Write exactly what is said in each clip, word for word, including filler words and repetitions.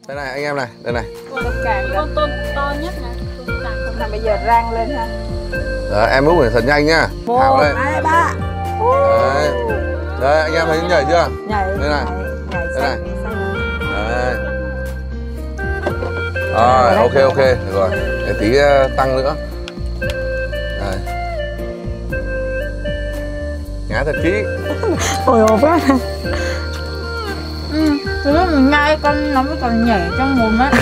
Đây này anh em này, đây này. Con tôm to nhất này. Là bây giờ rang lên ha. Đấy, em múc phải thật nhanh nhá. Một, hai, ba. Đấy. Đây anh em thấy nhảy chưa? Nhảy. Đây này. Nhảy Đây này. Đấy. Rồi, ok ok, được rồi. Để tí tăng nữa. Đây. Nhá thật kỹ. Hồi hộp quá. Ừ, lúc mình nhai con nó mới còn nhảy trong mồm á.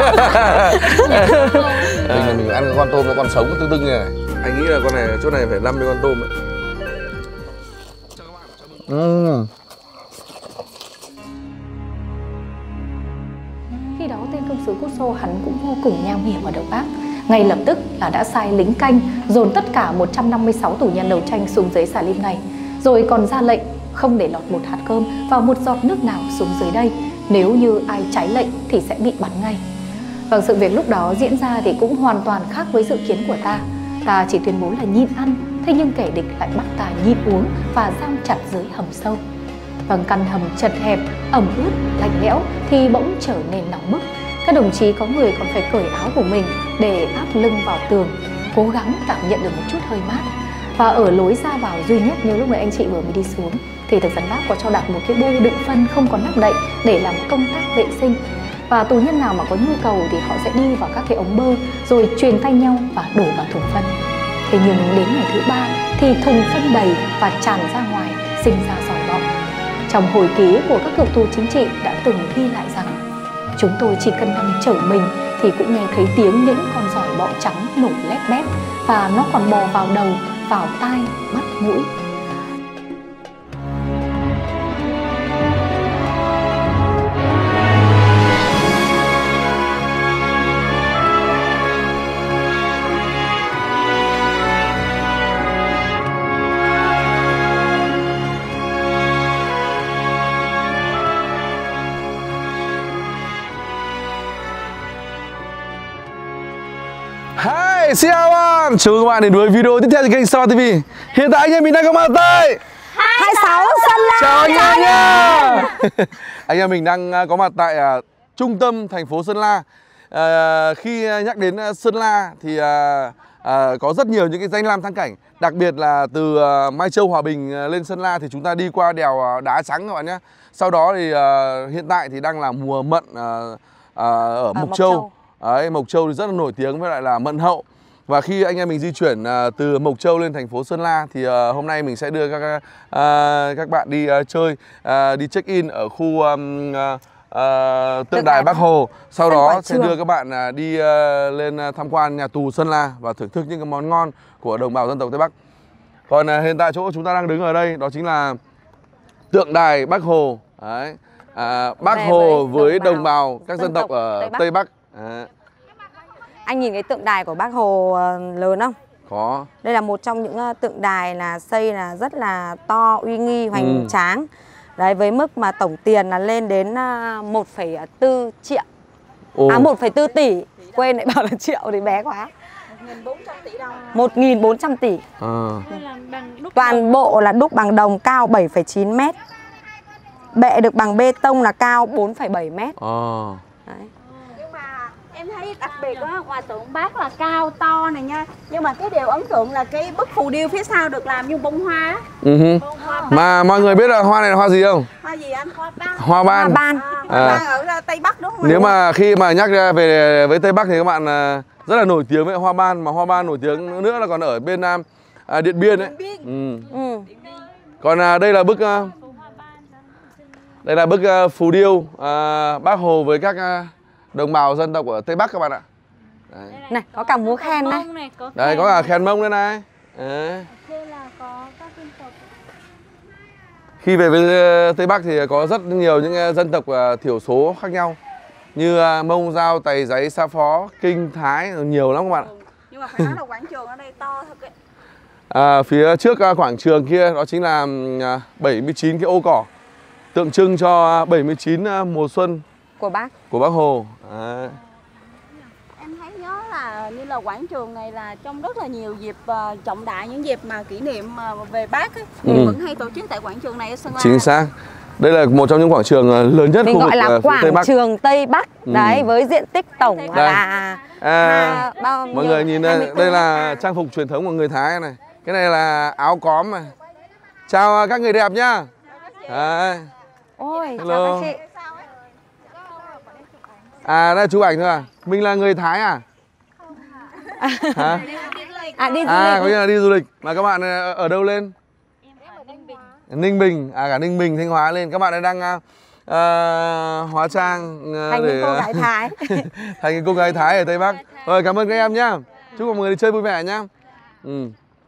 Mình là mình ăn cái con tôm nó còn sống tưng tưng như này. Anh nghĩ là con này chỗ này phải năm mươi con tôm ấy. Uhm. Khi đó tên công sứ Cuso hắn cũng vô cùng nham hiểm ở Đông Bắc. Ngay lập tức là đã sai lính canh dồn tất cả một trăm năm mươi sáu tù nhân đấu tranh xuống dưới xà lim này, rồi còn ra lệnh không để lọt một hạt cơm và một giọt nước nào xuống dưới đây. Nếu như ai trái lệnh thì sẽ bị bắn ngay. Vâng, sự việc lúc đó diễn ra thì cũng hoàn toàn khác với dự kiến của ta. Ta chỉ tuyên bố là nhịn ăn, thế nhưng kẻ địch lại bắt ta nhịn uống và giam chặt dưới hầm sâu. Vâng, căn hầm chật hẹp, ẩm ướt, lạnh lẽo thì bỗng trở nên nóng bức. Các đồng chí có người còn phải cởi áo của mình để áp lưng vào tường, cố gắng cảm nhận được một chút hơi mát. Và ở lối ra vào duy nhất như lúc nãy anh chị vừa mới đi xuống thì thực dân Pháp có cho đặt một cái bô đựng phân không có nắp đậy để làm công tác vệ sinh. Và tù nhân nào mà có nhu cầu thì họ sẽ đi vào các cái ống bơ rồi truyền tay nhau và đổ vào thùng phân. Thế nhưng đến ngày thứ ba thì thùng phân đầy và tràn ra ngoài, sinh ra sỏi bọ. Trong hồi ký của các cựu tù chính trị đã từng ghi lại rằng chúng tôi chỉ cần nằm trở mình thì cũng nghe thấy tiếng những con giỏi bọ trắng nổi lép bép, và nó còn bò vào đầu, vào tai, mắt, mũi. Hi, xin chào các bạn. Chào các bạn đến với video tiếp theo trên kênh Star ti vi. Hiện tại anh em mình đang có mặt tại hai mươi sáu Sơn La. Chào anh em nhá. Anh em mình đang có mặt tại uh, trung tâm thành phố Sơn La. Uh, khi nhắc đến uh, Sơn La thì uh, uh, có rất nhiều những cái danh lam thắng cảnh. Đặc biệt là từ uh, Mai Châu, Hòa Bình uh, lên Sơn La thì chúng ta đi qua đèo uh, Đá Trắng các bạn nhé. Sau đó thì uh, hiện tại thì đang là mùa mận uh, uh, ở à, Mộc, Mộc Châu. Châu. Đấy, Mộc Châu thì rất là nổi tiếng với lại là mận hậu. Và khi anh em mình di chuyển uh, từ Mộc Châu lên thành phố Sơn La thì uh, hôm nay mình sẽ đưa các uh, các bạn đi uh, chơi, uh, đi check in ở khu um, uh, uh, tượng đài Bác Hồ. Sau đó sẽ đưa các bạn uh, đi uh, lên tham quan nhà tù Sơn La và thưởng thức những cái món ngon của đồng bào dân tộc Tây Bắc. Còn uh, hiện tại chỗ chúng ta đang đứng ở đây đó chính là tượng đài Bác Hồ. Đấy. Uh, Bác Về Hồ với, với đồng bào, đồng bào các dân, dân tộc ở Tây Bắc. Tây Bắc. À. Anh nhìn cái tượng đài của Bác Hồ lớn không? Có. Đây là một trong những tượng đài là xây là rất là to, uy nghi, hoành ừ. tráng. Đấy, với mức mà tổng tiền là lên đến một phẩy bốn triệu. Ồ. À một phẩy bốn tỷ. Quên lại bảo là triệu thì bé quá. một nghìn bốn trăm tỷ đồng. một nghìn bốn trăm tỷ. À. Toàn bộ là đúc bằng đồng, cao bảy phẩy chín mét. Bệ được bằng bê tông là cao bốn phẩy bảy mét. À. Đấy. Em thấy đặc biệt á, hòa tượng Bác là cao to này nha. Nhưng mà cái điều ấn tượng là cái bức phù điêu phía sau được làm như bông hoa. Uh-huh. Bông hoa mà mọi người biết là hoa này là hoa gì không? Hoa gì anh? Hoa ban. Hoa ban. Hoa ban. À, à. Hoa ban ở Tây Bắc đúng không? Nếu mà khi mà nhắc về với Tây Bắc thì các bạn rất là nổi tiếng với hoa ban. Mà hoa ban nổi tiếng nữa là còn ở bên à, Điện Biên ấy. Điện Biên. Ừ. Ừ. Còn à, đây là bức à, đây là bức à, phù điêu à, Bác Hồ với các à, đồng bào dân tộc ở Tây Bắc các bạn ạ. Đấy. Này, có cả múa khen đây. Này, có đây có cả khen mông đây này. Đấy. Khi về với Tây Bắc thì có rất nhiều những dân tộc thiểu số khác nhau, như Mông, Dao, Tày, Giấy, Sa Phó, Kinh, Thái, nhiều lắm các bạn. Ừ. Nhưng mà phải nói là quảng trường ở đây to thật ấy. À, phía trước quảng trường kia đó chính là bảy mươi chín cái ô cỏ tượng trưng cho bảy mươi chín mùa xuân của Bác của Bác Hồ. À. Em thấy nhớ là như là quảng trường này là trong rất là nhiều dịp uh, trọng đại, những dịp mà kỷ niệm uh, về Bác ấy, thì ừ. vẫn hay tổ chức tại quảng trường này ở Sơn La. Chính xác. Đây là một trong những quảng trường lớn nhất mình khu gọi vực là uh, Tây quảng Bắc. trường Tây Bắc. Ừ. Đấy, với diện tích tổng Đây. là À, à, bao mọi nhiêu? người nhìn đây, hai mươi tư đây là hectare. trang phục truyền thống của người Thái này. Cái này là áo cóm này. Chào các người đẹp nhá. Đấy. Ôi, Hello. chào các chị. À, đây chụp ảnh thôi à? Mình là người Thái à? Hả? À, đi du À, lịch. có nghĩa là đi du lịch. Mà các bạn ở đâu lên? Ninh Bình. À, cả Ninh Bình, Thanh Hóa lên. Các bạn ấy đang uh, uh, hóa trang uh, Thành để những cô gái Thái. thành những cô gái Thái ở Tây Bắc. Rồi, cảm ơn các em nhá. Chúc mọi người đi chơi vui vẻ nhá. Ừ.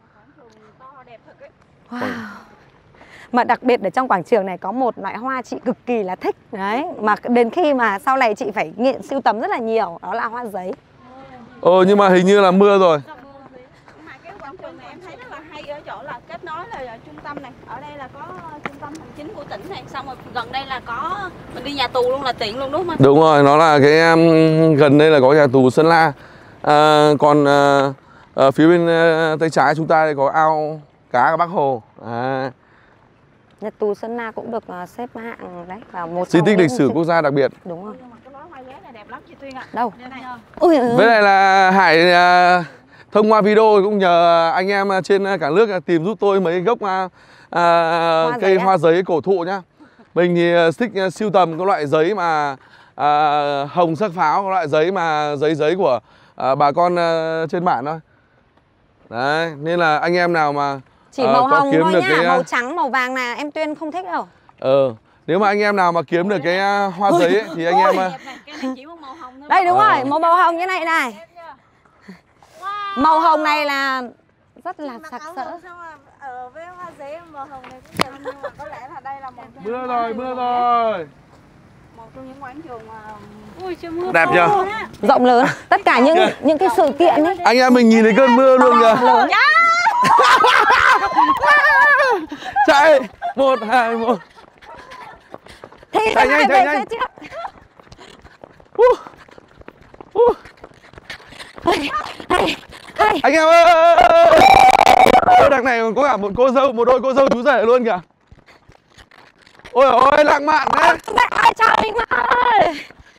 Wow. Mà đặc biệt ở trong quảng trường này có một loại hoa chị cực kỳ là thích. Đấy, mà đến khi mà sau này chị phải nghiện sưu tầm rất là nhiều. Đó là hoa giấy. Ồ, nhưng mà hình như là mưa rồi. Mà cái quảng trường này em thấy rất là hay ở chỗ là kết nối là, là trung tâm này. Ở đây là có trung tâm hành chính của tỉnh này. Xong rồi gần đây là có mình đi nhà tù luôn là tiện luôn đúng không anh? Đúng rồi, nó là cái um, gần đây là có nhà tù Sơn La. À, còn uh, ở phía bên uh, tay trái chúng ta đây có ao cá của Bác Hồ. À. Nhà tù Sơn La cũng được uh, xếp hạng đấy vào một Di trong tích lịch những sử di- quốc gia đặc biệt. Đúng rồi. Nhưng mà cái lối hoa giấy này đẹp lắm chị Tuyên ạ. Đâu? Đây này. Ôi, Với lại là Hải uh, thông qua video cũng nhờ anh em trên cả nước tìm giúp tôi mấy gốc uh, uh, Hoa cây giấy á. hoa giấy cổ thụ nhá. Mình thì uh, thích uh, sưu tầm các loại giấy mà uh, hồng sắc pháo, các loại giấy mà giấy giấy của uh, bà con uh, trên bản thôi. Đấy, nên là anh em nào mà chỉ uh, màu có hồng kiếm thôi được nhá, cái màu uh, trắng, màu vàng là em Tuyên không thích đâu. ờ nếu mà anh em nào mà kiếm được cái uh, hoa giấy ấy, thì anh em uh, Đẹp này, cái này chỉ có màu hồng thôi. Đây đúng Ờ. rồi, màu màu hồng như này này. Màu hồng này là rất là sặc sỡ. Ở với hoa giấy màu hồng này cũng đẹp nhưng mà có lẽ là đây là một trong mưa những rồi, quảng mưa trường rồi. đẹp. Một trong những quảng trường mà ui chưa mưa Đẹp to chưa? luôn á. Rộng lớn, tất cả những những cái sự kiện ấy. Anh em mình nhìn thấy cơn mưa luôn kìa. Lớn. Chạy một hai một. Thì Chạy nhanh, hai chạy bên nhanh. phía trước. Uh, uh. Hay, hay, hay. Anh em ơi, cô đằng này còn có cả một cô dâu, một đôi cô dâu chú rể luôn kìa. Ôi ôi, lãng mạn đấy. Ai chào anh mà ơi.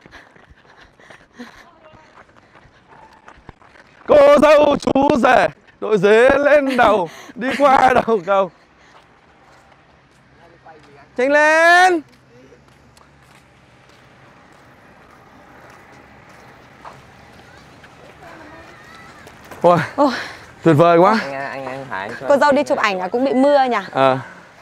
Cô dâu chú rể, đội dế lên đầu, đi qua đầu cầu. Nhanh lên. Ôi, Ôi, tuyệt vời quá. anh anh anh Hải cho cô dâu đi chụp ảnh là cũng bị mưa nhỉ? À,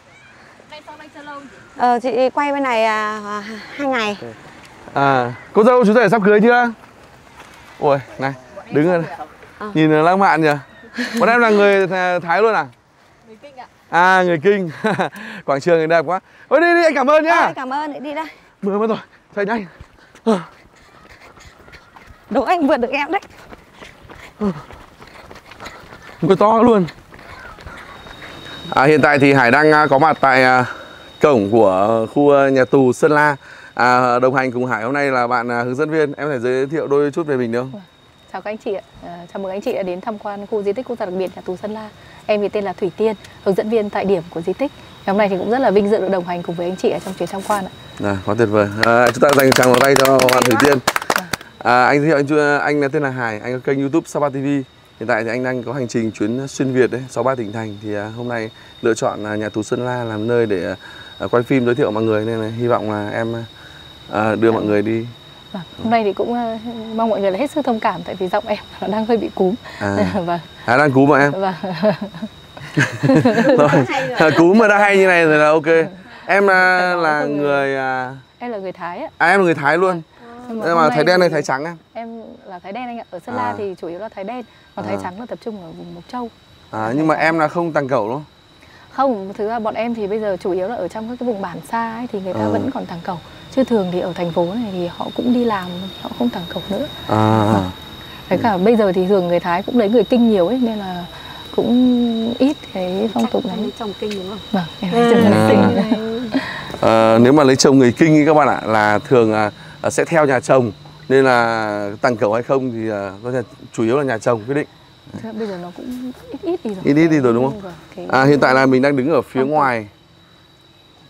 Ờ, chị quay bên này à, hai ngày. à, cô dâu chú rể sắp cưới chưa? Ôi, này, đứng rồi. À. Nhìn là lãng mạn nhỉ. Bọn em là người Thái luôn à? Người Kinh ạ. À, người Kinh. Quảng trường này đẹp quá. Ôi đi đi, anh cảm ơn nhá. Ờ, cảm ơn, đi đây. Mưa mất rồi, chạy nhanh. Đúng anh vượt được em đấy. Một cái to luôn. À, hiện tại thì Hải đang à, có mặt tại à, cổng của khu à, nhà tù Sơn La. À, đồng hành cùng Hải hôm nay là bạn à, hướng dẫn viên. Em có thể giới thiệu đôi chút về mình được không? Chào các anh chị ạ, à, chào mừng anh chị đã đến tham quan khu di tích quốc gia đặc biệt nhà tù Sơn La. Em thì tên là Thủy Tiên, hướng dẫn viên tại điểm của di tích. Hôm nay thì cũng rất là vinh dự được đồng hành cùng với anh chị ở trong chuyến tham quan ạ. À, quá tuyệt vời. À, chúng ta dành tràng vào tay cho bạn Thủy Tiên. À, anh giới thiệu anh chưa? Anh là tên là Hải, anh có kênh YouTube Sapa ti vi. Hiện tại thì anh đang có hành trình chuyến xuyên Việt đấy, sáu mươi ba tỉnh thành. Thì à, hôm nay lựa chọn à, nhà tù Sơn La làm nơi để à, quay phim giới thiệu mọi người, nên là hy vọng là em à, đưa mọi người đi. Vâng, hôm nay thì cũng uh, mong mọi người là hết sức thông cảm tại vì giọng em nó đang hơi bị cúm. À, Vâng. à đang cúm mà em. Vâng. Rồi, cúm mà đã hay như này rồi là ok. Em là, là người à, Em là người Thái ạ. à em là người Thái luôn. Nhưng Nhưng hôm mà nay Thái đen hay thì Thái trắng em? Em là Thái đen anh ạ. Ở Sơn À. La thì chủ yếu là Thái đen, còn Thái À. trắng là tập trung ở vùng Mộc Châu. À, nhưng mà em là không tàng cẩu đúng không? Không, thực ra bọn em thì bây giờ chủ yếu là ở trong các cái vùng bản xa ấy thì người ta Ờ. vẫn còn tàng cẩu. Chứ thường thì ở thành phố này thì họ cũng đi làm, họ không tàng cẩu nữa. À, Vâng. Với cả bây giờ thì thường người Thái cũng lấy người Kinh nhiều ấy nên là cũng ít cái phong tục này. Chồng Kinh đúng không? Vâng, em lấy chồng người Kinh. à, nếu mà lấy chồng người Kinh ý các bạn ạ, là thường à, sẽ theo nhà chồng, nên là tàng cẩu hay không thì à, có thể chủ yếu là nhà chồng quyết định. Thực ra bây giờ nó cũng ít ít đi rồi. Ít ít đi rồi đúng không? Vâng, cái- À, hiện tại là mình đang đứng ở phía Phong tục. ngoài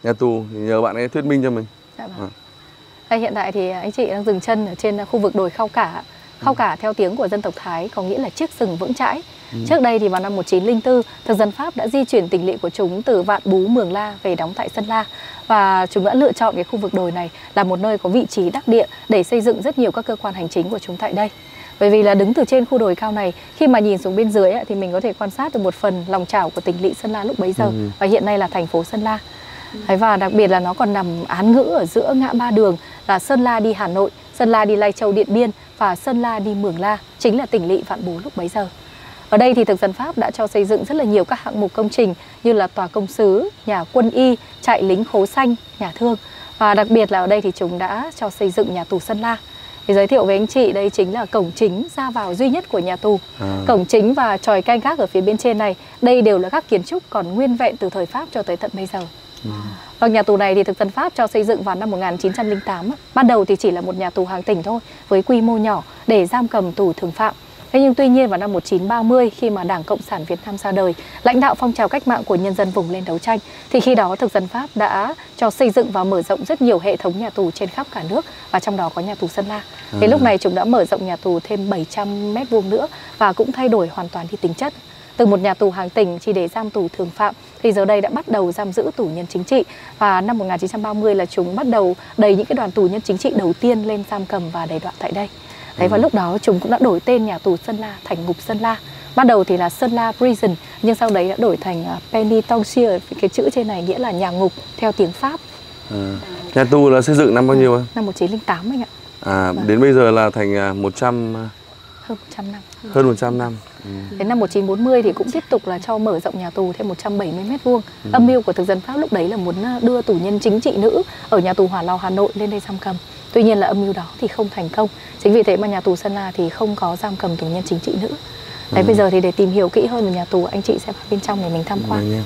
nhà tù, thì nhờ bạn ấy thuyết minh cho mình. Dạ vâng. Đây, hiện tại thì anh chị đang dừng chân ở trên khu vực đồi Khao Cả. Khao Cả theo tiếng của dân tộc Thái có nghĩa là chiếc rừng vững chãi. Ừ. Trước đây thì vào năm một nghìn chín trăm lẻ bốn, thực dân Pháp đã di chuyển tỉnh lỵ của chúng từ Vạn Bú, Mường La về đóng tại Sơn La. Và chúng đã lựa chọn cái khu vực đồi này là một nơi có vị trí đắc địa để xây dựng rất nhiều các cơ quan hành chính của chúng tại đây. Bởi vì là đứng từ trên khu đồi cao này, khi mà nhìn xuống bên dưới thì mình có thể quan sát được một phần lòng chảo của tỉnh lỵ Sơn La lúc bấy giờ. Ừ. Và hiện nay là thành phố Sơn La. Đấy, và đặc biệt là nó còn nằm án ngữ ở giữa ngã ba đường là Sơn La đi Hà Nội, Sơn La đi Lai Châu Điện Biên và Sơn La đi Mường La, chính là tỉnh lỵ Vạn Bú lúc bấy giờ. Ở đây thì thực dân Pháp đã cho xây dựng rất là nhiều các hạng mục công trình như là tòa công sứ, nhà quân y, trại lính khố xanh, nhà thương. Và đặc biệt là ở đây thì chúng đã cho xây dựng nhà tù Sơn La. Thì giới thiệu với anh chị, đây chính là cổng chính ra vào duy nhất của nhà tù. À. Cổng chính và chòi canh gác ở phía bên trên này, đây đều là các kiến trúc còn nguyên vẹn từ thời Pháp cho tới tận bây giờ. À. Vâng, nhà tù này thì thực dân Pháp cho xây dựng vào năm một nghìn chín trăm lẻ tám. Ban đầu thì chỉ là một nhà tù hàng tỉnh thôi, với quy mô nhỏ để giam cầm tù thường phạm. Thế nhưng tuy nhiên vào năm một nghìn chín trăm ba mươi, khi mà Đảng Cộng sản Việt Nam ra đời, lãnh đạo phong trào cách mạng của nhân dân vùng lên đấu tranh, thì khi đó thực dân Pháp đã cho xây dựng và mở rộng rất nhiều hệ thống nhà tù trên khắp cả nước, và trong đó có nhà tù Sơn La. Thì lúc này chúng đã mở rộng nhà tù thêm bảy trăm mét vuông nữa và cũng thay đổi hoàn toàn đi tính chất. Từ một nhà tù hàng tỉnh chỉ để giam tù thường phạm thì giờ đây đã bắt đầu giam giữ tù nhân chính trị, và năm một nghìn chín trăm ba mươi là chúng bắt đầu đẩy những cái đoàn tù nhân chính trị đầu tiên lên giam cầm và đày đọa tại đây. Đấy, và lúc đó chúng cũng đã đổi tên nhà tù Sơn La thành ngục Sơn La. Ban đầu thì là Sơn La Prison, nhưng sau đấy đã đổi thành Penitentiary. Cái chữ trên này nghĩa là nhà ngục theo tiếng Pháp. À, nhà tù là xây dựng năm bao nhiêu? Năm một nghìn chín trăm lẻ tám anh ạ. À, đến bây giờ là thành một trăm... hơn một trăm năm. Hơn một trăm năm. Ừ. Đến năm một nghìn chín trăm bốn mươi thì cũng tiếp tục là cho mở rộng nhà tù thêm một trăm bảy mươi mét vuông. Ừ. Âm mưu của thực dân Pháp lúc đấy là muốn đưa tù nhân chính trị nữ ở nhà tù Hỏa Lò Hà Nội lên đây giam cầm. Tuy nhiên là âm mưu đó thì không thành công. Chính vì thế mà nhà tù Sơn La thì không có giam cầm tù nhân chính trị nữ. Đấy, ừ. Bây giờ thì để tìm hiểu kỹ hơn về nhà tù, anh chị sẽ vào bên trong để mình tham quan.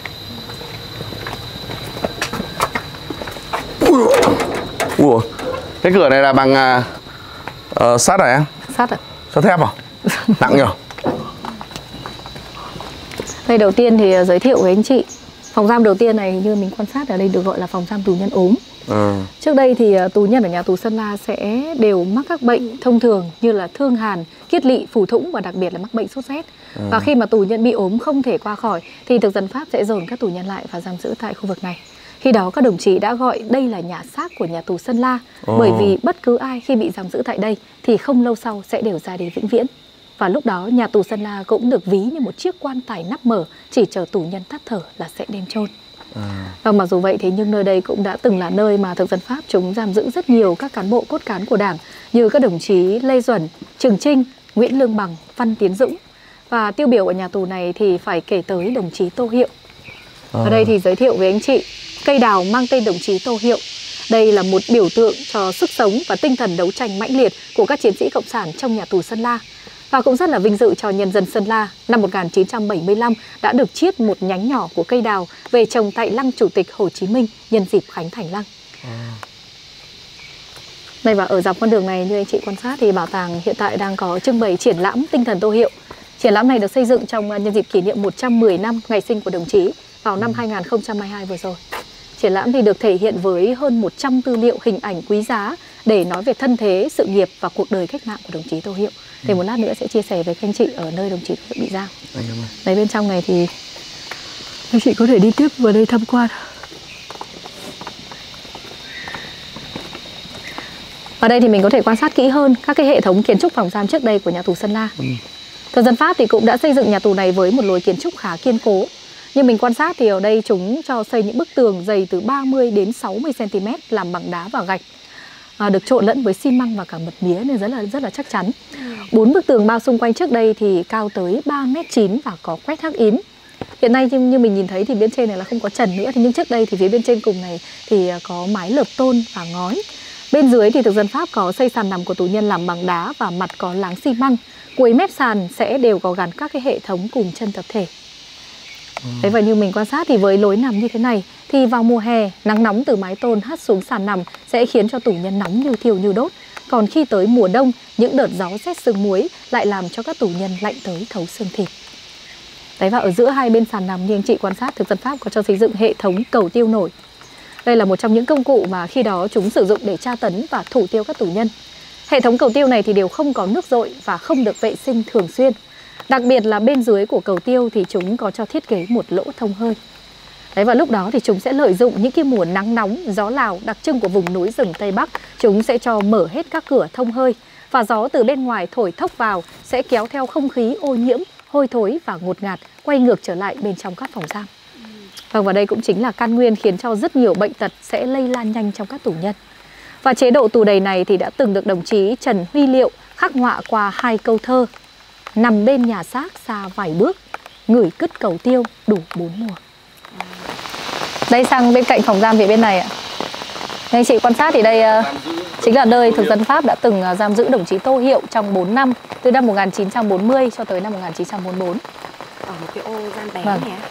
Ừ. Ủa, cái cửa này là bằng uh, sắt này em? Sắt ạ. Sắt thép à? Nặng nhỉ? Đây, đầu tiên thì giới thiệu với anh chị, phòng giam đầu tiên này như mình quan sát ở đây được gọi là phòng giam tù nhân ốm. À. Trước đây thì tù nhân ở nhà tù Sơn La sẽ đều mắc các bệnh thông thường như là thương hàn, kiết lỵ, phù thủng và đặc biệt là mắc bệnh sốt rét. À. Và khi mà tù nhân bị ốm không thể qua khỏi thì thực dân Pháp sẽ dồn các tù nhân lại và giam giữ tại khu vực này. Khi đó các đồng chí đã gọi đây là nhà xác của nhà tù Sơn La. Oh. Bởi vì bất cứ ai khi bị giam giữ tại đây thì không lâu sau sẽ đều ra đi vĩnh viễn. Và lúc đó nhà tù Sơn La cũng được ví như một chiếc quan tài nắp mở, chỉ chờ tù nhân tắt thở là sẽ đem chôn. À. Và mặc dù vậy thế nhưng nơi đây cũng đã từng là nơi mà thực dân Pháp chúng giam giữ rất nhiều các cán bộ cốt cán của Đảng, như các đồng chí Lê Duẩn, Trường Trinh, Nguyễn Lương Bằng, Văn Tiến Dũng. Và tiêu biểu ở nhà tù này thì phải kể tới đồng chí Tô Hiệu. À. Ở đây thì giới thiệu với anh chị, cây đào mang tên đồng chí Tô Hiệu. Đây là một biểu tượng cho sức sống và tinh thần đấu tranh mãnh liệt của các chiến sĩ cộng sản trong nhà tù Sơn La. Và cũng rất là vinh dự cho nhân dân Sơn La, năm một nghìn chín trăm bảy mươi lăm đã được chiết một nhánh nhỏ của cây đào về trồng tại lăng Chủ tịch Hồ Chí Minh nhân dịp khánh thành lăng. À. Đây, và ở dọc con đường này như anh chị quan sát thì bảo tàng hiện tại đang có trưng bày triển lãm tinh thần Tô Hiệu. Triển lãm này được xây dựng trong nhân dịp kỷ niệm một trăm mười năm ngày sinh của đồng chí vào năm hai nghìn không trăm hai mươi hai vừa rồi. Triển lãm thì được thể hiện với hơn một trăm tư liệu hình ảnh quý giá để nói về thân thế, sự nghiệp và cuộc đời cách mạng của đồng chí Tô Hiệu. Thì một lát nữa sẽ chia sẻ với các anh chị ở nơi đồng chí Tô Hiệu bị giam. Đấy, bên trong này thì anh chị có thể đi tiếp vào đây tham quan. Ở đây thì mình có thể quan sát kỹ hơn các cái hệ thống kiến trúc phòng giam trước đây của nhà tù Sơn La. Ừ. Thực dân Pháp thì cũng đã xây dựng nhà tù này với một lối kiến trúc khá kiên cố. Như mình quan sát thì ở đây chúng cho xây những bức tường dày từ ba mươi đến sáu mươi xăng ti mét làm bằng đá và gạch. À, được trộn lẫn với xi măng và cả mật mía nên rất là rất là chắc chắn. Bốn bức tường bao xung quanh trước đây thì cao tới ba mét chín và có quét hắc ín. Hiện nay như, như mình nhìn thấy thì bên trên này là không có trần nữa, thì nhưng trước đây thì phía bên trên cùng này thì có mái lợp tôn và ngói. Bên dưới thì thực dân Pháp có xây sàn nằm của tù nhân làm bằng đá và mặt có láng xi măng. Cuối mép sàn sẽ đều có gắn các cái hệ thống cùng chân tập thể. Ừ. Đấy, và như mình quan sát thì với lối nằm như thế này thì vào mùa hè, nắng nóng từ mái tôn hắt xuống sàn nằm sẽ khiến cho tù nhân nóng như thiêu như đốt. Còn khi tới mùa đông, những đợt gió rét sương muối lại làm cho các tù nhân lạnh tới thấu xương thịt. Đấy, và ở giữa hai bên sàn nằm như anh chị quan sát, thực dân Pháp có cho xây dựng hệ thống cầu tiêu nổi. Đây là một trong những công cụ mà khi đó chúng sử dụng để tra tấn và thủ tiêu các tù nhân. Hệ thống cầu tiêu này thì đều không có nước dội và không được vệ sinh thường xuyên. Đặc biệt là bên dưới của cầu tiêu thì chúng có cho thiết kế một lỗ thông hơi. Đấy, và lúc đó thì chúng sẽ lợi dụng những cái mùa nắng nóng, gió Lào đặc trưng của vùng núi rừng Tây Bắc. Chúng sẽ cho mở hết các cửa thông hơi và gió từ bên ngoài thổi thốc vào sẽ kéo theo không khí ô nhiễm, hôi thối và ngột ngạt quay ngược trở lại bên trong các phòng giam. Vâng, và đây cũng chính là căn nguyên khiến cho rất nhiều bệnh tật sẽ lây lan nhanh trong các tù nhân. Và chế độ tù đầy này thì đã từng được đồng chí Trần Huy Liệu khắc họa qua hai câu thơ: nằm bên nhà xác xa vài bước, ngửi cứt cầu tiêu đủ bốn mùa. Đây, sang bên cạnh phòng giam phía bên này ạ. Anh chị quan sát thì đây uh, chính là nơi thực dân Pháp đã từng uh, giam giữ đồng chí Tô Hiệu trong bốn năm, từ năm một nghìn chín trăm bốn mươi cho tới năm một nghìn chín trăm bốn mươi tư. Ở một cái ô giam bé Vâng. này ạ.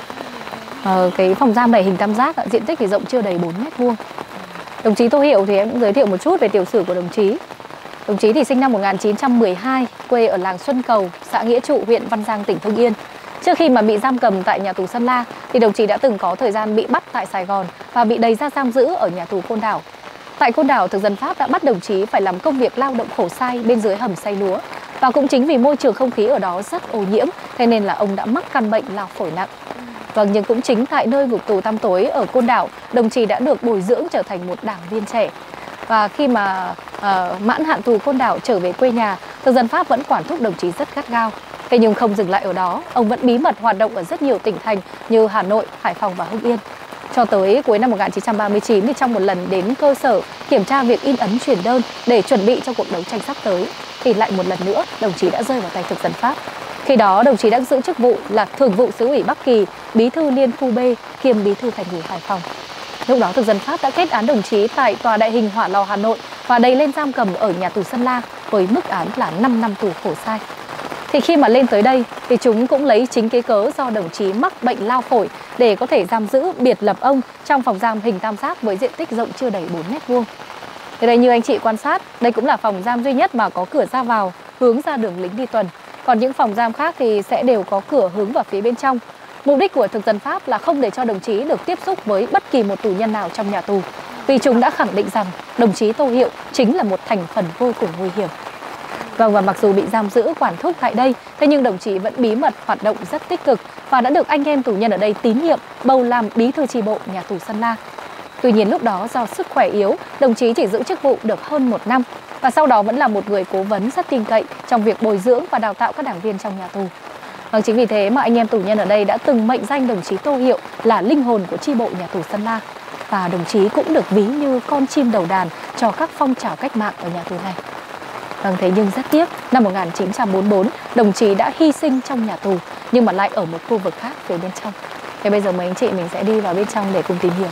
Ờ, cái phòng giam này hình tam giác, diện tích thì rộng chưa đầy bốn mét vuông. Đồng chí Tô Hiệu thì em cũng giới thiệu một chút về tiểu sử của đồng chí. Đồng chí thì sinh năm một nghìn chín trăm mười hai, quê ở làng Xuân Cầu, xã Nghĩa Trụ, huyện Văn Giang, tỉnh Hưng Yên. Trước khi mà bị giam cầm tại nhà tù Sơn La thì đồng chí đã từng có thời gian bị bắt tại Sài Gòn và bị đày ra giam giữ ở nhà tù Côn Đảo. Tại Côn Đảo, thực dân Pháp đã bắt đồng chí phải làm công việc lao động khổ sai bên dưới hầm xay lúa. Và cũng chính vì môi trường không khí ở đó rất ô nhiễm, thế nên là ông đã mắc căn bệnh lao phổi nặng. Vâng, nhưng cũng chính tại nơi ngục tù tăm tối ở Côn Đảo, đồng chí đã được bồi dưỡng trở thành một đảng viên trẻ. Và khi mà uh, mãn hạn tù Côn Đảo trở về quê nhà, thực dân Pháp vẫn quản thúc đồng chí rất gắt gao. Thế nhưng không dừng lại ở đó, ông vẫn bí mật hoạt động ở rất nhiều tỉnh thành như Hà Nội, Hải Phòng và Hưng Yên. Cho tới cuối năm một nghìn chín trăm ba mươi chín thì trong một lần đến cơ sở kiểm tra việc in ấn truyền đơn để chuẩn bị cho cuộc đấu tranh sắp tới, thì lại một lần nữa đồng chí đã rơi vào tay thực dân Pháp. Khi đó đồng chí đã giữ chức vụ là Thường vụ Xứ ủy Bắc Kỳ, Bí thư Liên khu B, kiêm Bí thư Thành ủy Hải Phòng. Lúc đó thực dân Pháp đã kết án đồng chí tại tòa đại hình Hỏa Lò Hà Nội và đày lên giam cầm ở nhà tù Sơn La với mức án là năm năm tù khổ sai. Thì khi mà lên tới đây thì chúng cũng lấy chính cái cớ do đồng chí mắc bệnh lao phổi để có thể giam giữ biệt lập ông trong phòng giam hình tam giác với diện tích rộng chưa đầy bốn mét vuông. Thì đây, như anh chị quan sát, đây cũng là phòng giam duy nhất mà có cửa ra vào hướng ra đường lính đi tuần. Còn những phòng giam khác thì sẽ đều có cửa hướng vào phía bên trong. Mục đích của thực dân Pháp là không để cho đồng chí được tiếp xúc với bất kỳ một tù nhân nào trong nhà tù, vì chúng đã khẳng định rằng đồng chí Tô Hiệu chính là một thành phần vô cùng nguy hiểm. Vâng, và mặc dù bị giam giữ quản thúc tại đây, thế nhưng đồng chí vẫn bí mật hoạt động rất tích cực và đã được anh em tù nhân ở đây tín nhiệm bầu làm bí thư chi bộ nhà tù Sơn La. Tuy nhiên lúc đó do sức khỏe yếu, đồng chí chỉ giữ chức vụ được hơn một năm và sau đó vẫn là một người cố vấn rất tin cậy trong việc bồi dưỡng và đào tạo các đảng viên trong nhà tù. Vâng, chính vì thế mà anh em tù nhân ở đây đã từng mệnh danh đồng chí Tô Hiệu là linh hồn của chi bộ nhà tù Sơn La. Và đồng chí cũng được ví như con chim đầu đàn cho các phong trào cách mạng ở nhà tù này. Vâng, thế nhưng rất tiếc, năm một nghìn chín trăm bốn mươi tư, đồng chí đã hy sinh trong nhà tù, nhưng mà lại ở một khu vực khác về bên trong. Thế bây giờ mấy anh chị mình sẽ đi vào bên trong để cùng tìm hiểu.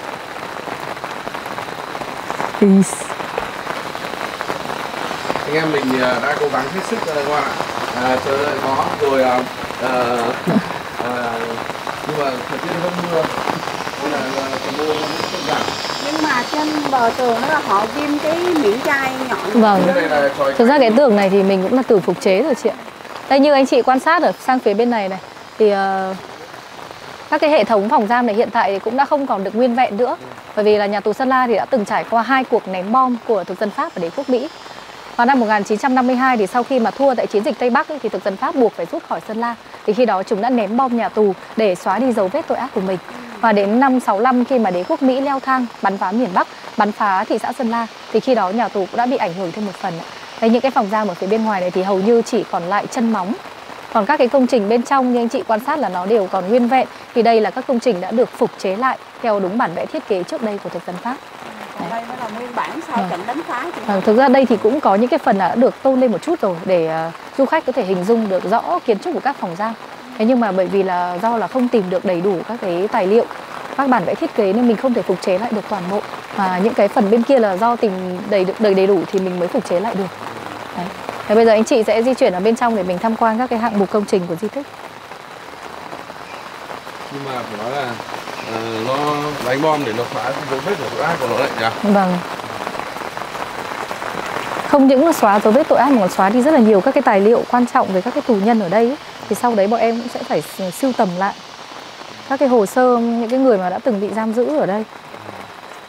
Peace. Anh em mình đã cố gắng hết sức các bạn ạ, à, chờ đợi có rồi à, à, à, nhưng mà thời tiết không mưa nên là mưa không giảm. Nhưng mà trên bờ tường đó là họ ghim cái miệng chai nhọn. Vâng, thực ra cái tường này thì mình cũng là tường phục chế rồi chị ạ. Đây, như anh chị quan sát ở sang phía bên này này thì uh, các cái hệ thống phòng giam này hiện tại thì cũng đã không còn được nguyên vẹn nữa. Bởi vì là nhà tù Sơn La thì đã từng trải qua hai cuộc ném bom của thực dân Pháp và đế quốc Mỹ. Vào năm một nghìn chín trăm năm mươi hai thì sau khi mà thua tại chiến dịch Tây Bắc ấy, thì thực dân Pháp buộc phải rút khỏi Sơn La. Thì khi đó chúng đã ném bom nhà tù để xóa đi dấu vết tội ác của mình. Và đến năm sáu lăm khi mà đế quốc Mỹ leo thang bắn phá miền Bắc, bắn phá thị xã Sơn La, thì khi đó nhà tù cũng đã bị ảnh hưởng thêm một phần. Đấy, những cái phòng giam ở phía bên ngoài này thì hầu như chỉ còn lại chân móng. Còn các cái công trình bên trong như anh chị quan sát là nó đều còn nguyên vẹn. Thì đây là các công trình đã được phục chế lại theo đúng bản vẽ thiết kế trước đây của thực dân Pháp. Còn đây mới là nguyên bản sau Vâng. trận đánh phá. Vâng, thực ra đây thì cũng có những cái phần đã được tôn lên một chút rồi để uh, du khách có thể hình dung được rõ kiến trúc của các phòng giam. Thế nhưng mà bởi vì là do là không tìm được đầy đủ các cái tài liệu, các bản vẽ thiết kế nên mình không thể phục chế lại được toàn bộ. Và những cái phần bên kia là do tìm đầy được đầy đầy đủ thì mình mới phục chế lại được. Đấy. Thế bây giờ anh chị sẽ di chuyển ở bên trong để mình tham quan các cái hạng mục công trình của di tích. Nhưng mà phải nói là uh, nó đánh bom để nó phá dấu vết của tội ác của nó đấy nhỉ? Vâng. Không những là xóa dấu vết tội ác mà còn xóa đi rất là nhiều các cái tài liệu quan trọng về các cái tù nhân ở đây ấy. Thì sau đấy bọn em cũng sẽ phải sưu tầm lại các cái hồ sơ những cái người mà đã từng bị giam giữ ở đây.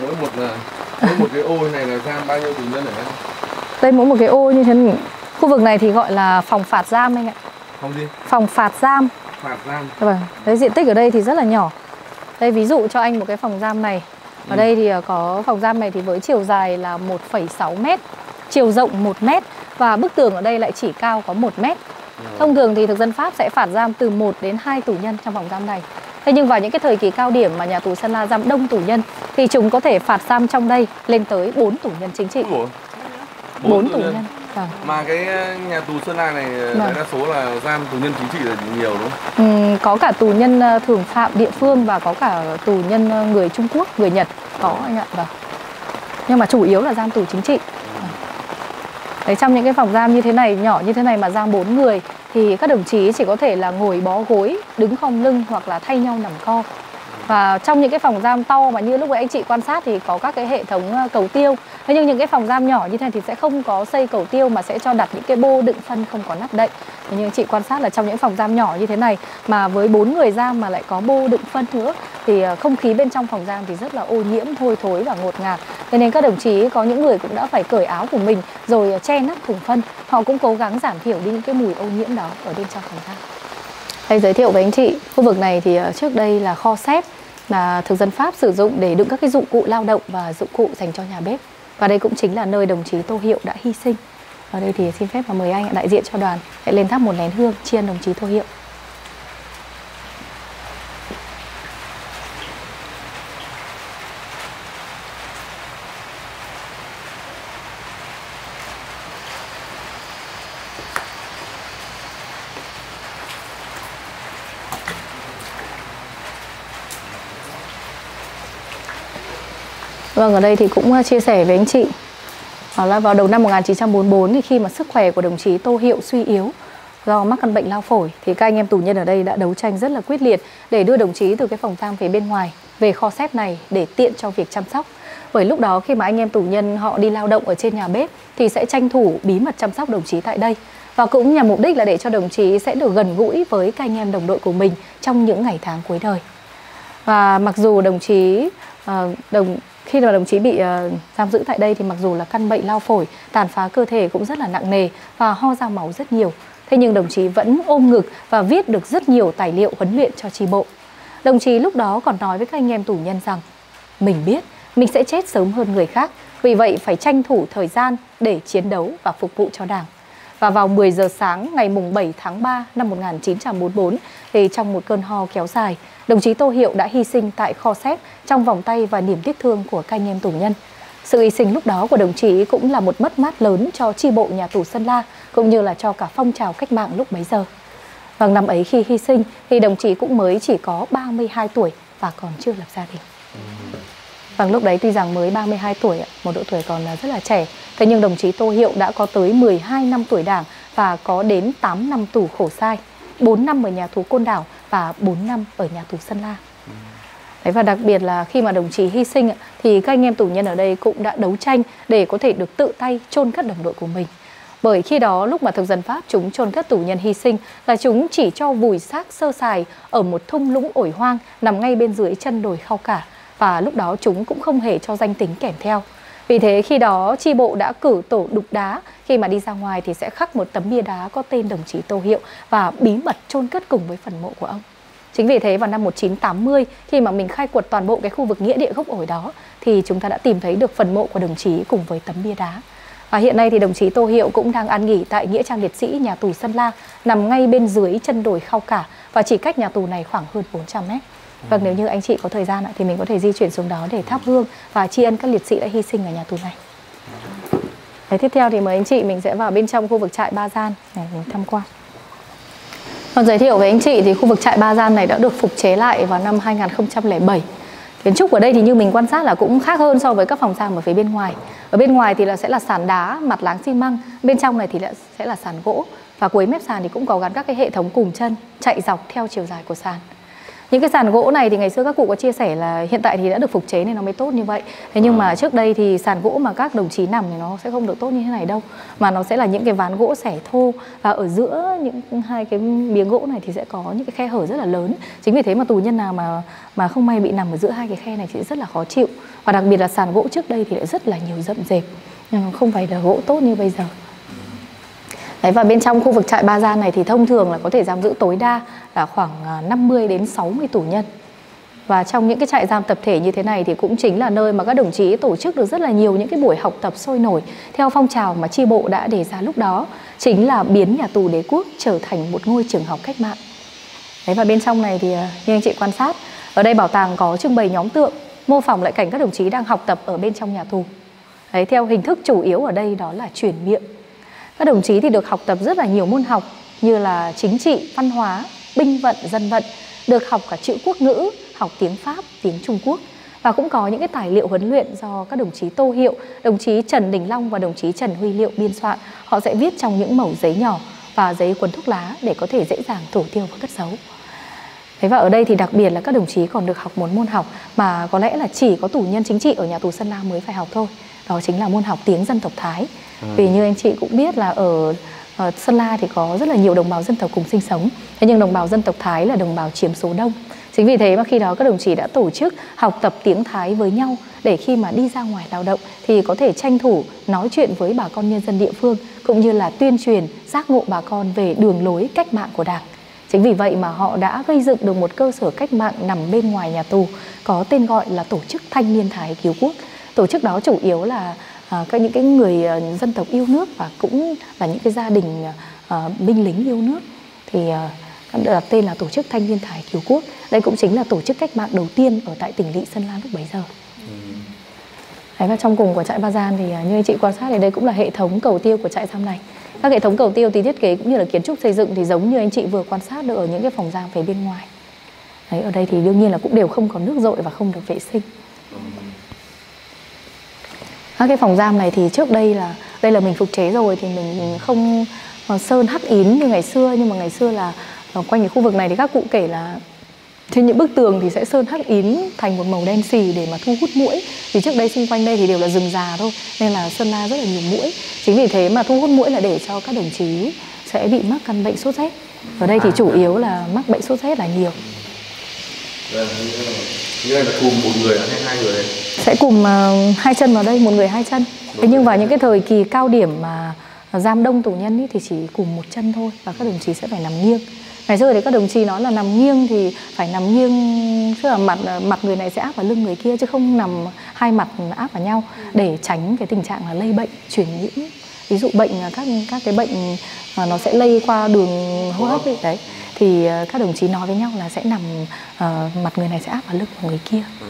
mỗi một là mỗi một cái ô này là giam bao nhiêu tù nhân ở đây? Đây mỗi một cái ô như thế này. Khu vực này thì gọi là phòng phạt giam anh ạ. Phòng gì? Phòng phạt giam. Phạt giam. Vâng. Đấy, diện tích ở đây thì rất là nhỏ. Đây ví dụ cho anh một cái phòng giam này. Ở ừ. đây thì có phòng giam này thì với chiều dài là một phẩy sáu mét, chiều rộng một mét và bức tường ở đây lại chỉ cao có một mét. Ừ. Thông thường thì thực dân Pháp sẽ phạt giam từ một đến hai tù nhân trong phòng giam này. Thế nhưng vào những cái thời kỳ cao điểm mà nhà tù Sơn La giam đông tù nhân thì chúng có thể phạt giam trong đây lên tới bốn tù nhân chính trị. bốn tù nhân. nhân. Vâng. Mà cái nhà tù Sơn La này vâng. đa số là giam tù nhân chính trị là nhiều đúng không? Ừ, có cả tù nhân thường phạm địa phương và có cả tù nhân người Trung Quốc, người Nhật có anh ạ. Vâng. Nhưng mà chủ yếu là giam tù chính trị. Vâng. Đấy, trong những cái phòng giam như thế này, nhỏ như thế này mà giam bốn người thì các đồng chí chỉ có thể là ngồi bó gối, đứng khom lưng hoặc là thay nhau nằm co. Và trong những cái phòng giam to mà như lúc nãy anh chị quan sát thì có các cái hệ thống cầu tiêu. Thế nhưng những cái phòng giam nhỏ như thế này thì sẽ không có xây cầu tiêu mà sẽ cho đặt những cái bô đựng phân không có nắp đậy. Thế nhưng anh chị quan sát là trong những phòng giam nhỏ như thế này mà với bốn người giam mà lại có bô đựng phân nữa thì không khí bên trong phòng giam thì rất là ô nhiễm, hôi thối và ngột ngạt. Thế nên các đồng chí có những người cũng đã phải cởi áo của mình rồi che nắp thùng phân. Họ cũng cố gắng giảm thiểu đi những cái mùi ô nhiễm đó ở bên trong phòng giam. Đây, giới thiệu với anh chị, khu vực này thì trước đây là kho xếp mà thực dân Pháp sử dụng để đựng các cái dụng cụ lao động và dụng cụ dành cho nhà bếp. Và đây cũng chính là nơi đồng chí Tô Hiệu đã hy sinh. Ở đây thì xin phép và mời anh đại diện cho đoàn hãy lên thắp một nén hương tri ân đồng chí Tô Hiệu. Vâng, ở đây thì cũng chia sẻ với anh chị đó là vào đầu năm một nghìn chín trăm bốn mươi tư thì khi mà sức khỏe của đồng chí Tô Hiệu suy yếu do mắc căn bệnh lao phổi thì các anh em tù nhân ở đây đã đấu tranh rất là quyết liệt để đưa đồng chí từ cái phòng giam về bên ngoài về kho xếp này để tiện cho việc chăm sóc. Bởi lúc đó khi mà anh em tù nhân họ đi lao động ở trên nhà bếp thì sẽ tranh thủ bí mật chăm sóc đồng chí tại đây. Và cũng nhằm mục đích là để cho đồng chí sẽ được gần gũi với các anh em đồng đội của mình trong những ngày tháng cuối đời. Và mặc dù đồng chí uh, đồng Khi mà đồng chí bị uh, giam giữ tại đây thì mặc dù là căn bệnh lao phổi tàn phá cơ thể cũng rất là nặng nề và ho ra máu rất nhiều. Thế nhưng đồng chí vẫn ôm ngực và viết được rất nhiều tài liệu huấn luyện cho chi bộ. Đồng chí lúc đó còn nói với các anh em tù nhân rằng mình biết mình sẽ chết sớm hơn người khác, vì vậy phải tranh thủ thời gian để chiến đấu và phục vụ cho Đảng. Và vào mười giờ sáng ngày mùng bảy tháng ba năm một nghìn chín trăm bốn mươi tư thì trong một cơn ho kéo dài, đồng chí Tô Hiệu đã hy sinh tại kho xếp trong vòng tay và niềm tiếc thương của các anh em tù nhân. Sự hy sinh lúc đó của đồng chí cũng là một mất mát lớn cho chi bộ nhà tù Sơn La cũng như là cho cả phong trào cách mạng lúc bấy giờ. Vâng, năm ấy khi hy sinh thì đồng chí cũng mới chỉ có ba mươi hai tuổi và còn chưa lập gia đình. Vâng, lúc đấy tuy rằng mới ba mươi hai tuổi, một độ tuổi còn rất là trẻ, thế nhưng đồng chí Tô Hiệu đã có tới mười hai năm tuổi Đảng và có đến tám năm tù khổ sai, bốn năm ở nhà tù Côn Đảo và bốn năm ở nhà tù Sơn La. Đấy, và đặc biệt là khi mà đồng chí hy sinh thì các anh em tù nhân ở đây cũng đã đấu tranh để có thể được tự tay chôn cất đồng đội của mình. Bởi khi đó lúc mà thực dân Pháp chúng chôn cất tù nhân hy sinh là chúng chỉ cho vùi xác sơ sài ở một thung lũng ổi hoang nằm ngay bên dưới chân đồi Khao Cả, và lúc đó chúng cũng không hề cho danh tính kèm theo. Vì thế khi đó chi bộ đã cử tổ đục đá, khi mà đi ra ngoài thì sẽ khắc một tấm bia đá có tên đồng chí Tô Hiệu và bí mật chôn cất cùng với phần mộ của ông. Chính vì thế vào năm một nghìn chín trăm tám mươi, khi mà mình khai quật toàn bộ cái khu vực nghĩa địa gốc ổi đó thì chúng ta đã tìm thấy được phần mộ của đồng chí cùng với tấm bia đá. Và hiện nay thì đồng chí Tô Hiệu cũng đang an nghỉ tại nghĩa trang liệt sĩ nhà tù Sơn La, nằm ngay bên dưới chân đồi Khao Cả và chỉ cách nhà tù này khoảng hơn bốn trăm mét. Vâng, nếu như anh chị có thời gian thì mình có thể di chuyển xuống đó để thắp hương và tri ân các liệt sĩ đã hy sinh ở nhà tù này. Đấy, tiếp theo thì mời anh chị mình sẽ vào bên trong khu vực trại Ba Gian để mình tham quan. Còn giới thiệu với anh chị thì khu vực trại Ba Gian này đã được phục chế lại vào năm hai nghìn không trăm lẻ bảy. Kiến trúc ở đây thì như mình quan sát là cũng khác hơn so với các phòng giam ở phía bên ngoài. Ở bên ngoài thì là sẽ là sàn đá, mặt láng xi măng, bên trong này thì là sẽ là sàn gỗ và cuối mép sàn thì cũng có gắn các cái hệ thống cùm chân chạy dọc theo chiều dài của sàn. Những cái sàn gỗ này thì ngày xưa các cụ có chia sẻ là hiện tại thì đã được phục chế nên nó mới tốt như vậy. Thế nhưng mà trước đây thì sàn gỗ mà các đồng chí nằm thì nó sẽ không được tốt như thế này đâu. Mà nó sẽ là những cái ván gỗ xẻ thô, và ở giữa những hai cái miếng gỗ này thì sẽ có những cái khe hở rất là lớn. Chính vì thế mà tù nhân nào mà mà không may bị nằm ở giữa hai cái khe này thì rất là khó chịu. Và đặc biệt là sàn gỗ trước đây thì lại rất là nhiều rậm rệp, không phải là gỗ tốt như bây giờ. Đấy, và bên trong khu vực trại Ba Gian này thì thông thường là có thể giam giữ tối đa là khoảng năm mươi đến sáu mươi tù nhân. Và trong những cái trại giam tập thể như thế này thì cũng chính là nơi mà các đồng chí tổ chức được rất là nhiều những cái buổi học tập sôi nổi theo phong trào mà chi bộ đã đề ra lúc đó, chính là biến nhà tù Đế Quốc trở thành một ngôi trường học cách mạng. Đấy, và bên trong này thì như anh chị quan sát, ở đây bảo tàng có trưng bày nhóm tượng mô phỏng lại cảnh các đồng chí đang học tập ở bên trong nhà tù. Đấy, theo hình thức chủ yếu ở đây đó là truyền miệng. Các đồng chí thì được học tập rất là nhiều môn học như là chính trị, văn hóa, binh vận, dân vận, được học cả chữ quốc ngữ, học tiếng Pháp, tiếng Trung Quốc. Và cũng có những cái tài liệu huấn luyện do các đồng chí Tô Hiệu, đồng chí Trần Đình Long và đồng chí Trần Huy Liệu biên soạn. Họ sẽ viết trong những mẩu giấy nhỏ và giấy cuốn thuốc lá để có thể dễ dàng thủ tiêu và cất giấu. Thế và ở đây thì đặc biệt là các đồng chí còn được học một môn học mà có lẽ là chỉ có tù nhân chính trị ở nhà tù Sơn La mới phải học thôi. Đó chính là môn học tiếng dân tộc Thái. Ừ. Vì như anh chị cũng biết là ở, ở Sơn La thì có rất là nhiều đồng bào dân tộc cùng sinh sống. Thế nhưng đồng bào dân tộc Thái là đồng bào chiếm số đông. Chính vì thế mà khi đó các đồng chí đã tổ chức học tập tiếng Thái với nhau để khi mà đi ra ngoài lao động thì có thể tranh thủ nói chuyện với bà con nhân dân địa phương, cũng như là tuyên truyền, giác ngộ bà con về đường lối cách mạng của Đảng. Chính vì vậy mà họ đã gây dựng được một cơ sở cách mạng nằm bên ngoài nhà tù có tên gọi là Tổ chức Thanh niên Thái Cứu Quốc. Tổ chức đó chủ yếu là à, các những cái người à, dân tộc yêu nước và cũng là những cái gia đình à, binh lính yêu nước, thì à, đặt tên là Tổ chức Thanh niên Thái Cứu Quốc. Đây cũng chính là tổ chức cách mạng đầu tiên ở tại tỉnh lỵ Sơn La lúc bấy giờ. Ừ. Đấy, và trong cùng của trại Ba Gian thì như anh chị quan sát thì đây cũng là hệ thống cầu tiêu của trại giam này. Các hệ thống cầu tiêu thì thiết kế cũng như là kiến trúc xây dựng thì giống như anh chị vừa quan sát được ở những cái phòng giam phía bên ngoài. Đấy, ở đây thì đương nhiên là cũng đều không có nước dội và không được vệ sinh. Các cái phòng giam này thì trước đây là đây là mình phục chế rồi thì mình không sơn hắc ín như ngày xưa, nhưng mà ngày xưa là quanh cái khu vực này thì các cụ kể là trên những bức tường thì sẽ sơn hắc ín thành một màu đen xì để mà thu hút muỗi. Vì trước đây xung quanh đây thì đều là rừng già thôi, nên là Sơn La rất là nhiều muỗi. Chính vì thế mà thu hút muỗi là để cho các đồng chí sẽ bị mắc căn bệnh sốt rét. Ở đây thì chủ yếu là mắc bệnh sốt rét là nhiều. Như này là cùng một người hay hai người? Sẽ cùng uh, hai chân vào đây, một người hai chân. Thế nhưng vào những cái thời kỳ cao điểm mà giam đông tù nhân ý, thì chỉ cùng một chân thôi và các đồng chí sẽ phải nằm nghiêng. Ngày xưa thì các đồng chí nói là nằm nghiêng thì phải nằm nghiêng, tức là mặt mặt người này sẽ áp vào lưng người kia chứ không nằm hai mặt áp vào nhau để tránh cái tình trạng là lây bệnh truyền nhiễm. Ví dụ bệnh các các cái bệnh mà nó sẽ lây qua đường hô hấp ấy, đấy thì các đồng chí nói với nhau là sẽ nằm uh, mặt người này sẽ áp vào lưng của người kia. Ừ.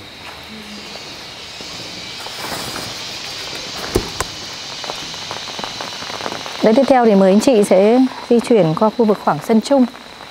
Đấy, tiếp theo thì mời anh chị sẽ di chuyển qua khu vực khoảng sân chung.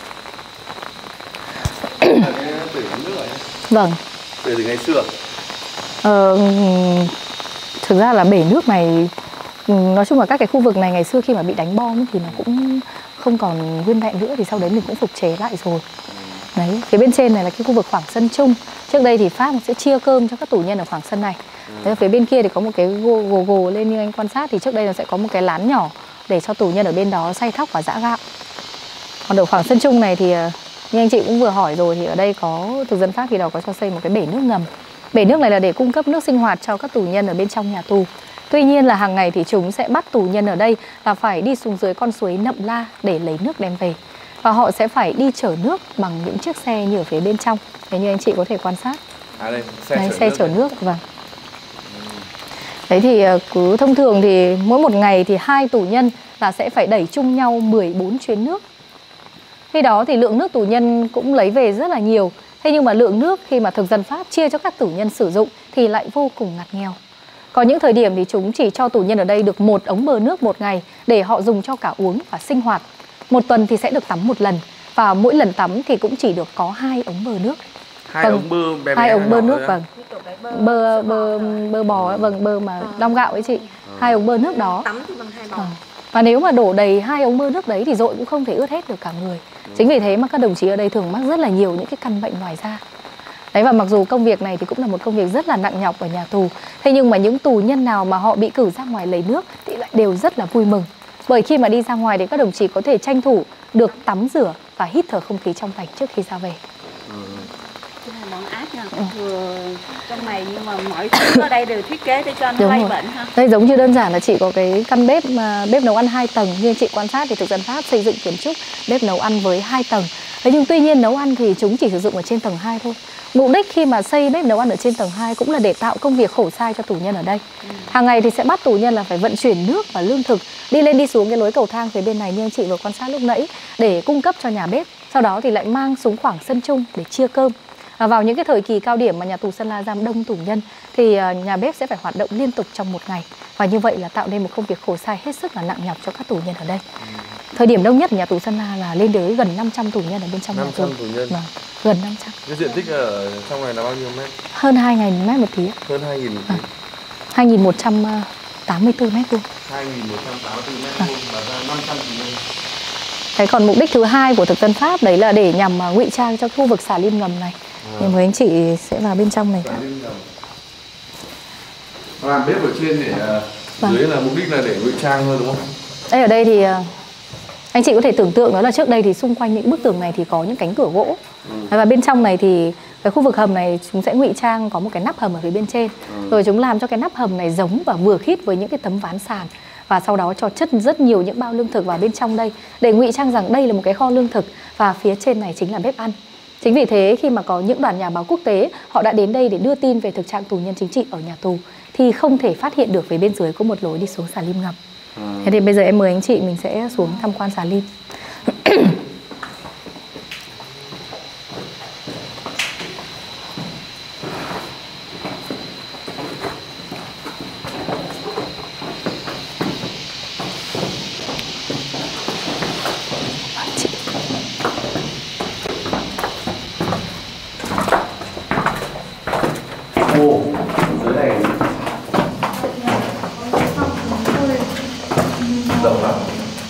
Vâng. Bể từ ngày xưa. Ờ, thực ra là bể nước này, nói chung là các cái khu vực này ngày xưa khi mà bị đánh bom thì nó cũng không còn nguyên vẹn nữa, thì sau đấy mình cũng phục chế lại rồi. Đấy, phía bên trên này là cái khu vực khoảng sân chung. Trước đây thì Pháp sẽ chia cơm cho các tù nhân ở khoảng sân này. Đấy, phía bên kia thì có một cái gồ, gồ gồ lên như anh quan sát, thì trước đây nó sẽ có một cái lán nhỏ để cho tù nhân ở bên đó xay thóc và giã gạo. Còn ở khoảng sân chung này thì như anh chị cũng vừa hỏi rồi, thì ở đây có thực dân Pháp khi đó có cho xây một cái bể nước ngầm. Bể nước này là để cung cấp nước sinh hoạt cho các tù nhân ở bên trong nhà tù. Tuy nhiên là hàng ngày thì chúng sẽ bắt tù nhân ở đây là phải đi xuống dưới con suối Nậm La để lấy nước đem về. Và họ sẽ phải đi chở nước bằng những chiếc xe như ở phía bên trong. Thế như anh chị có thể quan sát. À đây, xe, đấy, chở, xe nước chở nước, vâng. Đấy thì cứ thông thường thì mỗi một ngày thì hai tù nhân là sẽ phải đẩy chung nhau mười bốn chuyến nước. Khi đó thì lượng nước tù nhân cũng lấy về rất là nhiều. Thế nhưng mà lượng nước khi mà thực dân Pháp chia cho các tù nhân sử dụng thì lại vô cùng ngặt nghèo. Có những thời điểm thì chúng chỉ cho tù nhân ở đây được một ống bơ nước một ngày để họ dùng cho cả uống và sinh hoạt. Một tuần thì sẽ được tắm một lần, và mỗi lần tắm thì cũng chỉ được có hai ống bơ nước. Hai vâng, ống bơ bé bé hai ống bơ nước, vâng. Bơ bơ bơ bò, vâng, bơ mà đong gạo ấy chị. À. Hai ống bơ nước đó. Tắm thì bằng hai bò. À. Và nếu mà đổ đầy hai ống bơ nước đấy thì dội cũng không thể ướt hết được cả người. Chính vì thế mà các đồng chí ở đây thường mắc rất là nhiều những cái căn bệnh ngoài da. Đấy, và mặc dù công việc này thì cũng là một công việc rất là nặng nhọc ở nhà tù, thế nhưng mà những tù nhân nào mà họ bị cử ra ngoài lấy nước thì lại đều rất là vui mừng. Bởi khi mà đi ra ngoài thì các đồng chí có thể tranh thủ được tắm rửa và hít thở không khí trong lành trước khi ra về. Cái này món ác nha, vừa trong này nhưng mà mọi thứ ở đây đều thiết kế để cho nó lây bệnh ha. Đây giống như đơn giản là chị có cái căn bếp mà bếp nấu ăn hai tầng, nhưng chị quan sát thì thực dân Pháp xây dựng kiến trúc bếp nấu ăn với hai tầng. Thế nhưng tuy nhiên nấu ăn thì chúng chỉ sử dụng ở trên tầng hai thôi. Mục đích khi mà xây bếp nấu ăn ở trên tầng hai cũng là để tạo công việc khổ sai cho tù nhân ở đây. Ừ. Hàng ngày thì sẽ bắt tù nhân là phải vận chuyển nước và lương thực đi lên đi xuống cái lối cầu thang phía bên này như anh chị vừa quan sát lúc nãy để cung cấp cho nhà bếp. Sau đó thì lại mang xuống khoảng sân chung để chia cơm. À, vào những cái thời kỳ cao điểm mà nhà tù Sơn La giam đông tù nhân thì uh, nhà bếp sẽ phải hoạt động liên tục trong một ngày. Và như vậy là tạo nên một công việc khổ sai hết sức là nặng nhọc cho các tù nhân ở đây. Ừ. Thời điểm đông nhất nhà tù Sơn La là lên tới gần năm trăm tù nhân ở bên trong nhà tù. tù nhân. Vâng, gần năm trăm. Cái diện tích ở trong này là bao nhiêu mét? Hơn hai nghìn mét một tí. Hơn hai nghìn một tí. À, hai nghìn một trăm tám mươi tư mét vuông. hai nghìn một trăm tám mươi tư mét vuông và ra năm trăm tù nhân. Thế còn mục đích thứ hai của thực dân Pháp đấy là để nhằm uh, ngụy trang cho khu vực xà lim ngầm này. À. Nhưng mời anh chị sẽ vào bên trong này. Làm bếp ở trên để uh, vâng. Dưới là mục đích là để ngụy trang thôi đúng không? Đây ở đây thì uh, anh chị có thể tưởng tượng đó là trước đây thì xung quanh những bức tường này thì có những cánh cửa gỗ. Ừ. Và bên trong này thì cái khu vực hầm này chúng sẽ ngụy trang có một cái nắp hầm ở phía bên trên. Ừ. Rồi chúng làm cho cái nắp hầm này giống và vừa khít với những cái tấm ván sàn. Và sau đó cho chất rất nhiều những bao lương thực vào bên trong đây để ngụy trang rằng đây là một cái kho lương thực và phía trên này chính là bếp ăn. Chính vì thế khi mà có những đoàn nhà báo quốc tế họ đã đến đây để đưa tin về thực trạng tù nhân chính trị ở nhà tù thì không thể phát hiện được về bên dưới có một lối đi xuống xà lim ngầm. À. Thế thì bây giờ em mời anh chị mình sẽ xuống tham quan xà lim. Ồ, dưới này rộng lắm.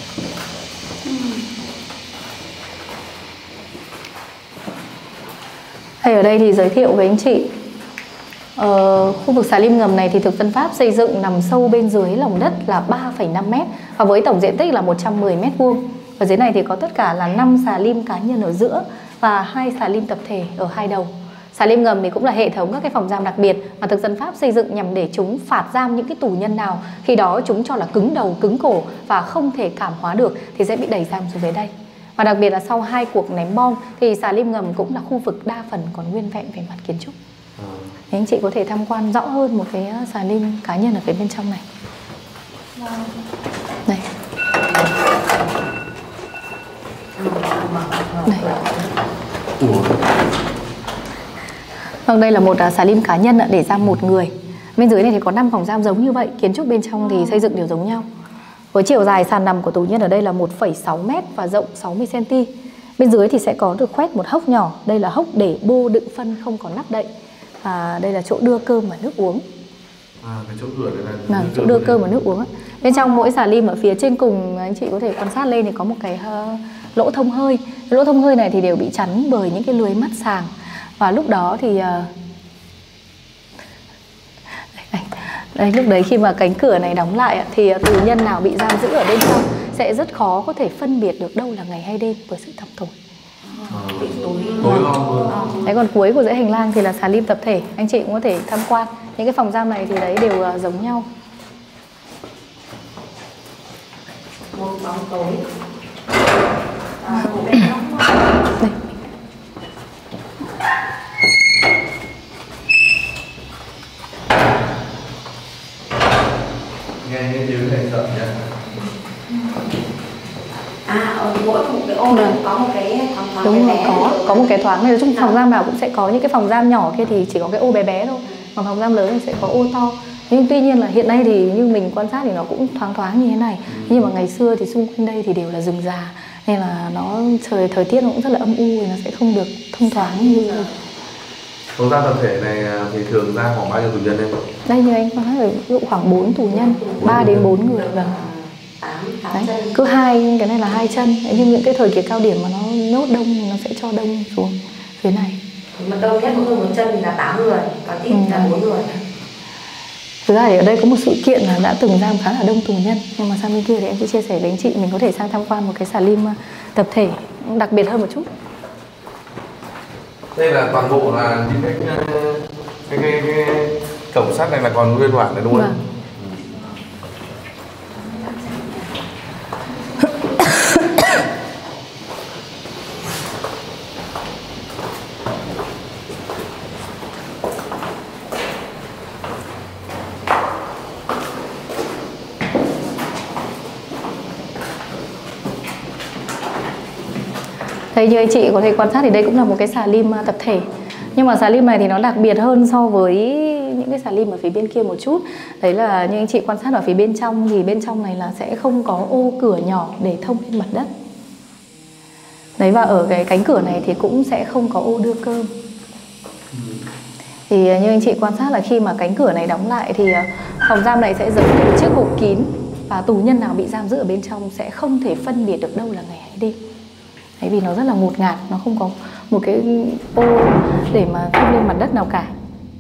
Hay ở đây thì giới thiệu với anh chị ờ, khu vực xà lim ngầm này thì thực dân Pháp xây dựng nằm sâu bên dưới lòng đất là ba phẩy năm mét và với tổng diện tích là một trăm mười mét vuông. Ở dưới này thì có tất cả là năm xà lim cá nhân ở giữa và hai xà lim tập thể ở hai đầu. Xà lim ngầm thì cũng là hệ thống các cái phòng giam đặc biệt mà thực dân Pháp xây dựng nhằm để chúng phạt giam những cái tù nhân nào khi đó chúng cho là cứng đầu, cứng cổ và không thể cảm hóa được thì sẽ bị đẩy giam xuống dưới đây. Và đặc biệt là sau hai cuộc ném bom thì xà lim ngầm cũng là khu vực đa phần còn nguyên vẹn về mặt kiến trúc. Thế anh chị có thể tham quan rõ hơn một cái xà lim cá nhân ở phía bên trong này. Đây. Đây. Vâng, đây là một xà lim cá nhân để giam một người. Bên dưới này thì có năm phòng giam giống như vậy, kiến trúc bên trong thì xây dựng đều giống nhau. Với chiều dài sàn nằm của tù nhân ở đây là một phẩy sáu mét và rộng sáu mươi xăng ti mét. Bên dưới thì sẽ có được khoét một hốc nhỏ, đây là hốc để bô đựng phân không có nắp đậy. Và đây là chỗ đưa cơm và nước uống. À, cái chỗ cửa này là à, chỗ đưa cơm và nước uống. Bên trong mỗi xà lim ở phía trên cùng anh chị có thể quan sát lên thì có một cái uh, lỗ thông hơi. Cái lỗ thông hơi này thì đều bị chắn bởi những cái lưới mắt sàng. Và lúc đó thì uh... đây, đây, lúc đấy khi mà cánh cửa này đóng lại thì tù nhân nào bị giam giữ ở bên trong sẽ rất khó có thể phân biệt được đâu là ngày hay đêm với sự tăm tối. Tối om. Đấy, còn cuối của dãy hành lang thì là xà lim tập thể. Anh chị cũng có thể tham quan. Những cái phòng giam này thì đấy đều uh, giống nhau. Một bóng tối. À, một bên nóng. Đây. Nghe những tiếng này sợ nhá. À, ở mỗi một cái ô này có một cái thoáng thoáng. Đúng bé rồi, bé có có một cái thoáng này. Nói chung phòng giam nào cũng sẽ có những cái phòng giam nhỏ kia thì chỉ có cái ô bé bé thôi. Còn phòng giam lớn thì sẽ có ô to. Nhưng tuy nhiên là hiện nay thì như mình quan sát thì nó cũng thoáng thoáng như thế này. Ừ. Nhưng mà ngày xưa thì xung quanh đây thì đều là rừng già nên là nó trời thời tiết nó cũng rất là âm u thì nó sẽ không được thông thoáng như phòng giam tập thể này thì thường ra khoảng bao nhiêu tù nhân em? Đây như anh quan sát ví dụ khoảng bốn tù nhân, ba đến bốn người. Vâng. tám Đấy, cứ hai cái này là hai chân. Đấy, nhưng những cái thời kỳ cao điểm mà nó nhốt đông thì nó sẽ cho đông xuống phía này. Mà đông nhất mỗi người một chân thì là tám người, còn ít ừ. là bốn người. Thực ra thì ở đây có một sự kiện là đã từng giam khá là đông tù nhân, nhưng mà sang bên kia thì em sẽ chia sẻ với anh chị, mình có thể sang tham quan một cái xà lim tập thể đặc biệt hơn một chút. Đây là toàn bộ là những cái cái, cái, cái cổng sắt này là còn nguyên bản này đúng không? Vâng. Đấy, như anh chị có thể quan sát thì đây cũng là một cái xà lim tập thể. Nhưng mà xà lim này thì nó đặc biệt hơn so với những cái xà lim ở phía bên kia một chút. Đấy là như anh chị quan sát ở phía bên trong thì bên trong này là sẽ không có ô cửa nhỏ để thông lên mặt đất. Đấy, và ở cái cánh cửa này thì cũng sẽ không có ô đưa cơm. Thì như anh chị quan sát là khi mà cánh cửa này đóng lại thì phòng giam này sẽ giống như một chiếc hộp kín, và tù nhân nào bị giam giữ ở bên trong sẽ không thể phân biệt được đâu là ngày hay đêm. Đấy, vì nó rất là ngột ngạt, nó không có một cái ô để mà thông lên mặt đất nào cả.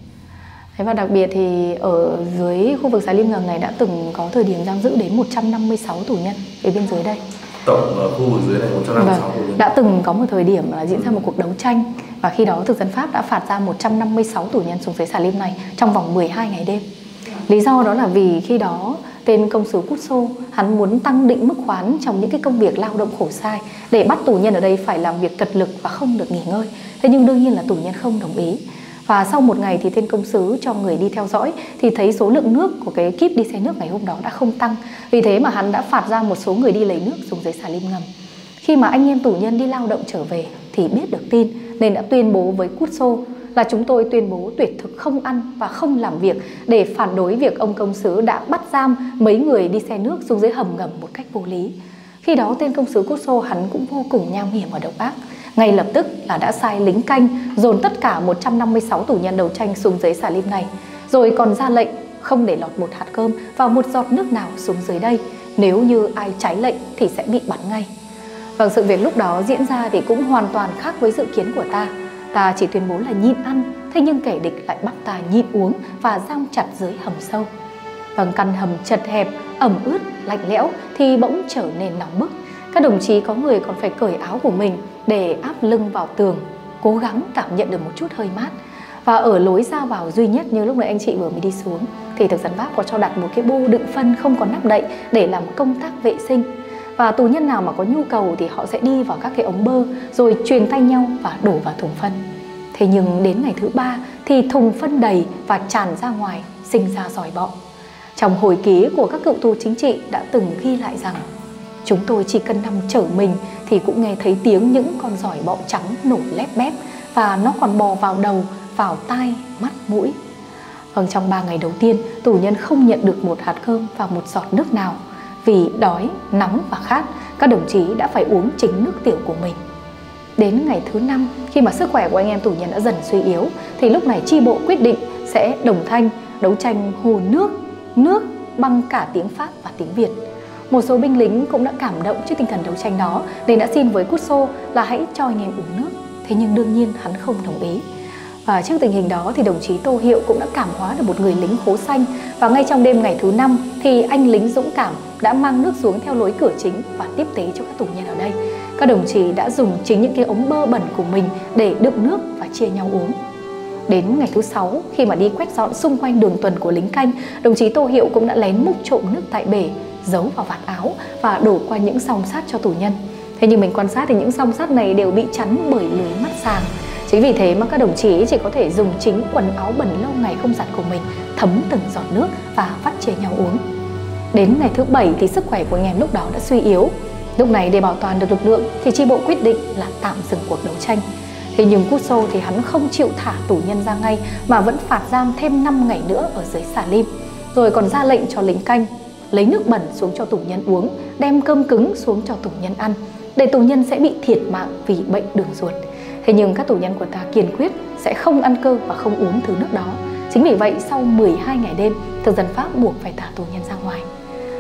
Đấy, và đặc biệt thì ở dưới khu vực xà lim ngầm này đã từng có thời điểm giam giữ đến một trăm năm mươi sáu tù nhân ở bên dưới đây. Tổng ở khu vực dưới này một trăm năm mươi sáu tù nhân. Đã từng có một thời điểm là diễn ra một cuộc đấu tranh, và khi đó thực dân Pháp đã phạt ra một trăm năm mươi sáu tù nhân xuống dưới xà lim này trong vòng mười hai ngày đêm. Lý do đó là vì khi đó tên công sứ Cusso hắn muốn tăng định mức khoán trong những cái công việc lao động khổ sai để bắt tù nhân ở đây phải làm việc cật lực và không được nghỉ ngơi. Thế nhưng đương nhiên là tù nhân không đồng ý. Và sau một ngày thì tên công sứ cho người đi theo dõi thì thấy số lượng nước của cái kíp đi xe nước ngày hôm đó đã không tăng. Vì thế mà hắn đã phạt ra một số người đi lấy nước xuống dưới xà lim ngầm. Khi mà anh em tù nhân đi lao động trở về thì biết được tin nên đã tuyên bố với Cusso là chúng tôi tuyên bố tuyệt thực không ăn và không làm việc để phản đối việc ông công sứ đã bắt giam mấy người đi xe nước xuống dưới hầm ngầm một cách vô lý. Khi đó tên công sứ Cusso hắn cũng vô cùng nham hiểm và độc ác. Ngay lập tức là đã sai lính canh dồn tất cả một trăm năm mươi sáu tù nhân đấu tranh xuống dưới xà lim này, rồi còn ra lệnh không để lọt một hạt cơm và một giọt nước nào xuống dưới đây. Nếu như ai trái lệnh thì sẽ bị bắn ngay. Và sự việc lúc đó diễn ra thì cũng hoàn toàn khác với dự kiến của ta. Ta chỉ tuyên bố là nhịn ăn, thế nhưng kẻ địch lại bắt ta nhịn uống và giam chặt dưới hầm sâu. Vầng căn hầm chật hẹp, ẩm ướt, lạnh lẽo thì bỗng trở nên nóng bức. Các đồng chí có người còn phải cởi áo của mình để áp lưng vào tường, cố gắng cảm nhận được một chút hơi mát. Và ở lối ra vào duy nhất như lúc nãy anh chị vừa mới đi xuống thì thực dân Pháp có cho đặt một cái bô đựng phân không có nắp đậy để làm công tác vệ sinh. Và tù nhân nào mà có nhu cầu thì họ sẽ đi vào các cái ống bơ rồi truyền tay nhau và đổ vào thùng phân. Thế nhưng đến ngày thứ ba thì thùng phân đầy và tràn ra ngoài, sinh ra giòi bọ. Trong hồi ký của các cựu tù chính trị đã từng ghi lại rằng chúng tôi chỉ cần nằm trở mình thì cũng nghe thấy tiếng những con giòi bọ trắng nổ lép bép, và nó còn bò vào đầu, vào tai, mắt, mũi. Vâng, trong ba ngày đầu tiên, tù nhân không nhận được một hạt cơm và một giọt nước nào. Vì đói, nóng và khát, các đồng chí đã phải uống chính nước tiểu của mình. Đến ngày thứ năm, khi mà sức khỏe của anh em tù nhân đã dần suy yếu, thì lúc này chi bộ quyết định sẽ đồng thanh đấu tranh hô nước, nước bằng cả tiếng Pháp và tiếng Việt. Một số binh lính cũng đã cảm động trước tinh thần đấu tranh đó nên đã xin với Cusso là hãy cho anh em uống nước. Thế nhưng đương nhiên hắn không đồng ý. Và trước tình hình đó thì đồng chí Tô Hiệu cũng đã cảm hóa được một người lính khố xanh. Và ngay trong đêm ngày thứ năm thì anh lính dũng cảm đã mang nước xuống theo lối cửa chính và tiếp tế cho các tù nhân ở đây. Các đồng chí đã dùng chính những cái ống bơ bẩn của mình để đựng nước và chia nhau uống. Đến ngày thứ sáu, khi mà đi quét dọn xung quanh đường tuần của lính canh, đồng chí Tô Hiệu cũng đã lén múc trộm nước tại bể, giấu vào vạt áo và đổ qua những song sắt cho tù nhân. Thế nhưng mình quan sát thì những song sắt này đều bị chắn bởi lưới mắt sàng. Chính vì thế mà các đồng chí chỉ có thể dùng chính quần áo bẩn lâu ngày không giặt của mình thấm từng giọt nước và vắt chia nhau uống. Đến ngày thứ bảy thì sức khỏe của anh em lúc đó đã suy yếu. Lúc này để bảo toàn được lực lượng thì chi bộ quyết định là tạm dừng cuộc đấu tranh. Thế nhưng Cusso thì hắn không chịu thả tù nhân ra ngay mà vẫn phạt giam thêm năm ngày nữa ở dưới xà lim. Rồi còn ra lệnh cho lính canh lấy nước bẩn xuống cho tù nhân uống, đem cơm cứng xuống cho tù nhân ăn, để tù nhân sẽ bị thiệt mạng vì bệnh đường ruột. Thế nhưng các tù nhân của ta kiên quyết sẽ không ăn cơm và không uống thứ nước đó. Chính vì vậy sau mười hai ngày đêm, thực dân Pháp buộc phải thả tù nhân ra ngoài.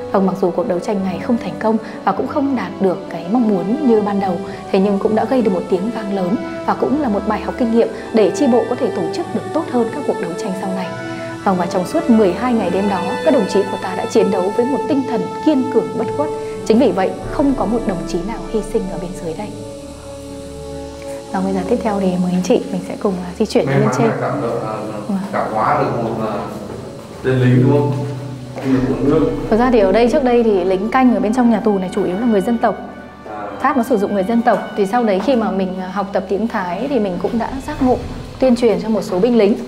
Vâng, mặc dù cuộc đấu tranh này không thành công và cũng không đạt được cái mong muốn như ban đầu, thế nhưng cũng đã gây được một tiếng vang lớn và cũng là một bài học kinh nghiệm để chi bộ có thể tổ chức được tốt hơn các cuộc đấu tranh sau này. Vâng, và trong suốt mười hai ngày đêm đó, các đồng chí của ta đã chiến đấu với một tinh thần kiên cường bất khuất. Chính vì vậy, không có một đồng chí nào hy sinh ở bên dưới đây. Và bây giờ tiếp theo thì mời anh chị mình sẽ cùng di chuyển lên trên. Cảm động, cảm hóa được một tên lính đúng không? Thực ra thì ở đây trước đây thì lính canh ở bên trong nhà tù này chủ yếu là người dân tộc. Pháp nó sử dụng người dân tộc, thì sau đấy khi mà mình học tập tiếng Thái thì mình cũng đã giác ngộ tuyên truyền cho một số binh lính.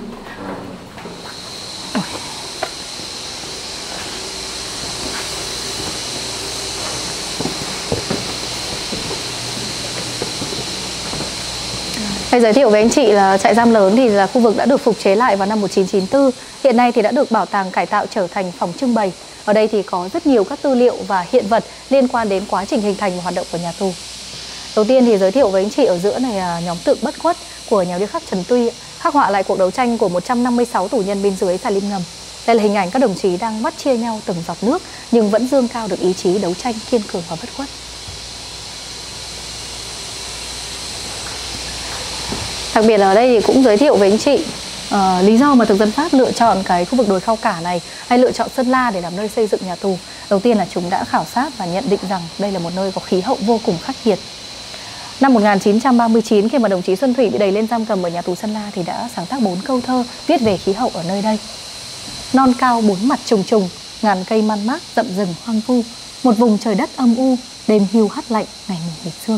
Hãy giới thiệu với anh chị là trại giam lớn thì là khu vực đã được phục chế lại vào năm một nghìn chín trăm chín mươi tư. Hiện nay thì đã được bảo tàng cải tạo trở thành phòng trưng bày. Ở đây thì có rất nhiều các tư liệu và hiện vật liên quan đến quá trình hình thành và hoạt động của nhà tù. Đầu tiên thì giới thiệu với anh chị ở giữa này là nhóm tượng bất khuất của nhà điêu khắc Trần Tuy, khắc họa lại cuộc đấu tranh của một trăm năm mươi sáu tù nhân bên dưới xà lim ngầm. Đây là hình ảnh các đồng chí đang vắt chia nhau từng giọt nước nhưng vẫn dương cao được ý chí đấu tranh kiên cường và bất khuất. Đặc biệt là ở đây thì cũng giới thiệu với anh chị uh, lý do mà thực dân Pháp lựa chọn cái khu vực đồi Khao Cả này hay lựa chọn Sơn La để làm nơi xây dựng nhà tù. Đầu tiên là chúng đã khảo sát và nhận định rằng đây là một nơi có khí hậu vô cùng khắc nghiệt. Năm một nghìn chín trăm ba mươi chín, khi mà đồng chí Xuân Thủy bị đày lên giam cầm ở nhà tù Sơn La thì đã sáng tác bốn câu thơ viết về khí hậu ở nơi đây. Non cao bốn mặt trùng trùng, ngàn cây man mác rậm rừng hoang vu, một vùng trời đất âm u, đêm hưu hắt lạnh, ngày mùa nghịch sương.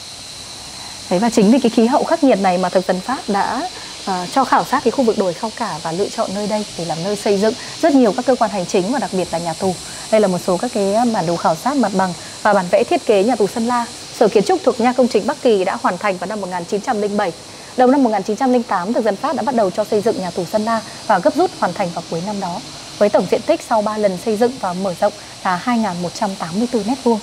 Đấy, và chính vì cái khí hậu khắc nghiệt này mà thực dân Pháp đã uh, cho khảo sát cái khu vực đồi Khao Cả và lựa chọn nơi đây để làm nơi xây dựng rất nhiều các cơ quan hành chính và đặc biệt là nhà tù. Đây là một số các cái bản đồ khảo sát mặt bằng và bản vẽ thiết kế nhà tù Sơn La. Sở kiến trúc thuộc Nha Công trình Bắc Kỳ đã hoàn thành vào năm một nghìn chín trăm lẻ bảy. Đầu năm một nghìn chín trăm lẻ tám, thực dân Pháp đã bắt đầu cho xây dựng nhà tù Sơn La và gấp rút hoàn thành vào cuối năm đó. Với tổng diện tích sau ba lần xây dựng và mở rộng là hai nghìn một trăm tám mươi tư mét vuông.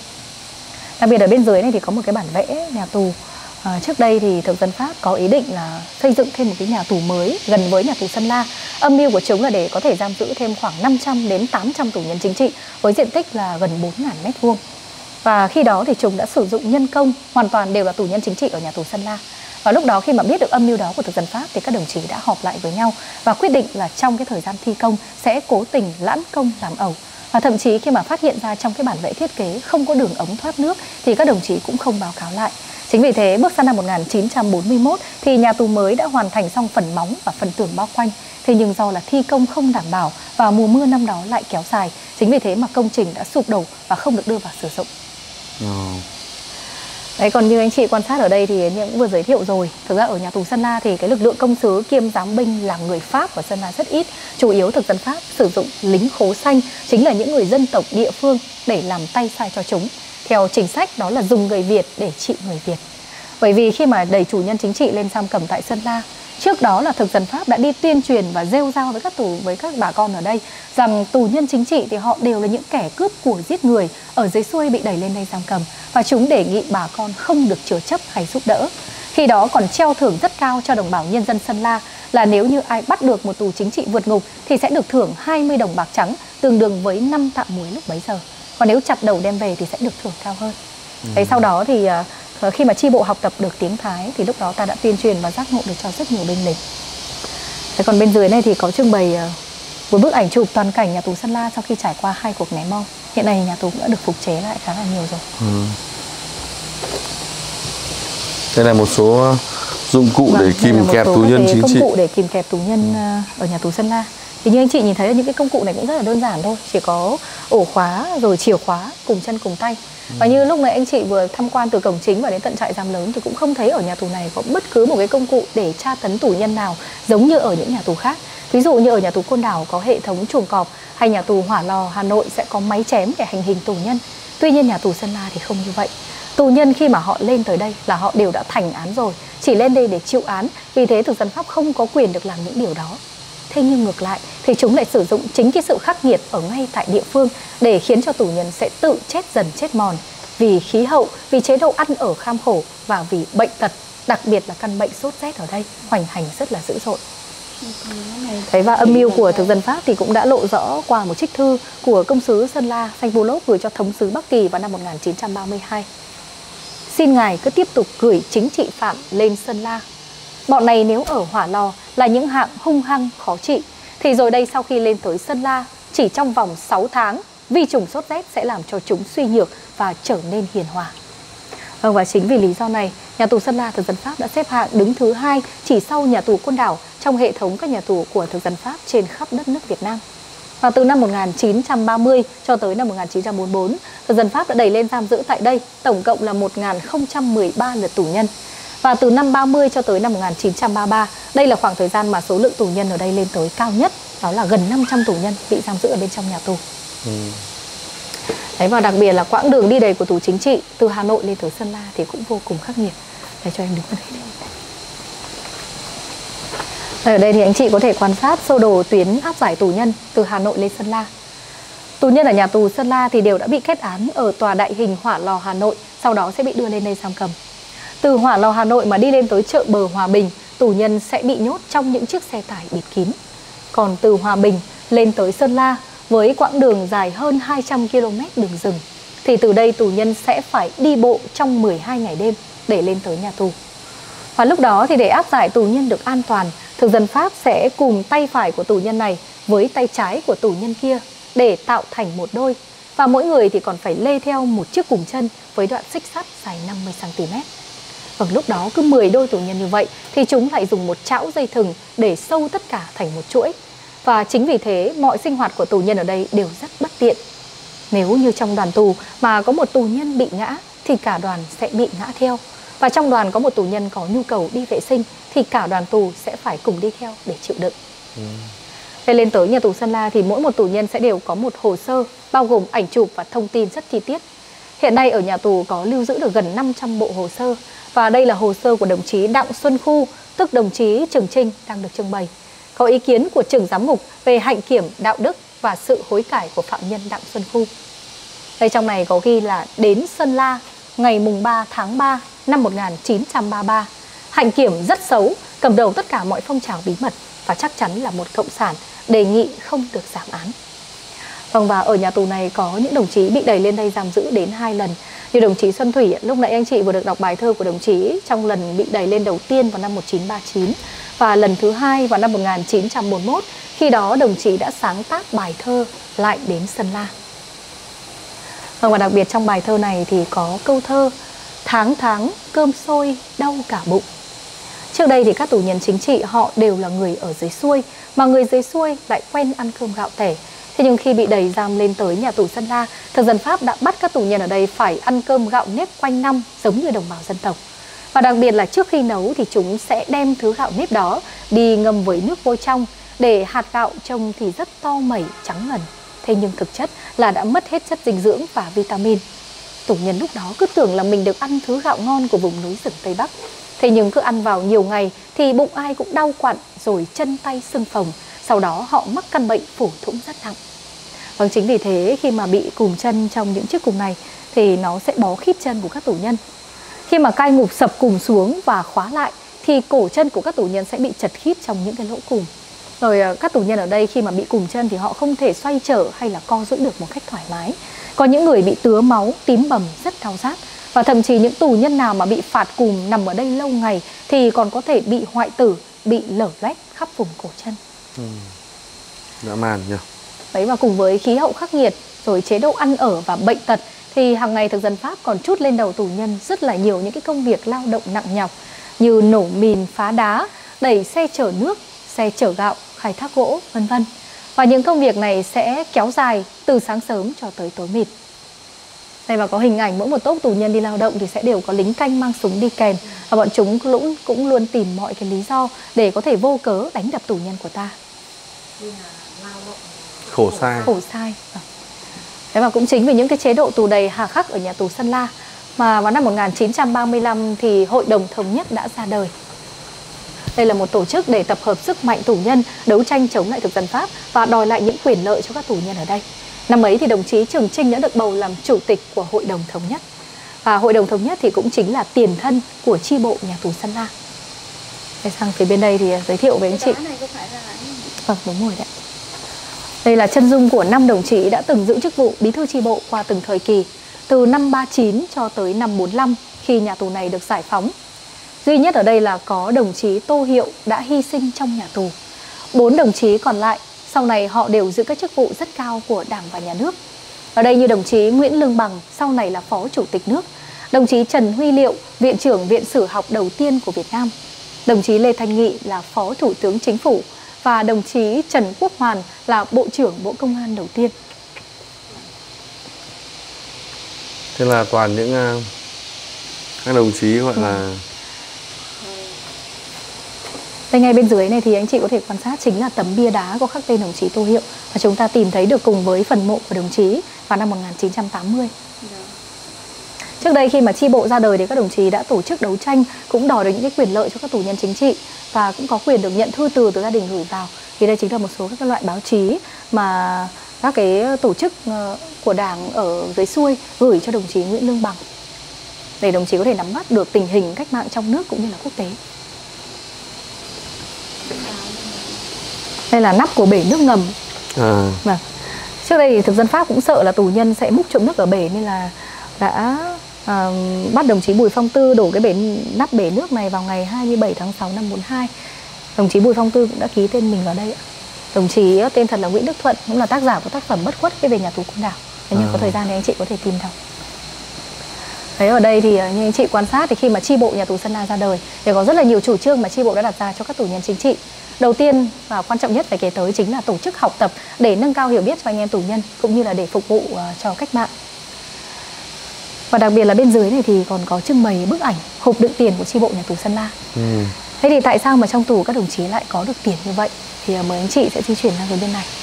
Đặc biệt ở bên dưới này thì có một cái bản vẽ nhà tù. À, trước đây thì thực dân Pháp có ý định là xây dựng thêm một cái nhà tù mới gần với nhà tù Sơn La. Âm mưu của chúng là để có thể giam giữ thêm khoảng năm trăm đến tám trăm tù nhân chính trị với diện tích là gần bốn nghìn mét vuông. Và khi đó thì chúng đã sử dụng nhân công hoàn toàn đều là tù nhân chính trị ở nhà tù Sơn La. Và lúc đó khi mà biết được âm mưu đó của thực dân Pháp thì các đồng chí đã họp lại với nhau và quyết định là trong cái thời gian thi công sẽ cố tình lãn công làm ẩu. Và thậm chí khi mà phát hiện ra trong cái bản vẽ thiết kế không có đường ống thoát nước thì các đồng chí cũng không báo cáo lại. Chính vì thế bước sang năm một nghìn chín trăm bốn mươi mốt thì nhà tù mới đã hoàn thành xong phần móng và phần tường bao quanh. Thế nhưng do là thi công không đảm bảo và mùa mưa năm đó lại kéo dài, chính vì thế mà công trình đã sụp đổ và không được đưa vào sử dụng. Oh. Đấy, còn như anh chị quan sát ở đây thì như cũng vừa giới thiệu rồi, thực ra ở nhà tù Sơn La thì cái lực lượng công sứ kiêm giám binh là người Pháp ở Sơn La rất ít. Chủ yếu thực dân Pháp sử dụng lính khố xanh, chính là những người dân tộc địa phương để làm tay sai cho chúng. Theo chính sách đó là dùng người Việt để trị người Việt. Bởi vì khi mà đẩy chủ nhân chính trị lên giam cầm tại Sơn La, trước đó là thực dân Pháp đã đi tuyên truyền và rêu rao với các tù với các bà con ở đây rằng tù nhân chính trị thì họ đều là những kẻ cướp của giết người ở dưới xuôi bị đẩy lên đây giam cầm, và chúng đề nghị bà con không được chứa chấp hay giúp đỡ. Khi đó còn treo thưởng rất cao cho đồng bào nhân dân Sơn La là nếu như ai bắt được một tù chính trị vượt ngục thì sẽ được thưởng hai mươi đồng bạc trắng, tương đương với năm tạ muối lúc bấy giờ. Còn nếu chặt đầu đem về thì sẽ được thưởng cao hơn. Ừ. Đấy, sau đó thì uh, khi mà chi bộ học tập được tiếng Thái thì lúc đó ta đã tuyên truyền và giác ngộ được cho rất nhiều binh lính. Thế còn bên dưới này thì có trưng bày uh, một bức ảnh chụp toàn cảnh nhà tù Sơn La sau khi trải qua hai cuộc ném bom. Hiện nay nhà tù cũng đã được phục chế lại khá là nhiều rồi. Ừ. Đây là một số dụng cụ vâng, để kìm kẹp tù nhân chính trị. Công cụ để kìm kẹp tù nhân uh, ở nhà tù Sơn La. Thì như anh chị nhìn thấy là những cái công cụ này cũng rất là đơn giản thôi, chỉ có ổ khóa rồi chìa khóa cùng chân cùng tay. Ừ. Và như lúc này anh chị vừa tham quan từ cổng chính và đến tận trại giam lớn thì cũng không thấy ở nhà tù này có bất cứ một cái công cụ để tra tấn tù nhân nào giống như ở những nhà tù khác. Ví dụ như ở nhà tù Côn Đảo có hệ thống chuồng cọp, hay nhà tù Hỏa Lò Hà Nội sẽ có máy chém để hành hình tù nhân. Tuy nhiên nhà tù Sơn La thì không như vậy. Tù nhân khi mà họ lên tới đây là họ đều đã thành án rồi, chỉ lên đây để chịu án, vì thế thực dân Pháp không có quyền được làm những điều đó. Thế nhưng ngược lại thì chúng lại sử dụng chính cái sự khắc nghiệt ở ngay tại địa phương để khiến cho tù nhân sẽ tự chết dần chết mòn vì khí hậu, vì chế độ ăn ở kham khổ và vì bệnh tật, đặc biệt là căn bệnh sốt rét ở đây hoành hành rất là dữ dội. Đấy, và âm mưu của thực dân Pháp thì cũng đã lộ rõ qua một trích thư của công sứ Sơn La Xanh Vô Lốp gửi cho thống sứ Bắc Kỳ vào năm một nghìn chín trăm ba mươi hai. Xin ngài cứ tiếp tục gửi chính trị phạm lên Sơn La. Bọn này nếu ở Hỏa Lò là những hạng hung hăng khó trị, thì rồi đây sau khi lên tới Sơn La, chỉ trong vòng sáu tháng, vi trùng sốt rét sẽ làm cho chúng suy nhược và trở nên hiền hòa. Vâng, và chính vì lý do này, nhà tù Sơn La thực dân Pháp đã xếp hạng đứng thứ hai chỉ sau nhà tù Côn Đảo trong hệ thống các nhà tù của thực dân Pháp trên khắp đất nước Việt Nam. Và từ năm một nghìn chín trăm ba mươi cho tới năm một nghìn chín trăm bốn mươi bốn, thực dân Pháp đã đẩy lên giam giữ tại đây tổng cộng là một nghìn không trăm mười ba lượt tù nhân. Và từ năm ba mươi cho tới năm một nghìn chín trăm ba mươi ba, đây là khoảng thời gian mà số lượng tù nhân ở đây lên tới cao nhất, đó là gần năm trăm tù nhân bị giam giữ ở bên trong nhà tù. Ừ. Đấy, và đặc biệt là quãng đường đi đầy của tù chính trị từ Hà Nội lên tới Sơn La thì cũng vô cùng khắc nghiệt. Để cho em đứng ở đây. Ở đây thì anh chị có thể quan sát sơ đồ tuyến áp giải tù nhân từ Hà Nội lên Sơn La. Tù nhân ở nhà tù Sơn La thì đều đã bị kết án ở tòa đại hình Hỏa Lò Hà Nội, sau đó sẽ bị đưa lên đây giam cầm. Từ Hỏa Lò Hà Nội mà đi lên tới chợ bờ Hòa Bình, tù nhân sẽ bị nhốt trong những chiếc xe tải bịt kín. Còn từ Hòa Bình lên tới Sơn La với quãng đường dài hơn hai trăm ki lô mét đường rừng, thì từ đây tù nhân sẽ phải đi bộ trong mười hai ngày đêm để lên tới nhà tù. Và lúc đó thì để áp giải tù nhân được an toàn, thực dân Pháp sẽ cùng tay phải của tù nhân này với tay trái của tù nhân kia để tạo thành một đôi. Và mỗi người thì còn phải lê theo một chiếc cùm chân với đoạn xích sắt dài năm mươi xăng ti mét. Vâng, lúc đó cứ mười đôi tù nhân như vậy thì chúng lại dùng một chảo dây thừng để sâu tất cả thành một chuỗi. Và chính vì thế mọi sinh hoạt của tù nhân ở đây đều rất bất tiện. Nếu như trong đoàn tù mà có một tù nhân bị ngã thì cả đoàn sẽ bị ngã theo. Và trong đoàn có một tù nhân có nhu cầu đi vệ sinh thì cả đoàn tù sẽ phải cùng đi theo để chịu đựng. Ừ. Để lên tới nhà tù Sơn La thì mỗi một tù nhân sẽ đều có một hồ sơ bao gồm ảnh chụp và thông tin rất chi tiết. Hiện nay ở nhà tù có lưu giữ được gần năm trăm bộ hồ sơ. Và đây là hồ sơ của đồng chí Đặng Xuân Khu, tức đồng chí Trường Trinh đang được trưng bày. Có ý kiến của trưởng giám ngục về hạnh kiểm đạo đức và sự hối cải của phạm nhân Đặng Xuân Khu. Đây trong này có ghi là đến Sơn La ngày mùng ba tháng ba năm một nghìn chín trăm ba mươi ba. Hạnh kiểm rất xấu, cầm đầu tất cả mọi phong trào bí mật và chắc chắn là một cộng sản, đề nghị không được giảm án. Vâng, và ở nhà tù này có những đồng chí bị đẩy lên đây giam giữ đến hai lần. Như đồng chí Xuân Thủy, lúc nãy anh chị vừa được đọc bài thơ của đồng chí trong lần bị đẩy lên đầu tiên vào năm một nghìn chín trăm ba mươi chín. Và lần thứ hai vào năm một nghìn chín trăm bốn mươi mốt, khi đó đồng chí đã sáng tác bài thơ Lại đến Sơn La. Vâng, và đặc biệt trong bài thơ này thì có câu thơ tháng tháng cơm sôi đau cả bụng. Trước đây thì các tù nhân chính trị họ đều là người ở dưới xuôi, mà người dưới xuôi lại quen ăn cơm gạo tẻ. Thế nhưng khi bị đẩy giam lên tới nhà tù Sơn La, thực dân Pháp đã bắt các tù nhân ở đây phải ăn cơm gạo nếp quanh năm giống như đồng bào dân tộc. Và đặc biệt là trước khi nấu thì chúng sẽ đem thứ gạo nếp đó đi ngâm với nước vôi trong để hạt gạo trông thì rất to mẩy trắng ngần. Thế nhưng thực chất là đã mất hết chất dinh dưỡng và vitamin. Tù nhân lúc đó cứ tưởng là mình được ăn thứ gạo ngon của vùng núi rừng Tây Bắc. Thế nhưng cứ ăn vào nhiều ngày thì bụng ai cũng đau quặn rồi chân tay sưng phồng. Sau đó họ mắc căn bệnh phổi thủng rất nặng. Vâng, chính vì thế khi mà bị cùm chân trong những chiếc cùm này thì nó sẽ bó khít chân của các tù nhân. Khi mà cai ngục sập cùm xuống và khóa lại thì cổ chân của các tù nhân sẽ bị chật khít trong những cái lỗ cùm. Rồi các tù nhân ở đây khi mà bị cùm chân thì họ không thể xoay trở hay là co duỗi được một cách thoải mái. Có những người bị tứa máu, tím bầm, rất đau rát. Và thậm chí những tù nhân nào mà bị phạt cùm nằm ở đây lâu ngày thì còn có thể bị hoại tử, bị lở loét khắp vùng cổ chân. Ừ. Dã man nhỉ. Đấy, và cùng với khí hậu khắc nghiệt, rồi chế độ ăn ở và bệnh tật thì hàng ngày thực dân Pháp còn trút lên đầu tù nhân rất là nhiều những cái công việc lao động nặng nhọc như nổ mìn, phá đá, đẩy xe chở nước, xe chở gạo, khai thác gỗ, vân vân. Và những công việc này sẽ kéo dài từ sáng sớm cho tới tối mịt. Đây, và có hình ảnh mỗi một tốp tù nhân đi lao động thì sẽ đều có lính canh mang súng đi kèm. Và bọn chúng cũng, cũng luôn tìm mọi cái lý do để có thể vô cớ đánh đập tù nhân của ta. Khổ sai. Khổ sai. Thế và cũng chính vì những cái chế độ tù đầy hà khắc ở nhà tù Sơn La mà vào năm một nghìn chín trăm ba mươi lăm thì Hội đồng Thống nhất đã ra đời. Đây là một tổ chức để tập hợp sức mạnh tù nhân đấu tranh chống lại thực dân Pháp và đòi lại những quyền lợi cho các tù nhân ở đây. Năm ấy thì đồng chí Trường Trinh đã được bầu làm chủ tịch của Hội đồng Thống nhất. Và Hội đồng Thống nhất thì cũng chính là tiền thân của chi bộ nhà tù Sơn La. Để sang phía bên đây thì giới thiệu với anh chị. Vâng, đúng rồi đấy. Đây là chân dung của năm đồng chí đã từng giữ chức vụ bí thư chi bộ qua từng thời kỳ, từ năm ba chín cho tới năm bốn lăm khi nhà tù này được giải phóng. Duy nhất ở đây là có đồng chí Tô Hiệu đã hy sinh trong nhà tù. Bốn đồng chí còn lại sau này họ đều giữ các chức vụ rất cao của Đảng và Nhà nước. Ở đây như đồng chí Nguyễn Lương Bằng sau này là Phó Chủ tịch nước, đồng chí Trần Huy Liệu, Viện trưởng Viện Sử học đầu tiên của Việt Nam, đồng chí Lê Thanh Nghị là Phó Thủ tướng Chính phủ và đồng chí Trần Quốc Hoàn là Bộ trưởng Bộ Công an đầu tiên. Thế là toàn những uh, các đồng chí gọi ừ. là đây, ngay bên dưới này thì anh chị có thể quan sát chính là tấm bia đá có khắc tên đồng chí Tô Hiệu và chúng ta tìm thấy được cùng với phần mộ của đồng chí vào năm một nghìn chín trăm tám mươi. Trước đây khi mà chi bộ ra đời thì các đồng chí đã tổ chức đấu tranh, cũng đòi được những cái quyền lợi cho các tù nhân chính trị và cũng có quyền được nhận thư từ từ gia đình gửi vào. Thì đây chính là một số các loại báo chí mà các cái tổ chức của Đảng ở dưới xuôi gửi cho đồng chí Nguyễn Lương Bằng để đồng chí có thể nắm bắt được tình hình cách mạng trong nước cũng như là quốc tế. Đây là nắp của bể nước ngầm. À. Vâng. Trước đây thì thực dân Pháp cũng sợ là tù nhân sẽ múc trộm nước ở bể nên là đã à, bắt đồng chí Bùi Phong Tư đổ cái bể nắp bể nước này vào ngày hai mươi bảy tháng sáu năm bốn hai. Đồng chí Bùi Phong Tư cũng đã ký tên mình vào đây ạ. Đồng chí tên thật là Nguyễn Đức Thuận, cũng là tác giả của tác phẩm Bất Khuất cái về nhà tù Côn Đảo. Nếu như à. có thời gian thì anh chị có thể tìm đọc. Đấy, ở đây thì như anh chị quan sát thì khi mà chi bộ nhà tù Sơn La ra đời thì có rất là nhiều chủ trương mà chi bộ đã đặt ra cho các tù nhân chính trị. Đầu tiên và quan trọng nhất phải kể tới chính là tổ chức học tập để nâng cao hiểu biết cho anh em tù nhân cũng như là để phục vụ uh, cho cách mạng. Và đặc biệt là bên dưới này thì còn có trưng bày bức ảnh hộp đựng tiền của chi bộ nhà tù Sơn La. Ừ. Thế thì tại sao mà trong tù các đồng chí lại có được tiền như vậy? Thì uh, mời anh chị sẽ di chuyển sang phía bên này.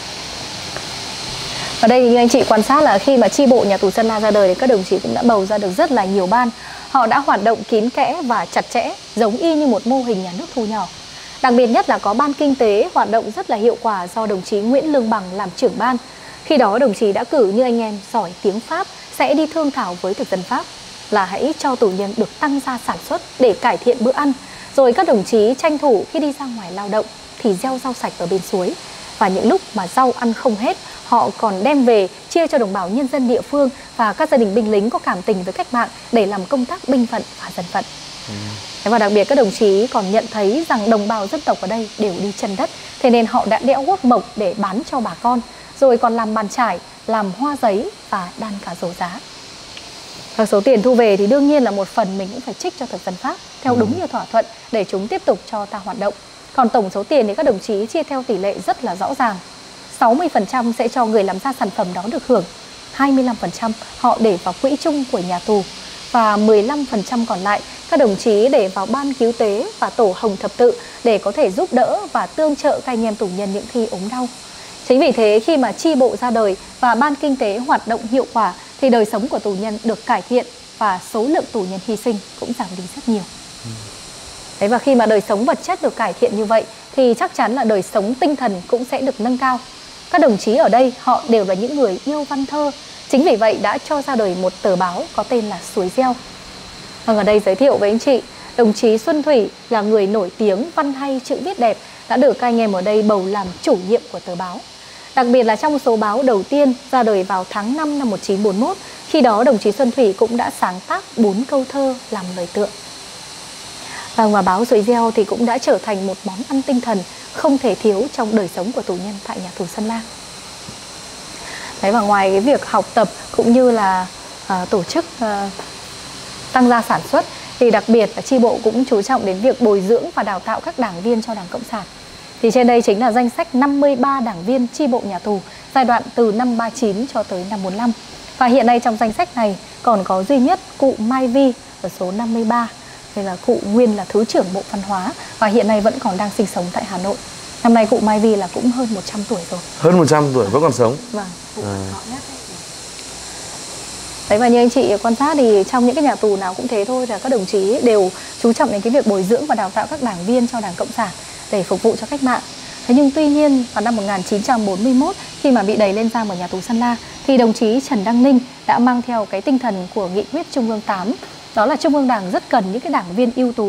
Ở đây như anh chị quan sát là khi mà chi bộ nhà tù Sơn La ra đời thì các đồng chí cũng đã bầu ra được rất là nhiều ban. Họ đã hoạt động kín kẽ và chặt chẽ, giống y như một mô hình nhà nước thu nhỏ. Đặc biệt nhất là có ban kinh tế hoạt động rất là hiệu quả do đồng chí Nguyễn Lương Bằng làm trưởng ban. Khi đó đồng chí đã cử như anh em giỏi tiếng Pháp sẽ đi thương thảo với thực dân Pháp là hãy cho tù nhân được tăng gia sản xuất để cải thiện bữa ăn. Rồi các đồng chí tranh thủ khi đi ra ngoài lao động thì gieo rau sạch ở bên suối. Và những lúc mà rau ăn không hết, họ còn đem về chia cho đồng bào nhân dân địa phương và các gia đình binh lính có cảm tình với cách mạng để làm công tác binh phận và dân phận. Ừ. Và đặc biệt các đồng chí còn nhận thấy rằng đồng bào dân tộc ở đây đều đi chân đất, thế nên họ đã đẽo guốc mộc để bán cho bà con, rồi còn làm bàn chải, làm hoa giấy và đan cả dầu giá. Và số tiền thu về thì đương nhiên là một phần mình cũng phải trích cho thực dân Pháp theo đúng như thỏa thuận để chúng tiếp tục cho ta hoạt động. Còn tổng số tiền thì các đồng chí chia theo tỷ lệ rất là rõ ràng. sáu mươi phần trăm sẽ cho người làm ra sản phẩm đó được hưởng, hai mươi lăm phần trăm họ để vào quỹ chung của nhà tù và mười lăm phần trăm còn lại các đồng chí để vào ban cứu tế và tổ hồng thập tự để có thể giúp đỡ và tương trợ các anh em tù nhân những khi ốm đau. Chính vì thế khi mà chi bộ ra đời và ban kinh tế hoạt động hiệu quả thì đời sống của tù nhân được cải thiện và số lượng tù nhân hy sinh cũng giảm đi rất nhiều. Đấy, và khi mà đời sống vật chất được cải thiện như vậy thì chắc chắn là đời sống tinh thần cũng sẽ được nâng cao. Các đồng chí ở đây họ đều là những người yêu văn thơ. Chính vì vậy đã cho ra đời một tờ báo có tên là Suối Reo. Vâng, ở đây giới thiệu với anh chị, đồng chí Xuân Thủy là người nổi tiếng văn hay chữ viết đẹp, đã được các anh em ở đây bầu làm chủ nhiệm của tờ báo. Đặc biệt là trong số báo đầu tiên ra đời vào tháng năm năm một nghìn chín trăm bốn mươi mốt, khi đó đồng chí Xuân Thủy cũng đã sáng tác bốn câu thơ làm lời tựa. Vâng, và báo Suối Reo thì cũng đã trở thành một món ăn tinh thần không thể thiếu trong đời sống của tù nhân tại nhà tù Sơn La. Đấy, và ngoài cái việc học tập cũng như là uh, tổ chức uh, tăng gia sản xuất thì đặc biệt là chi bộ cũng chú trọng đến việc bồi dưỡng và đào tạo các đảng viên cho Đảng Cộng sản. Thì trên đây chính là danh sách năm mươi ba đảng viên chi bộ nhà tù giai đoạn từ năm ba chín cho tới năm bốn lăm. Và hiện nay trong danh sách này còn có duy nhất cụ Mai Vi ở số năm mươi ba. Đây là cụ nguyên là Thứ trưởng Bộ Văn hóa và hiện nay vẫn còn đang sinh sống tại Hà Nội. Năm nay cụ Mai Vi là cũng hơn một trăm tuổi rồi. Hơn một trăm tuổi vẫn còn sống. Vâng. À. Đấy, và như anh chị quan sát thì trong những cái nhà tù nào cũng thế thôi, là các đồng chí đều chú trọng đến cái việc bồi dưỡng và đào tạo các đảng viên cho Đảng Cộng sản để phục vụ cho cách mạng. Thế nhưng tuy nhiên vào năm một nghìn chín trăm bốn mươi mốt khi mà bị đày lên giam ở nhà tù Sơn La thì đồng chí Trần Đăng Ninh đã mang theo cái tinh thần của nghị quyết Trung ương tám, đó là Trung ương Đảng rất cần những cái đảng viên ưu tú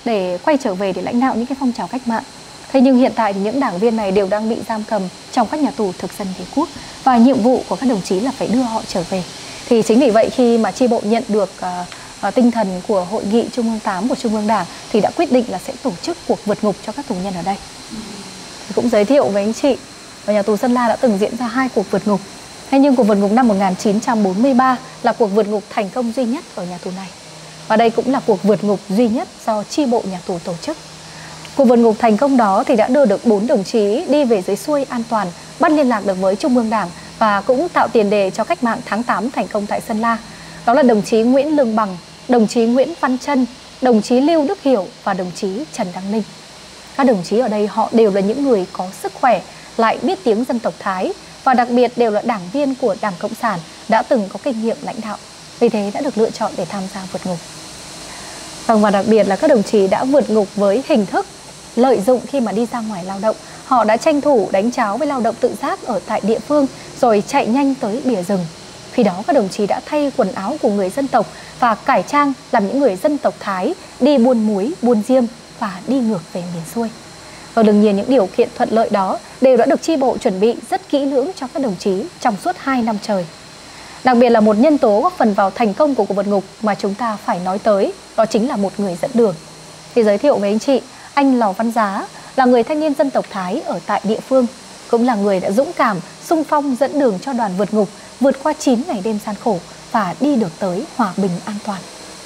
để quay trở về để lãnh đạo những cái phong trào cách mạng. Thế nhưng hiện tại thì những đảng viên này đều đang bị giam cầm trong các nhà tù thực dân đế quốc, và nhiệm vụ của các đồng chí là phải đưa họ trở về. Thì chính vì vậy khi mà chi bộ nhận được uh, uh, tinh thần của Hội nghị Trung ương tám của Trung ương Đảng thì đã quyết định là sẽ tổ chức cuộc vượt ngục cho các tù nhân ở đây. Thì cũng giới thiệu với anh chị, ở nhà tù Sơn La đã từng diễn ra hai cuộc vượt ngục. Thế nhưng cuộc vượt ngục năm một nghìn chín trăm bốn mươi ba là cuộc vượt ngục thành công duy nhất ở nhà tù này. Và đây cũng là cuộc vượt ngục duy nhất do chi bộ nhà tù tổ chức. Cuộc vượt ngục thành công đó thì đã đưa được bốn đồng chí đi về dưới xuôi an toàn, bắt liên lạc được với Trung ương Đảng và cũng tạo tiền đề cho cách mạng tháng tám thành công tại Sơn La. Đó là đồng chí Nguyễn Lương Bằng, đồng chí Nguyễn Văn Trân, đồng chí Lưu Đức Hiểu và đồng chí Trần Đăng Ninh. Các đồng chí ở đây họ đều là những người có sức khỏe, lại biết tiếng dân tộc Thái và đặc biệt đều là đảng viên của Đảng Cộng sản, đã từng có kinh nghiệm lãnh đạo. Vì thế đã được lựa chọn để tham gia vượt ngục. Vâng, và đặc biệt là các đồng chí đã vượt ngục với hình thức lợi dụng khi mà đi ra ngoài lao động. Họ đã tranh thủ đánh cháo với lao động tự giác ở tại địa phương rồi chạy nhanh tới bìa rừng. Khi đó các đồng chí đã thay quần áo của người dân tộc và cải trang làm những người dân tộc Thái đi buôn muối, buôn diêm và đi ngược về miền xuôi. Và đương nhiên những điều kiện thuận lợi đó đều đã được chi bộ chuẩn bị rất kỹ lưỡng cho các đồng chí trong suốt hai năm trời. Đặc biệt là một nhân tố góp phần vào thành công của cuộc vượt ngục mà chúng ta phải nói tới, đó chính là một người dẫn đường. Thì giới thiệu với anh chị, anh Lò Văn Giá là người thanh niên dân tộc Thái ở tại địa phương, cũng là người đã dũng cảm, xung phong dẫn đường cho đoàn vượt ngục vượt qua chín ngày đêm gian khổ và đi được tới hòa bình an toàn.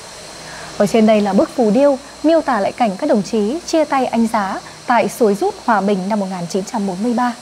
Ở trên đây là bức phù điêu miêu tả lại cảnh các đồng chí chia tay anh Giá tại suối Rút Hòa Bình năm một nghìn chín trăm bốn mươi ba.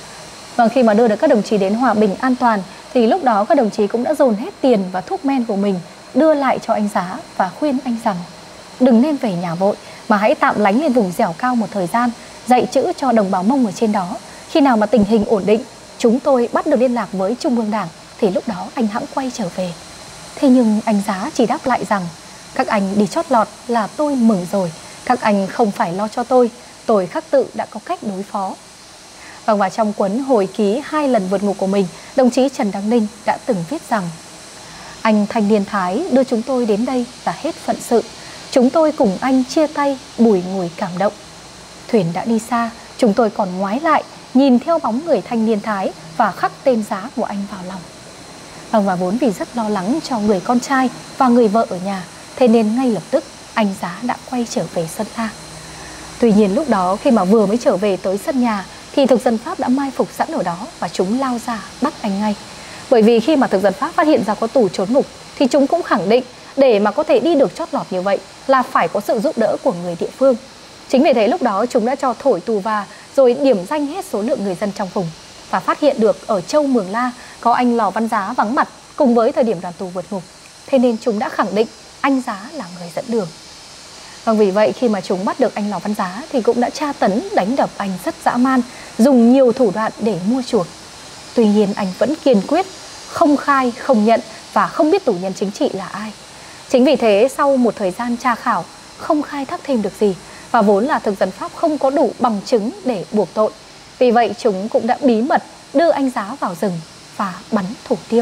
Và khi mà đưa được các đồng chí đến Hòa Bình an toàn thì lúc đó các đồng chí cũng đã dồn hết tiền và thuốc men của mình đưa lại cho anh Giá và khuyên anh rằng đừng nên về nhà vội mà hãy tạm lánh lên vùng dẻo cao một thời gian, dạy chữ cho đồng bào Mông ở trên đó. Khi nào mà tình hình ổn định, chúng tôi bắt được liên lạc với Trung ương Đảng thì lúc đó anh hẵng quay trở về. Thế nhưng anh Giá chỉ đáp lại rằng các anh đi chót lọt là tôi mừng rồi, các anh không phải lo cho tôi, tôi khắc tự đã có cách đối phó. Vâng, và trong cuốn hồi ký hai lần vượt ngục của mình, đồng chí Trần Đăng Ninh đã từng viết rằng: anh thanh niên Thái đưa chúng tôi đến đây là hết phận sự, chúng tôi cùng anh chia tay bùi ngùi cảm động. Thuyền đã đi xa, chúng tôi còn ngoái lại nhìn theo bóng người thanh niên Thái và khắc tên Giá của anh vào lòng. Vâng, và vốn vì rất lo lắng cho người con trai và người vợ ở nhà, thế nên ngay lập tức anh Giá đã quay trở về Sơn La. Tuy nhiên lúc đó khi mà vừa mới trở về tới sân nhà thì thực dân Pháp đã mai phục sẵn ở đó và chúng lao ra bắt anh ngay. Bởi vì khi mà thực dân Pháp phát hiện ra có tù trốn ngục thì chúng cũng khẳng định để mà có thể đi được chót lọt như vậy là phải có sự giúp đỡ của người địa phương. Chính vì thế lúc đó chúng đã cho thổi tù và rồi điểm danh hết số lượng người dân trong vùng và phát hiện được ở Châu Mường La có anh Lò Văn Giá vắng mặt cùng với thời điểm đoàn tù vượt ngục. Thế nên chúng đã khẳng định anh Giá là người dẫn đường. Vâng, vì vậy khi mà chúng bắt được anh Lò Văn Giá thì cũng đã tra tấn, đánh đập anh rất dã man, dùng nhiều thủ đoạn để mua chuộc. Tuy nhiên anh vẫn kiên quyết, không khai, không nhận và không biết tù nhân chính trị là ai. Chính vì thế sau một thời gian tra khảo, không khai thác thêm được gì và vốn là thực dân Pháp không có đủ bằng chứng để buộc tội. Vì vậy chúng cũng đã bí mật đưa anh Giá vào rừng và bắn thủ tiêu.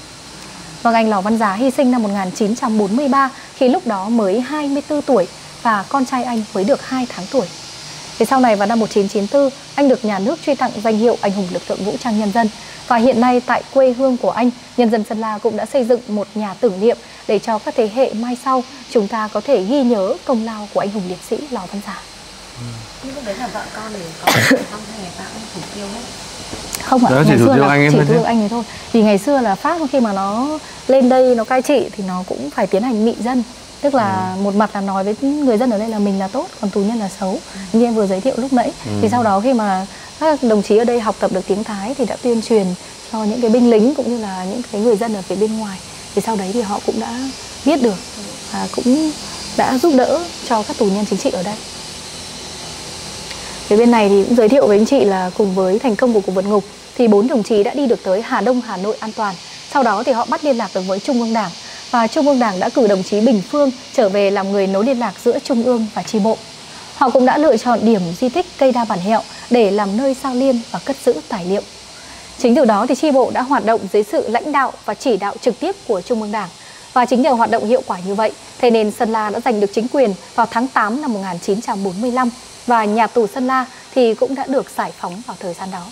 Vâng, anh Lò Văn Giá hy sinh năm một nghìn chín trăm bốn mươi ba khi lúc đó mới hai mươi tư tuổi và con trai anh mới được hai tháng tuổi. Thì sau này vào năm một nghìn chín trăm chín mươi tư, anh được nhà nước truy tặng danh hiệu Anh hùng lực lượng vũ trang nhân dân. Và hiện nay tại quê hương của anh, nhân dân Sơn La cũng đã xây dựng một nhà tưởng niệm để cho các thế hệ mai sau chúng ta có thể ghi nhớ công lao của anh hùng liệt sĩ Lò Văn Giá. Nhưng lúc đấy là vợ con để có không hay là anh thủ tiêu hết? Không ạ, đó, ngày chỉ xưa là là anh chỉ thôi thương anh ấy thôi. Vì ngày xưa là Pháp khi mà nó lên đây nó cai trị thì nó cũng phải tiến hành mị dân. Tức là ừ. một mặt là nói với người dân ở đây là mình là tốt, còn tù nhân là xấu. Ừ. Như em vừa giới thiệu lúc nãy. Ừ. Thì sau đó khi mà các đồng chí ở đây học tập được tiếng Thái thì đã tuyên truyền cho những cái binh lính cũng như là những cái người dân ở phía bên ngoài. Thì sau đấy thì họ cũng đã biết được và cũng đã giúp đỡ cho các tù nhân chính trị ở đây. Phía bên này thì cũng giới thiệu với anh chị là cùng với thành công của cuộc vượt ngục thì bốn đồng chí đã đi được tới Hà Đông, Hà Nội an toàn. Sau đó thì họ bắt liên lạc được với Trung ương Đảng và Trung ương Đảng đã cử đồng chí Bình Phương trở về làm người nối liên lạc giữa Trung ương và chi bộ. Họ cũng đã lựa chọn điểm di tích Cây Đa Bản Hẹo để làm nơi sao liên và cất giữ tài liệu. Chính từ đó thì chi bộ đã hoạt động dưới sự lãnh đạo và chỉ đạo trực tiếp của Trung ương Đảng. Và chính nhờ hoạt động hiệu quả như vậy, thế nên Sơn La đã giành được chính quyền vào tháng tám năm một nghìn chín trăm bốn mươi lăm và nhà tù Sơn La thì cũng đã được giải phóng vào thời gian đó.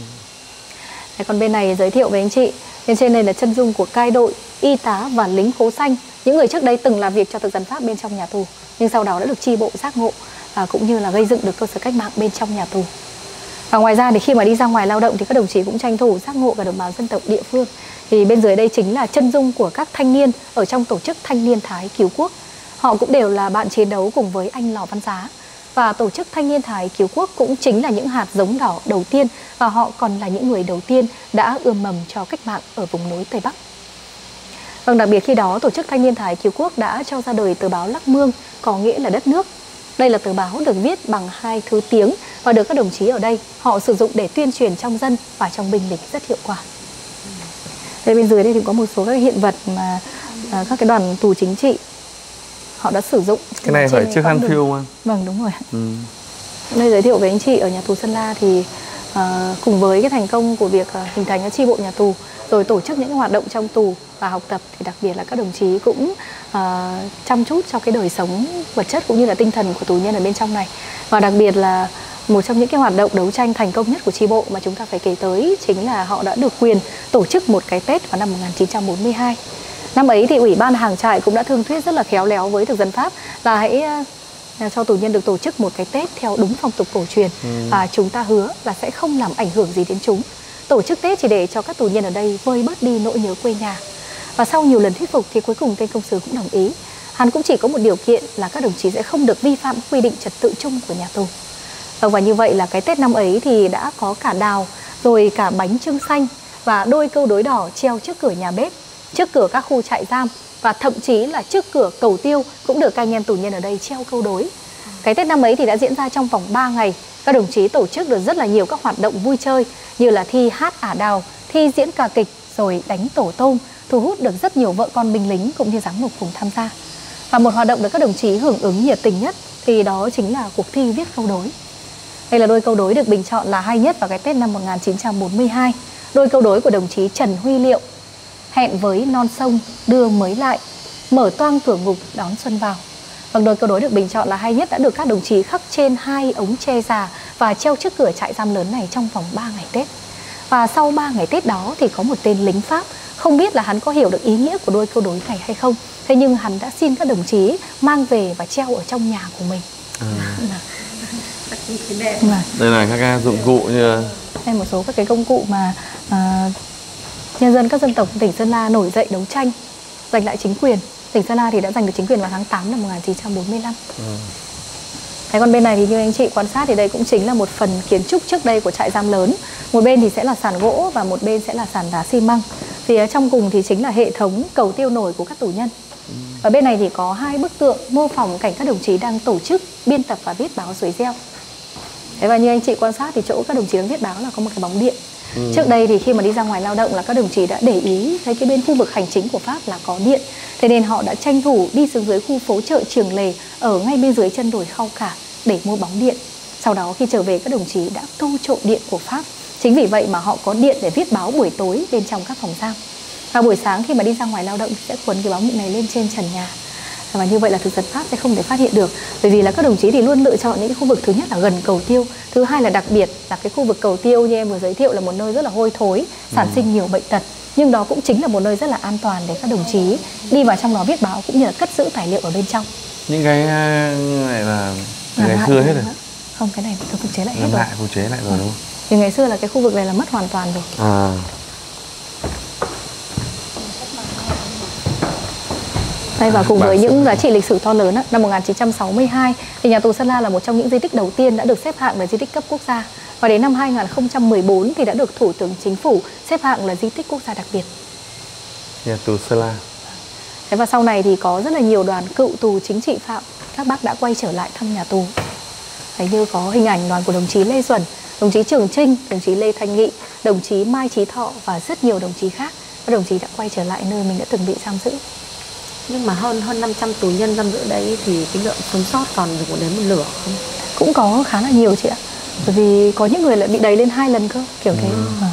Ừ. Còn bên này giới thiệu với anh chị, bên trên này là chân dung của cai đội, y tá và lính khố xanh, những người trước đây từng làm việc cho thực dân Pháp bên trong nhà tù, nhưng sau đó đã được chi bộ giác ngộ và cũng như là gây dựng được cơ sở cách mạng bên trong nhà tù. Và ngoài ra thì khi mà đi ra ngoài lao động thì các đồng chí cũng tranh thủ giác ngộ cả đồng bào dân tộc địa phương. Thì bên dưới đây chính là chân dung của các thanh niên ở trong tổ chức Thanh niên Thái Cứu Quốc. Họ cũng đều là bạn chiến đấu cùng với anh Lò Văn Giá. Và tổ chức Thanh niên Thái Cứu Quốc cũng chính là những hạt giống đỏ đầu tiên, và họ còn là những người đầu tiên đã ươm mầm cho cách mạng ở vùng núi Tây Bắc. Vâng, đặc biệt khi đó tổ chức Thanh niên Thái Cứu Quốc đã cho ra đời tờ báo Lắc Mương, có nghĩa là đất nước. Đây là tờ báo được viết bằng hai thứ tiếng và được các đồng chí ở đây họ sử dụng để tuyên truyền trong dân và trong binh lính rất hiệu quả. Đây bên dưới đây thì có một số các hiện vật mà à, các cái đoàn tù chính trị họ đã sử dụng. Cái này phải chiếc khăn phiêu không? Vâng, đúng rồi. Ừ. Đây giới thiệu với anh chị ở nhà tù Sơn La thì à, cùng với cái thành công của việc à, hình thành các chi bộ nhà tù, rồi tổ chức những hoạt động trong tù và học tập, thì đặc biệt là các đồng chí cũng uh, chăm chút cho cái đời sống vật chất cũng như là tinh thần của tù nhân ở bên trong này. Và đặc biệt là một trong những cái hoạt động đấu tranh thành công nhất của chi bộ mà chúng ta phải kể tới chính là họ đã được quyền tổ chức một cái Tết vào năm một nghìn chín trăm bốn mươi hai. Năm ấy thì Ủy ban Hàng trại cũng đã thương thuyết rất là khéo léo với thực dân Pháp là hãy uh, cho tù nhân được tổ chức một cái Tết theo đúng phong tục cổ truyền. Ừ. Và chúng ta hứa là sẽ không làm ảnh hưởng gì đến chúng. Tổ chức Tết chỉ để cho các tù nhân ở đây vơi bớt đi nỗi nhớ quê nhà. Và sau nhiều lần thuyết phục thì cuối cùng tên công sứ cũng đồng ý. Hắn cũng chỉ có một điều kiện là các đồng chí sẽ không được vi phạm quy định trật tự chung của nhà tù. Và như vậy là cái Tết năm ấy thì đã có cả đào, rồi cả bánh chưng xanh và đôi câu đối đỏ treo trước cửa nhà bếp, trước cửa các khu trại giam, và thậm chí là trước cửa cầu tiêu cũng được các anh em tù nhân ở đây treo câu đối. Cái Tết năm ấy thì đã diễn ra trong vòng ba ngày. Các đồng chí tổ chức được rất là nhiều các hoạt động vui chơi như là thi hát ả đào, thi diễn ca kịch, rồi đánh tổ tôm, thu hút được rất nhiều vợ con binh lính cũng như giám mục cùng tham gia. Và một hoạt động được các đồng chí hưởng ứng nhiệt tình nhất thì đó chính là cuộc thi viết câu đối. Đây là đôi câu đối được bình chọn là hay nhất vào cái Tết năm một nghìn chín trăm bốn mươi hai. Đôi câu đối của đồng chí Trần Huy Liệu: hẹn với non sông đưa mới lại, mở toang cửa ngục đón xuân vào. Và đôi câu đối được bình chọn là hay nhất đã được các đồng chí khắc trên hai ống tre già và treo trước cửa trại giam lớn này trong vòng ba ngày Tết. Và sau ba ngày Tết đó thì có một tên lính Pháp, không biết là hắn có hiểu được ý nghĩa của đôi câu đối này hay không, thế nhưng hắn đã xin các đồng chí mang về và treo ở trong nhà của mình. À. Đây là các dụng cụ như đây một số các cái công cụ mà à, nhân dân các dân tộc tỉnh Sơn La nổi dậy đấu tranh giành lại chính quyền. Tỉnh Sơn La thì đã giành được chính quyền vào tháng tám năm một nghìn chín trăm bốn mươi lăm. Ừ. Thế còn bên này thì như anh chị quan sát thì đây cũng chính là một phần kiến trúc trước đây của trại giam lớn. Một bên thì sẽ là sàn gỗ và một bên sẽ là sàn đá xi măng. Phía trong cùng thì chính là hệ thống cầu tiêu nổi của các tù nhân. Ở bên này thì có hai bức tượng mô phỏng cảnh các đồng chí đang tổ chức biên tập và viết báo suối reo. Thế và như anh chị quan sát thì chỗ các đồng chí đang viết báo là có một cái bóng điện. Ừ. Trước đây thì khi mà đi ra ngoài lao động là các đồng chí đã để ý thấy cái bên khu vực hành chính của Pháp là có điện. Thế nên họ đã tranh thủ đi xuống dưới khu phố chợ Trường Lề ở ngay bên dưới chân đồi Khao Cả để mua bóng điện. Sau đó khi trở về các đồng chí đã thu trộm điện của Pháp. Chính vì vậy mà họ có điện để viết báo buổi tối bên trong các phòng giam. Và buổi sáng khi mà đi ra ngoài lao động sẽ quấn cái bóng điện này lên trên trần nhà. Và như vậy là thực dân Pháp sẽ không thể phát hiện được. Bởi vì là các đồng chí thì luôn lựa chọn những cái khu vực thứ nhất là gần cầu tiêu, thứ hai là đặc biệt là cái khu vực cầu tiêu như em vừa giới thiệu là một nơi rất là hôi thối, sản ừ. sinh nhiều bệnh tật. Nhưng đó cũng chính là một nơi rất là an toàn để các đồng chí đi vào trong đó viết báo cũng như là cất giữ tài liệu ở bên trong. Những cái này là ngày xưa hết rồi. Không, cái này tôi phục chế lại hết Làm rồi. lại phục chế lại rồi đúng không? Thì ngày xưa là cái khu vực này là mất hoàn toàn rồi. À. Đây, và cùng với những giá trị lịch sử to lớn á, năm một nghìn chín trăm sáu mươi hai thì nhà tù Sơn La là một trong những di tích đầu tiên đã được xếp hạng là di tích cấp quốc gia. Và đến năm hai nghìn không trăm mười bốn thì đã được Thủ tướng Chính phủ xếp hạng là di tích quốc gia đặc biệt. Nhà tù Sơn La. Thế và sau này thì có rất là nhiều đoàn cựu tù chính trị phạm, các bác đã quay trở lại thăm nhà tù. Đấy, như có hình ảnh đoàn của đồng chí Lê Duẩn, đồng chí Trường Trinh, đồng chí Lê Thanh Nghị, đồng chí Mai Chí Thọ và rất nhiều đồng chí khác. Các đồng chí đã quay trở lại nơi mình đã từng bị giam giữ. Nhưng mà hơn hơn năm trăm tù nhân giam giữ đấy thì cái lượng sống sót còn được đến một nửa không? Cũng có khá là nhiều chị ạ. Bởi vì có những người lại bị đày lên hai lần cơ, kiểu thế. Ừ. À.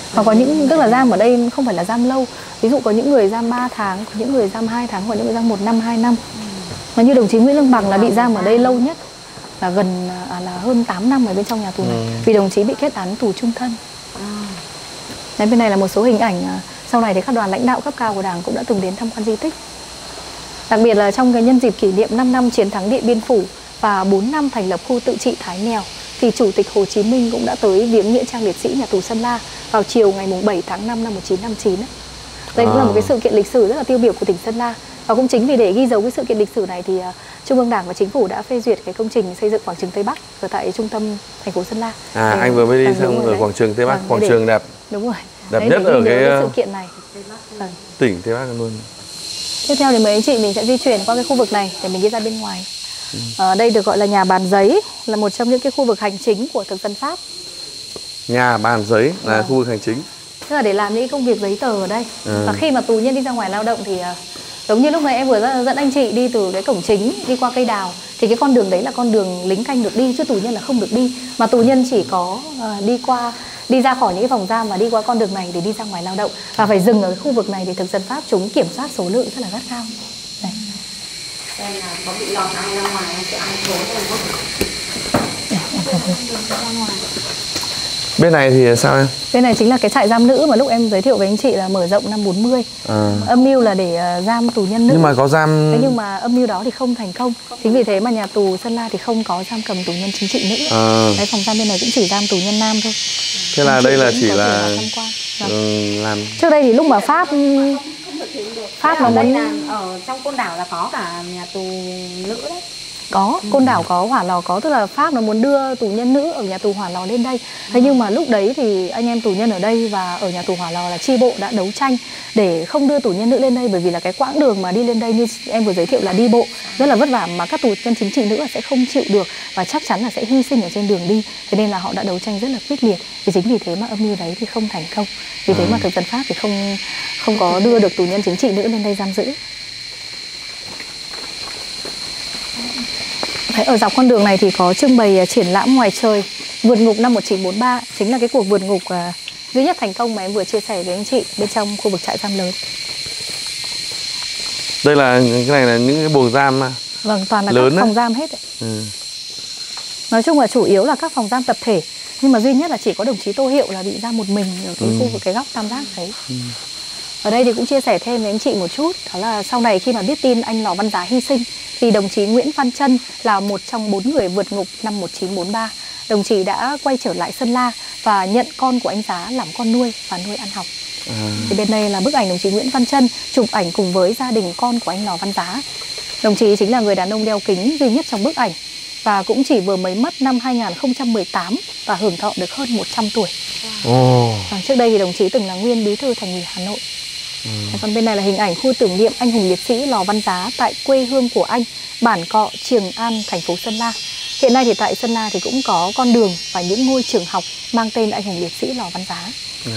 Và có những, tức là giam ở đây không phải là giam lâu. Ví dụ có những người giam ba tháng, có những người giam hai tháng, có những người giam một năm, hai năm. Mà như đồng chí Nguyễn Lương Bằng là bị giam ở đây lâu nhất, là gần à, là hơn tám năm ở bên trong nhà tù này. Ừ. Vì đồng chí bị kết án tù chung thân. Đấy, bên này là một số hình ảnh à, sau này thì các đoàn lãnh đạo cấp cao của Đảng cũng đã từng đến tham quan di tích. Đặc biệt là trong cái nhân dịp kỷ niệm năm năm chiến thắng Điện Biên Phủ và bốn năm thành lập khu tự trị Thái Mèo, thì Chủ tịch Hồ Chí Minh cũng đã tới viếng nghĩa trang liệt sĩ nhà tù Sơn La vào chiều ngày bảy tháng năm năm một nghìn chín trăm năm mươi chín. Đây cũng à. là một cái sự kiện lịch sử rất là tiêu biểu của tỉnh Sơn La. Và cũng chính vì để ghi dấu cái sự kiện lịch sử này thì uh, Trung ương Đảng và Chính phủ đã phê duyệt cái công trình xây dựng quảng trường Tây Bắc ở tại trung tâm thành phố Sơn La. À, để, anh vừa mới đi sang ở quảng trường Tây Bắc, vâng, quảng trường đẹp. Đúng rồi. Đẹp đấy, nhất ở cái, cái sự kiện này. Vâng. Tỉnh Tây Bắc luôn. Tiếp theo thì mấy anh chị mình sẽ di chuyển qua cái khu vực này để mình đi ra bên ngoài. Ừ. Ở đây được gọi là nhà Bàn Giấy, là một trong những cái khu vực hành chính của thực dân Pháp. Nhà Bàn Giấy là à. khu vực hành chính. Tức là để làm những công việc giấy tờ ở đây. Ừ. Và khi mà tù nhân đi ra ngoài lao động thì giống như lúc này em vừa dẫn anh chị đi từ cái cổng chính đi qua cây đào, thì cái con đường đấy là con đường lính canh được đi, chứ tù nhân là không được đi. Mà tù nhân chỉ có uh, đi qua đi ra khỏi những cái phòng giam và đi qua con đường này để đi ra ngoài lao động, và phải dừng ở cái khu vực này thì thực dân Pháp chúng kiểm soát số lượng rất là gắt gao. Đây. Đây là có bị lọt ai ra ngoài không? Sẽ ai trốn không? Bên này thì sao em? Bên này chính là cái trại giam nữ mà lúc em giới thiệu với anh chị là mở rộng năm bốn mươi. À. Âm mưu là để uh, giam tù nhân nữ. Nhưng mà có giam... Thế nhưng mà âm mưu đó thì không thành công. Chính vì thế mà nhà tù Sơn La thì không có giam cầm tù nhân chính trị nữ. À. Cái phòng giam bên này cũng chỉ giam tù nhân nam thôi. Thế là đây là chỉ là... Vâng. Ừ, làm... Trước đây thì lúc mà Pháp... Pháp nó muốn... Là ở trong Côn Đảo là có cả nhà tù nữ đấy. Có, Côn Đảo có, Hỏa Lò có, tức là Pháp nó muốn đưa tù nhân nữ ở nhà tù Hỏa Lò lên đây. Thế nhưng mà lúc đấy thì anh em tù nhân ở đây và ở nhà tù Hỏa Lò là chi bộ đã đấu tranh để không đưa tù nhân nữ lên đây, bởi vì là cái quãng đường mà đi lên đây như em vừa giới thiệu là đi bộ rất là vất vả, mà các tù nhân chính trị nữ sẽ không chịu được và chắc chắn là sẽ hy sinh ở trên đường đi. Thế nên là họ đã đấu tranh rất là quyết liệt. Vì chính vì thế mà âm mưu đấy thì không thành công. Vì thế mà thực dân Pháp thì không không có đưa được tù nhân chính trị nữ lên đây giam giữ. Đấy, ở dọc con đường này thì có trưng bày triển lãm ngoài trời vượt ngục năm một nghìn chín trăm bốn mươi ba, chính là cái cuộc vượt ngục uh, duy nhất thành công mà em vừa chia sẻ với anh chị bên trong khu vực trại giam lớn. Đây là cái này là những cái buồng giam mà. Vâng, toàn là lớn các phòng giam hết. Ừ. Nói chung là chủ yếu là các phòng giam tập thể, nhưng mà duy nhất là chỉ có đồng chí Tô Hiệu là bị giam một mình ở cái ừ. khu vực cái góc tam giác đấy. Ừ. Ở đây thì cũng chia sẻ thêm với anh chị một chút, đó là sau này khi mà biết tin anh Lò Văn Giá hy sinh thì đồng chí Nguyễn Văn Trân là một trong bốn người vượt ngục năm một nghìn chín trăm bốn mươi ba. Đồng chí đã quay trở lại Sơn La và nhận con của anh Giá làm con nuôi và nuôi ăn học. À. Thì bên đây là bức ảnh đồng chí Nguyễn Văn Trân chụp ảnh cùng với gia đình con của anh Lò Văn Giá. Đồng chí chính là người đàn ông đeo kính duy nhất trong bức ảnh và cũng chỉ vừa mới mất năm hai nghìn không trăm mười tám và hưởng thọ được hơn một trăm tuổi. Wow. Và trước đây thì đồng chí từng là nguyên bí thư Thành ủy Hà Nội. Ừ. Còn bên này là hình ảnh khu tưởng niệm anh hùng liệt sĩ Lò Văn Giá tại quê hương của anh, bản Cọ, Trường An, thành phố Sơn La. Hiện nay thì tại Sơn La thì cũng có con đường và những ngôi trường học mang tên anh hùng liệt sĩ Lò Văn Giá. Ừ.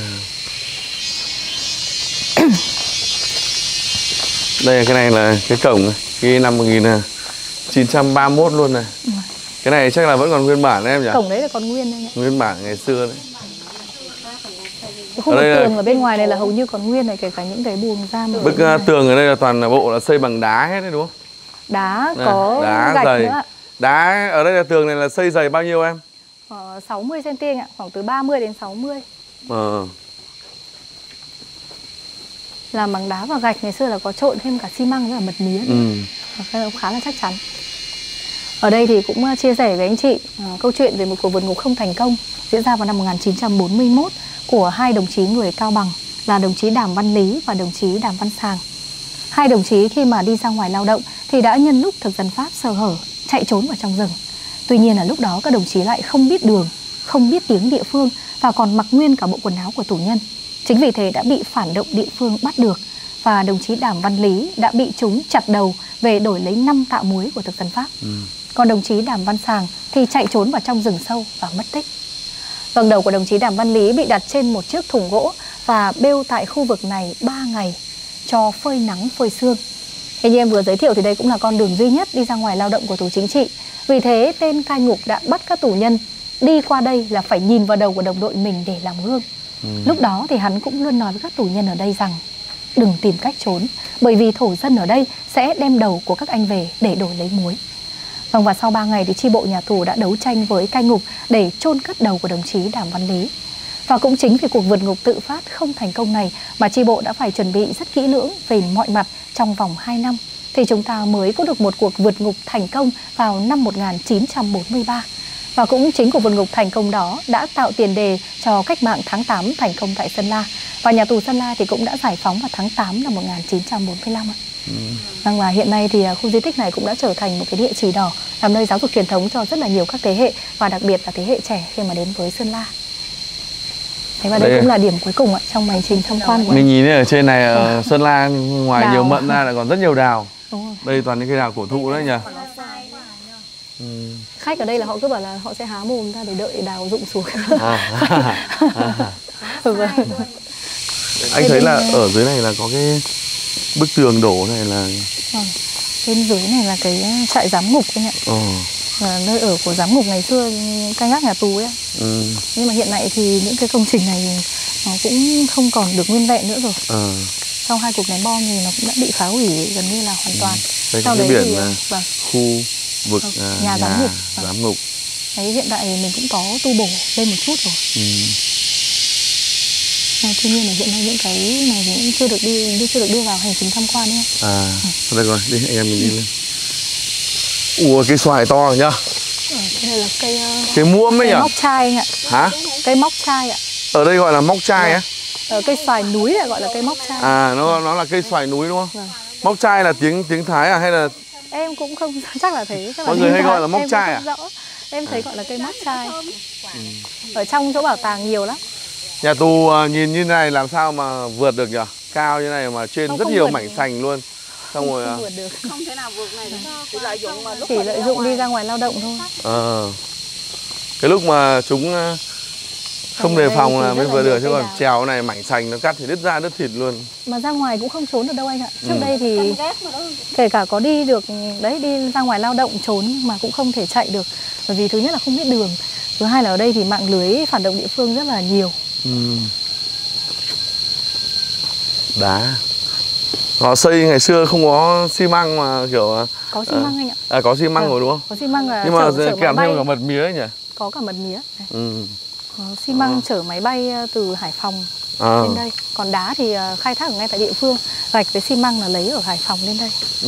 Đây, cái này là cái cổng cái năm một nghìn chín trăm ba mươi mốt luôn này. Ừ. Cái này chắc là vẫn còn nguyên bản đấy em nhỉ? Cổng đấy là còn nguyên đấy nhỉ? Nguyên bản ngày xưa đấy. Cái khu vực tường là... ở bên ngoài này là hầu như còn nguyên này, kể cả những cái buồng giam. Bức uh, tường ở đây là toàn là bộ là xây bằng đá hết đấy đúng không? Đá này, có đá gạch dày. nữa. Đá ở đây là tường này là xây dày bao nhiêu em? Ờ, sáu mươi xăng ti mét ạ, khoảng từ ba mươi đến sáu mươi. Ờ. Làm bằng đá và gạch, ngày xưa là có trộn thêm cả xi măng với cả mật mía. Ừ. Khá là chắc chắn. Ở đây thì cũng chia sẻ với anh chị uh, câu chuyện về một cuộc vượt ngục không thành công diễn ra vào năm một nghìn chín trăm bốn mươi mốt của hai đồng chí người Cao Bằng là đồng chí Đàm Văn Lý và đồng chí Đàm Văn Sàng. Hai đồng chí khi mà đi ra ngoài lao động thì đã nhân lúc thực dân Pháp sơ hở chạy trốn vào trong rừng. Tuy nhiên là lúc đó các đồng chí lại không biết đường, không biết tiếng địa phương và còn mặc nguyên cả bộ quần áo của tù nhân. Chính vì thế đã bị phản động địa phương bắt được và đồng chí Đàm Văn Lý đã bị chúng chặt đầu về đổi lấy năm tạ muối của thực dân Pháp. Ừ. Còn đồng chí Đàm Văn Sàng thì chạy trốn vào trong rừng sâu và mất tích. Vâng, đầu của đồng chí Đàm Văn Lý bị đặt trên một chiếc thùng gỗ và bêu tại khu vực này ba ngày cho phơi nắng phơi sương. Thế như em vừa giới thiệu thì đây cũng là con đường duy nhất đi ra ngoài lao động của tù chính trị. Vì thế tên cai ngục đã bắt các tù nhân đi qua đây là phải nhìn vào đầu của đồng đội mình để làm gương. Ừ. Lúc đó thì hắn cũng luôn nói với các tù nhân ở đây rằng đừng tìm cách trốn, bởi vì thổ dân ở đây sẽ đem đầu của các anh về để đổi lấy muối. Vâng, và sau ba ngày thì chi bộ nhà tù đã đấu tranh với cai ngục để chôn cất đầu của đồng chí Đàm Văn Lý. Và cũng chính vì cuộc vượt ngục tự phát không thành công này mà chi bộ đã phải chuẩn bị rất kỹ lưỡng về mọi mặt trong vòng hai năm, thì chúng ta mới có được một cuộc vượt ngục thành công vào năm một nghìn chín trăm bốn mươi ba. Và cũng chính cuộc vượt ngục thành công đó đã tạo tiền đề cho cách mạng tháng tám thành công tại Sơn La. Và nhà tù Sơn La thì cũng đã giải phóng vào tháng tám năm một nghìn chín trăm bốn mươi lăm ạ. Ừ. Vâng, và hiện nay thì khu di tích này cũng đã trở thành một cái địa chỉ đỏ, làm nơi giáo dục truyền thống cho rất là nhiều các thế hệ, và đặc biệt là thế hệ trẻ khi mà đến với Sơn La. Thế và đây, đây cũng là điểm cuối cùng ạ, trong hành trình tham quan của mình. Nhìn ở trên này ở Sơn La ngoài đào. Nhiều mận ra lại còn rất nhiều đào. Đây toàn những cây đào cổ thụ đấy nhỉ. Ừ. Khách ở đây là họ cứ bảo là họ sẽ há mồm ra để đợi đào rụng xuống. À, à, à. Vâng. Anh thấy là ở dưới này là có cái bức tường đổ này là. Vâng. Bên dưới này là cái trại giám ngục anh ạ. Ừ. Và nơi ở của giám ngục ngày xưa canh gác nhà tù ấy. Ừ. Nhưng mà hiện tại thì những cái công trình này nó cũng không còn được nguyên vẹn nữa rồi. Ừ. Sau hai cuộc ném bom thì nó cũng đã bị phá hủy gần như là hoàn toàn. Đây sau đấy biển thì là vâng. Khu vực nhà, nhà giám ngục. Vâng. Giám ngục. Đấy, hiện tại mình cũng có tu bổ lên một chút rồi. Ừ. À, tuy nhiên là hiện nay những cái này cũng chưa được đi chưa được đưa vào hành trình tham quan nữa. À, ừ. Đây rồi, đi anh em mình đi lên. Ủa cái xoài to nhá. Ừ, cái này là cây uh, cái muỗng ấy nhỉ? Móc chai anh ạ. Hả? Cây móc chai ạ. Ở đây gọi là móc chai á? Ở cây xoài núi lại gọi là cây móc chai. À, nó nó là cây xoài núi đúng không? Vâng. Móc chai là tiếng tiếng Thái à hay là? Em cũng không chắc là thế. Chắc mọi là người hay gọi là móc em chai à? Rõ. Em thấy gọi là cây móc chai. Ừ. Ở trong chỗ bảo tàng nhiều lắm. Nhà tù nhìn như này làm sao mà vượt được nhỉ? Cao như này mà trên không, rất không nhiều mảnh sành luôn. Xong không, rồi không, vượt được. Không thể nào vượt này được. Chỉ lợi dụng mà lúc chỉ lợi dụng đi ra ngoài lao động thôi. Ờ. Cái lúc mà chúng không đề phòng là mới vượt được, chứ còn trèo này mảnh sành nó cắt thì đứt da đứt thịt luôn. Mà ra ngoài cũng không trốn được đâu anh ạ. Trước ừ. đây thì kể cả có đi được đấy, đi ra ngoài lao động trốn mà cũng không thể chạy được, bởi vì thứ nhất là không biết đường, thứ hai là ở đây thì mạng lưới phản động địa phương rất là nhiều. Ừ. Đá họ xây ngày xưa không có xi măng mà kiểu có xi măng à, anh ạ. À, có xi măng à, rồi đúng không? Có xi măng là nhưng mà chở, chở kèm thêm cả mật mía ấy nhỉ? Có cả mật mía. Ừ. Có xi măng à. Chở máy bay từ Hải Phòng à. Lên đây. Còn đá thì khai thác ở ngay tại địa phương. Gạch với xi măng là lấy ở Hải Phòng lên đây. Ừ.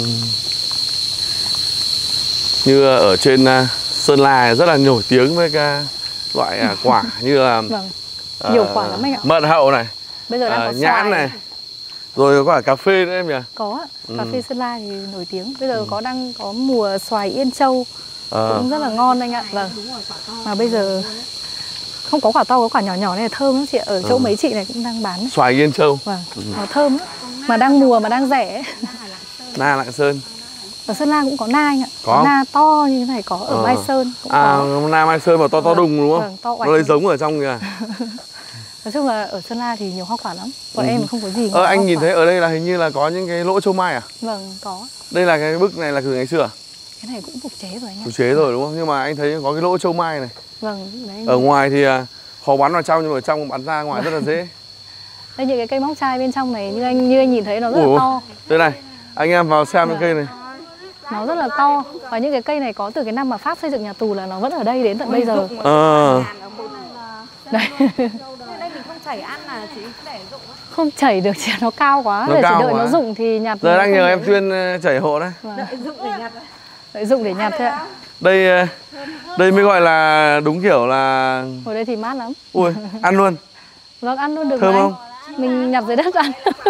Như ở trên Sơn La rất là nổi tiếng với cái loại quả như là vâng. Nhiều uh, quả lắm anh ạ. Mận hậu này. Bây giờ đang uh, có nhãn này. Rồi có cả cà phê nữa em nhỉ? Có ạ. Cà ừ. phê Sơn La thì nổi tiếng. Bây giờ ừ. có đang có mùa xoài Yên Châu à. Cũng rất là ngon anh ạ. Vâng. Mà bây giờ không có quả to, có quả nhỏ nhỏ này là thơm lắm chị ạ. Ở chỗ à. Mấy chị này cũng đang bán. Xoài Yên Châu. Vâng. Ừ. Nó thơm lắm. Mà đang mùa mà đang rẻ. Na Lạng Sơn. Ở Sơn La cũng có na anh ạ. Có. Na to như thế này có ở à. Mai Sơn cũng à, có. Na Mai Sơn mà to to vâng. đùng đúng không? Vâng, to nó lấy giống ở trong kìa. Nói chung là ở Sơn La thì nhiều hoa quả lắm. Bọn ừ. em không có gì. Ờ, anh nhìn quả. Thấy ở đây là hình như là có những cái lỗ châu mai à? Vâng, có. Đây là cái bức này là từ ngày xưa à? Cái này cũng phục chế rồi anh ạ. Phục chế rồi đúng không? Nhưng mà anh thấy có cái lỗ châu mai này. Vâng, đấy. Ở ngoài thì khó bắn vào trong nhưng mà ở trong bắn ra ngoài rất là dễ. Đây những cái cây móc chai bên trong này như anh như anh nhìn thấy nó rất Ủa, là to. Đây này, anh em vào xem cái cây này. Nó rất là to. Và những cái cây này có từ cái năm mà Pháp xây dựng nhà tù là nó vẫn ở đây đến tận bây giờ. Ờ. Đây. Không chảy ăn là chỉ để rụng. Không chảy được chỉ nó cao quá, nó để cao chỉ đợi quá. Nó rụng thì nhặt. Giờ đang nhờ em Tuyên chảy hộ đấy. Vâng. Đợi rụng để nhặt. Đợi rụng để nhặt thôi ạ. Đây đây mới gọi là đúng kiểu là. Ở đây thì mát lắm. Ui, ăn luôn. Vâng, ăn luôn được. Thơm không? Mình nhặt dưới đất ăn.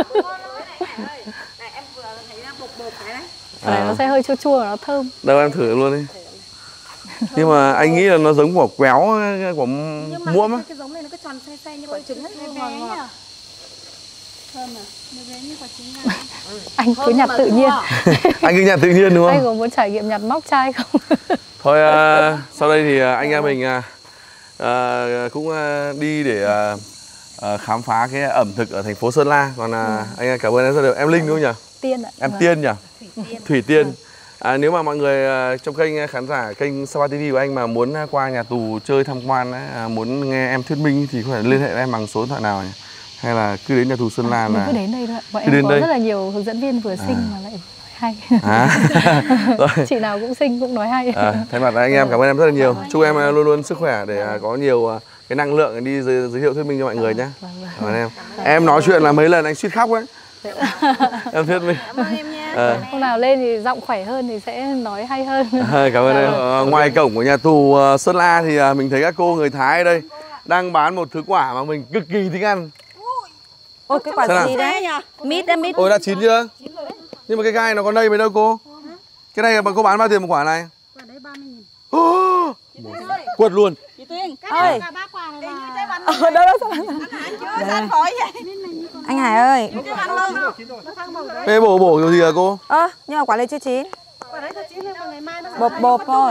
Này em vừa thấy ra bột bột cái đấy. À. Này nó sẽ hơi chua chua nó thơm. Đâu em thử luôn đi. Nhưng mà anh nghĩ là nó giống quả quéo, quả muỗng á. Cái giống này nó cứ tròn xe xe như quả trứng ấy. Ngon ngọt. Thơm à? Như quả trứng. Anh cứ nhặt tự nhiên. Anh cứ nhặt tự nhiên đúng không? Anh có muốn trải nghiệm nhặt móc chai không? Thôi uh, sau đây thì uh, anh em mình uh, uh, cũng uh, đi để uh, uh, khám phá cái ẩm thực ở thành phố Sơn La. Còn uh, ừ. anh cảm ơn em rất nhiều. Em Linh đúng không nhỉ? Tiên ạ. Em vâng. Tiên nhỉ? Thủy Tiên. Thủy Tiên. À, nếu mà mọi người uh, trong kênh khán giả kênh Sapa ti vi của anh mà muốn qua nhà tù chơi tham quan ấy, à, muốn nghe em thuyết minh thì có thể liên hệ với em bằng số điện thoại nào nhỉ? Hay là cứ đến nhà tù Sơn La à, là cứ đến đây thôi. Bọn cứ em có đây. rất là nhiều hướng dẫn viên vừa xinh à. mà lại hay. À. Chị nào cũng xinh cũng nói hay. À, thay mặt anh em cảm ơn em rất là nhiều. Chúc em luôn luôn sức khỏe để uh, có nhiều uh, cái năng lượng đi giới, giới thiệu thuyết minh cho mọi người nhé. Cảm ơn em. Em nói chuyện là mấy lần anh suýt khóc ấy. Em thuyết minh. Cảm ơn em nha. À. Hôm nào lên thì giọng khỏe hơn thì sẽ nói hay hơn. À, cảm ơn em. À, ngoài cổng của nhà tù uh, Sơn La thì uh, mình thấy các cô người Thái ở đây đang bán một thứ quả mà mình cực kỳ thích ăn. Ôi cái quả Sao gì nào? đấy? Mít đấy, mít. Ôi đã chín chưa? Nhưng mà cái gai nó có đây mấy đâu cô? Cái này mà cô bán bao tiền một quả này? Quả đấy ba mươi nghìn. Quật luôn. Chị Tuyên. Ơi. Cả ba quả này Đi như là trái bánh. Ờ, đâu đâu sao? Chưa xanh khỏi vậy. Anh Hải ơi. Trái bánh luôn. Ê bổ bổ kiểu gì à cô? Ơ, à, nhưng mà quả này chưa chín. quả đấy thật chín nhưng mà ngày mai nó Bột bột thôi.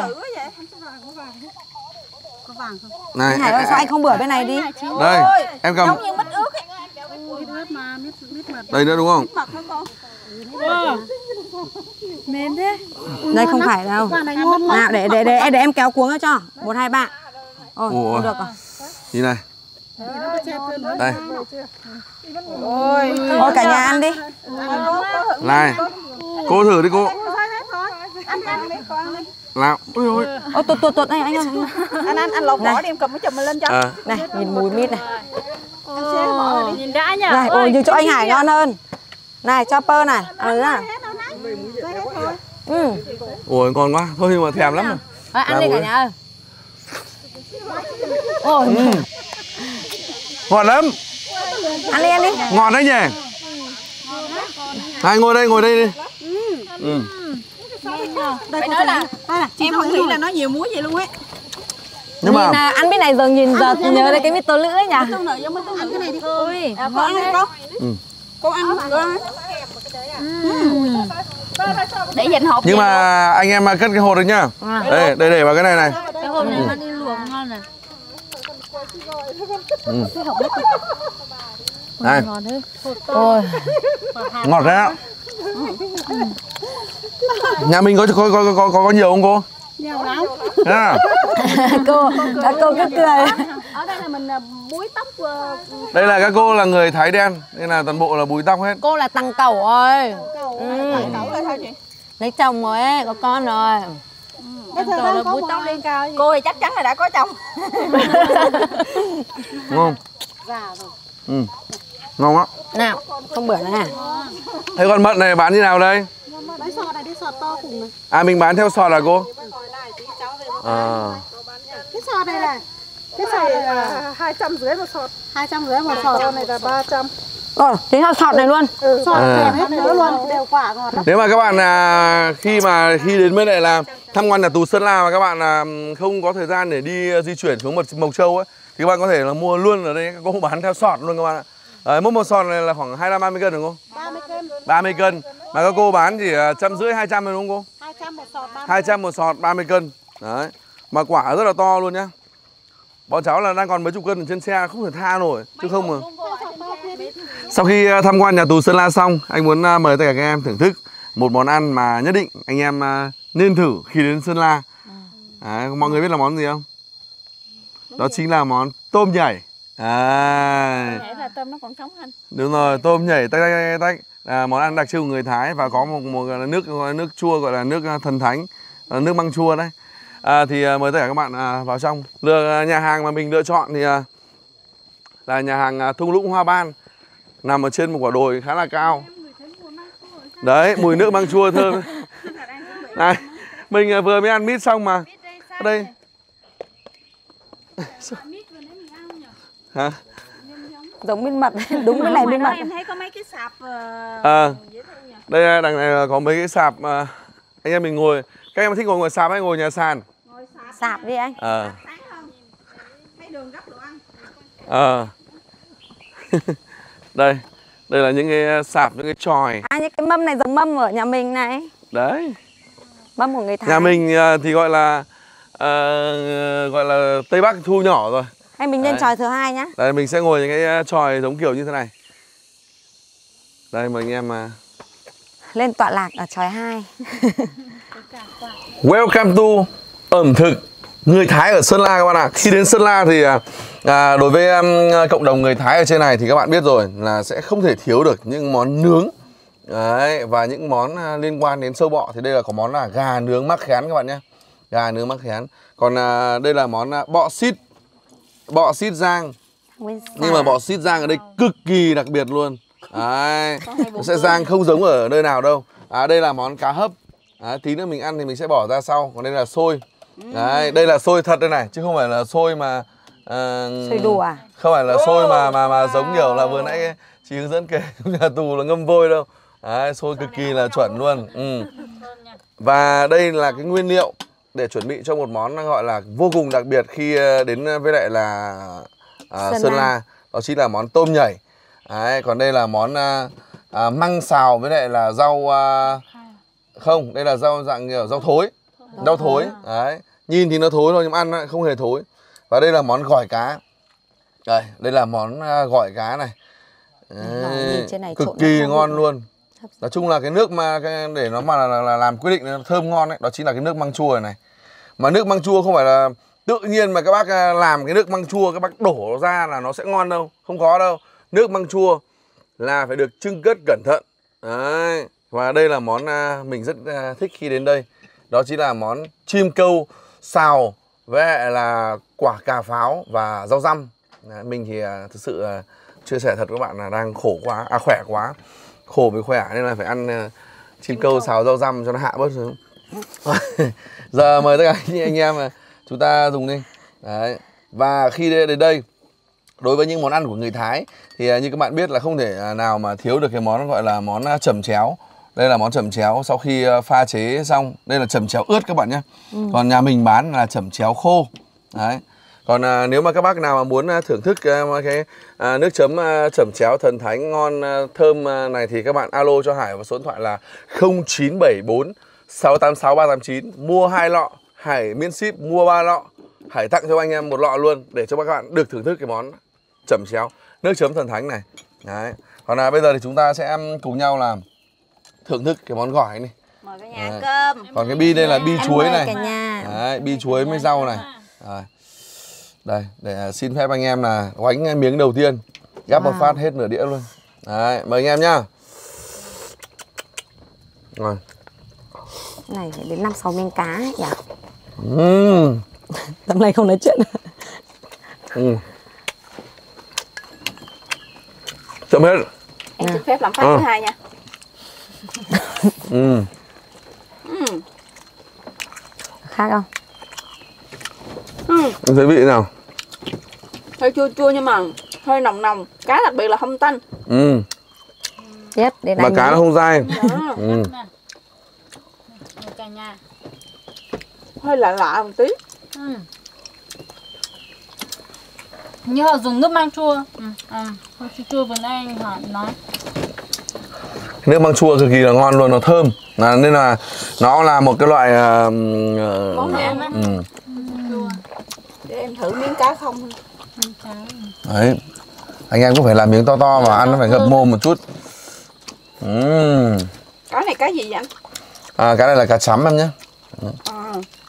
có vàng không? Này, Anh Hải ơi, sao anh không bữa bên này đi? đây, em cầm. Giống như mít ướt ấy. Mít ướt mà, mít mít mật. Đây nữa đúng không? Mật hả con? Mến thế. Đây không phải đâu. Quả này ngon lắm. Nào để để để để em kéo cuống cho. Một hai ba. Ôi, Ủa. không được rồi. Nhìn này. Đây. Ôi. Thôi cả nhà ăn đi. Này. Cô thử đi cô. Ăn ăn đi con đi. Nào. Ôi ôi. Ôi tuột tuột tuột này anh ơi. Anh anh anh lột vỏ đi em cầm cái chùm mình lên cho. À. Này, nhìn mùi mít này. Anh xé vỏ đi. Nhìn đã nhở. Này, ôi nhưng chỗ anh Hải ngon hơn. Này, cho pơ này. Ừ à. Ừ. Ủa ngon quá. Thôi nhưng mà thèm lắm rồi. Thôi, ăn Làm đi cả ủi. nhà ơi. Ôi, Ừ. Ngon lắm. ăn đi ăn đi. Ngon đấy nhỉ. Này ngồi đây ngồi đây đi. Ừ. Phải nói là em không nghĩ là nó nhiều muối vậy luôn ấy. Nhưng mà Nhìn à, ăn cái này giờ nhìn giờ nhớ đến cái mít tố lữ ấy nhỉ. Tôm nợ giống mấy tôm cái này đi. Ôi, À, con ăn đi con. Ừ. Con ăn được không? Để dành hộp. nhưng mà anh em cất cái hột được nhá. Đây, đây để vào cái này này. Cái hôm này nó đi luộc ngon này. Ừ. Này, Ngon thế. ôi. ngọt đấy ạ. Nhà mình có có có có, có nhiều không cô? Nhiều lắm. Thế à? Cô, các cô cứ cười. Ở đây là mình búi tóc. Đây là các cô là người Thái đen nên là toàn bộ là búi tóc hết. Cô là tăng cẩu ơi. Ừ. Cẩu là sao chị? Lấy chồng rồi ấy, có con rồi. Bây giờ đang búi tóc lên cao. Cô thì chắc chắn là đã có chồng. Đúng không? Già rồi. Ừ. Ngon á. Nào, không bữa này. Thế con mận này bán như nào đây? Đấy sọt này, đi sọt to cùng này. À mình bán theo sọt là cô? À. Cái sọt này này. Cái sọt này là hai trăm rưỡi một sọt. Hai trăm rưỡi một sọt. Con này là ba trăm. Rồi, tính là sọt này luôn. Ừ, sọt À. kèm hết nữa luôn, đều quả ngọt lắm. Nếu mà các bạn à, khi mà khi đến với lại là tham quan nhà tù Sơn La mà các bạn à, không có thời gian để đi di chuyển xuống một Mộc Châu ấy thì các bạn có thể là mua luôn ở đây, các cô bán theo sọt luôn các bạn ạ. Đấy, mỗi một sọt này là khoảng hai mươi lăm ba mươi cân đúng không? ba mươi cân. ba mươi cân. Mà các cô bán chỉ trăm rưỡi hai trăm thôi đúng không cô? hai trăm một sọt ba mươi. hai trăm một sọt ba mươi cân. Đấy. Mà quả rất là to luôn nhá. Bọn cháu là đang còn mấy chục cân ở trên xe không thể tha nổi chứ không mà. Sau khi tham quan nhà tù Sơn La xong, anh muốn mời tất cả các em thưởng thức một món ăn mà nhất định anh em nên thử khi đến Sơn La. Đấy, mọi người biết là món gì không? Đó chính là món tôm nhảy. À. Nhảy là tôm nó còn sống anh. Đúng rồi, tôm nhảy tách tách tách là món ăn đặc trưng của người Thái và có một một nước nước chua gọi là nước thần thánh, nước măng chua đấy. À, thì mời tất cả các bạn vào trong. Lựa nhà hàng mà mình lựa chọn thì là nhà hàng Thung Lũng Hoa Ban, nằm ở trên một quả đồi khá là cao. Đấy, mùi nước măng chua thơm. Này, mình vừa mới ăn mít xong mà. Ở đây. Hả? Giống bên mật, đúng cái này bên mật. Em thấy có mấy cái sạp À, đây đằng này có mấy cái sạp mà anh em mình ngồi. Các em thích ngồi ngoài sạp hay ngồi nhà sàn? Sạp đi anh. Ờ. thấy đường gấp đồ ăn. Ờ. Đây, đây là những cái sạp, những cái chòi. À, những cái mâm này giống mâm ở nhà mình này. Đấy. Mâm của người Thái. Nhà mình thì gọi là uh, gọi là Tây Bắc thu nhỏ rồi. Hay mình lên Đấy. chòi thứ hai nhá. Đây mình sẽ ngồi những cái chòi giống kiểu như thế này. Đây mời anh em mà lên tọa lạc ở chòi hai. Welcome to ẩm thực người Thái ở Sơn La các bạn ạ. Khi đến Sơn La thì à, đối với um, cộng đồng người Thái ở trên này thì các bạn biết rồi là sẽ không thể thiếu được những món nướng. Đấy, và những món uh, liên quan đến sâu bọ thì đây là có món là gà nướng mắc khén các bạn nhé. Gà nướng mắc khén. Còn uh, đây là món uh, bọ xít. Bọ xít rang. Nhưng mà bọ xít rang ở đây cực kỳ đặc biệt luôn. Đấy, nó sẽ rang không giống ở nơi nào đâu. À, đây là món cá hấp. À, tí nữa mình ăn thì mình sẽ bỏ ra sau. Còn đây là xôi. Đấy, đây là xôi thật đây này, chứ không phải là xôi mà uh, xôi đùa à? Không phải là xôi mà mà mà giống kiểu là vừa nãy chị hướng dẫn kể nhà tù là ngâm vôi đâu. Đấy, xôi cực kỳ là chuẩn luôn. Ừ. Và đây là cái nguyên liệu để chuẩn bị cho một món gọi là vô cùng đặc biệt khi đến với lại là uh, Sơn, Sơn La. Đó chính là món tôm nhảy. Đấy, còn đây là món uh, uh, măng xào với lại là rau uh, không, đây là rau dạng kiểu rau thối. Rau thối. Đấy, nhìn thì nó thối thôi nhưng ăn lại không hề thối. Và đây là món gỏi cá. Đây, đây là món uh, gỏi cá này. Đấy, trên này cực kỳ ngon luôn. Nói chung là cái nước mà cái, để nó mà là, là, là làm quyết định nó thơm ngon ấy, đó chính là cái nước măng chua này. Mà nước măng chua không phải là tự nhiên mà các bác làm cái nước măng chua các bác đổ ra là nó sẽ ngon đâu, không có đâu. Nước măng chua là phải được chưng cất cẩn thận. Đấy. Và đây là món mình rất thích khi đến đây. Đó chính là món chim câu xào với lại là quả cà pháo và rau răm. Đấy, mình thì thực sự chia sẻ thật các bạn là đang khổ quá, à khỏe quá. Khổ với khỏe nên là phải ăn uh, chim câu xào rau răm cho nó hạ bớt xuống. Giờ mời tất cả anh em mà chúng ta dùng đi. Đấy. Và khi đến đây, đối với những món ăn của người Thái thì uh, như các bạn biết là không thể uh, nào mà thiếu được cái món gọi là món uh, chẩm chéo. Đây là món chẩm chéo sau khi uh, pha chế xong. Đây là chẩm chéo ướt các bạn nhé. Ừ. Còn nhà mình bán là chẩm chéo khô. Đấy. Còn à, nếu mà các bác nào mà muốn à, thưởng thức à, cái à, nước chấm à, chẩm chéo thần thánh ngon à, thơm à, này thì các bạn alo cho Hải vào số điện thoại là không chín bảy bốn sáu tám sáu ba tám chín. Mua hai lọ, Hải miễn ship, mua ba lọ, Hải tặng cho anh em một lọ luôn để cho các bạn được thưởng thức cái món chẩm chéo nước chấm thần thánh này. Đấy. Còn là bây giờ thì chúng ta sẽ cùng nhau làm thưởng thức cái món gỏi này. Mời cả nhà ăn cơm. Còn cái bi đây là bi chuối này. Cả nhà. Đấy, bi chuối với rau này. Đấy. Đây, để xin phép anh em là quánh miếng đầu tiên. Gắp wow. một phát hết nửa đĩa luôn. Đấy, mời anh em nhá. Rồi. Này phải đến năm sáu miếng cá ấy nhỉ? Uhm. Tầm này không nói chuyện. Ừ. Chậm hết. Em xin phép làm phát thứ hai nha. Ừ. Ừ. Khác không? Ừ. Em thấy vị nào? Hơi chua chua nhưng mà hơi nồng nồng. Cá đặc biệt là không tanh. Ừ. Yes, để mà cá nó không dai. Ừ. Hơi lạ lạ một tí. Ừ. Như họ dùng nước măng chua. Ừ. À, chua chua vừa nãy anh hỏi nói. Nước măng chua cực kỳ là ngon luôn, nó thơm. À, nên là nó là một cái loại uh, món ăn á. Ừ. Để em thử miếng cá không. Đấy. Anh em cũng phải làm miếng to to và ăn nó phải ngập mồm một chút. Uhm. Cá này cá gì vậy anh? À, cái này là cá chấm em nhé. À.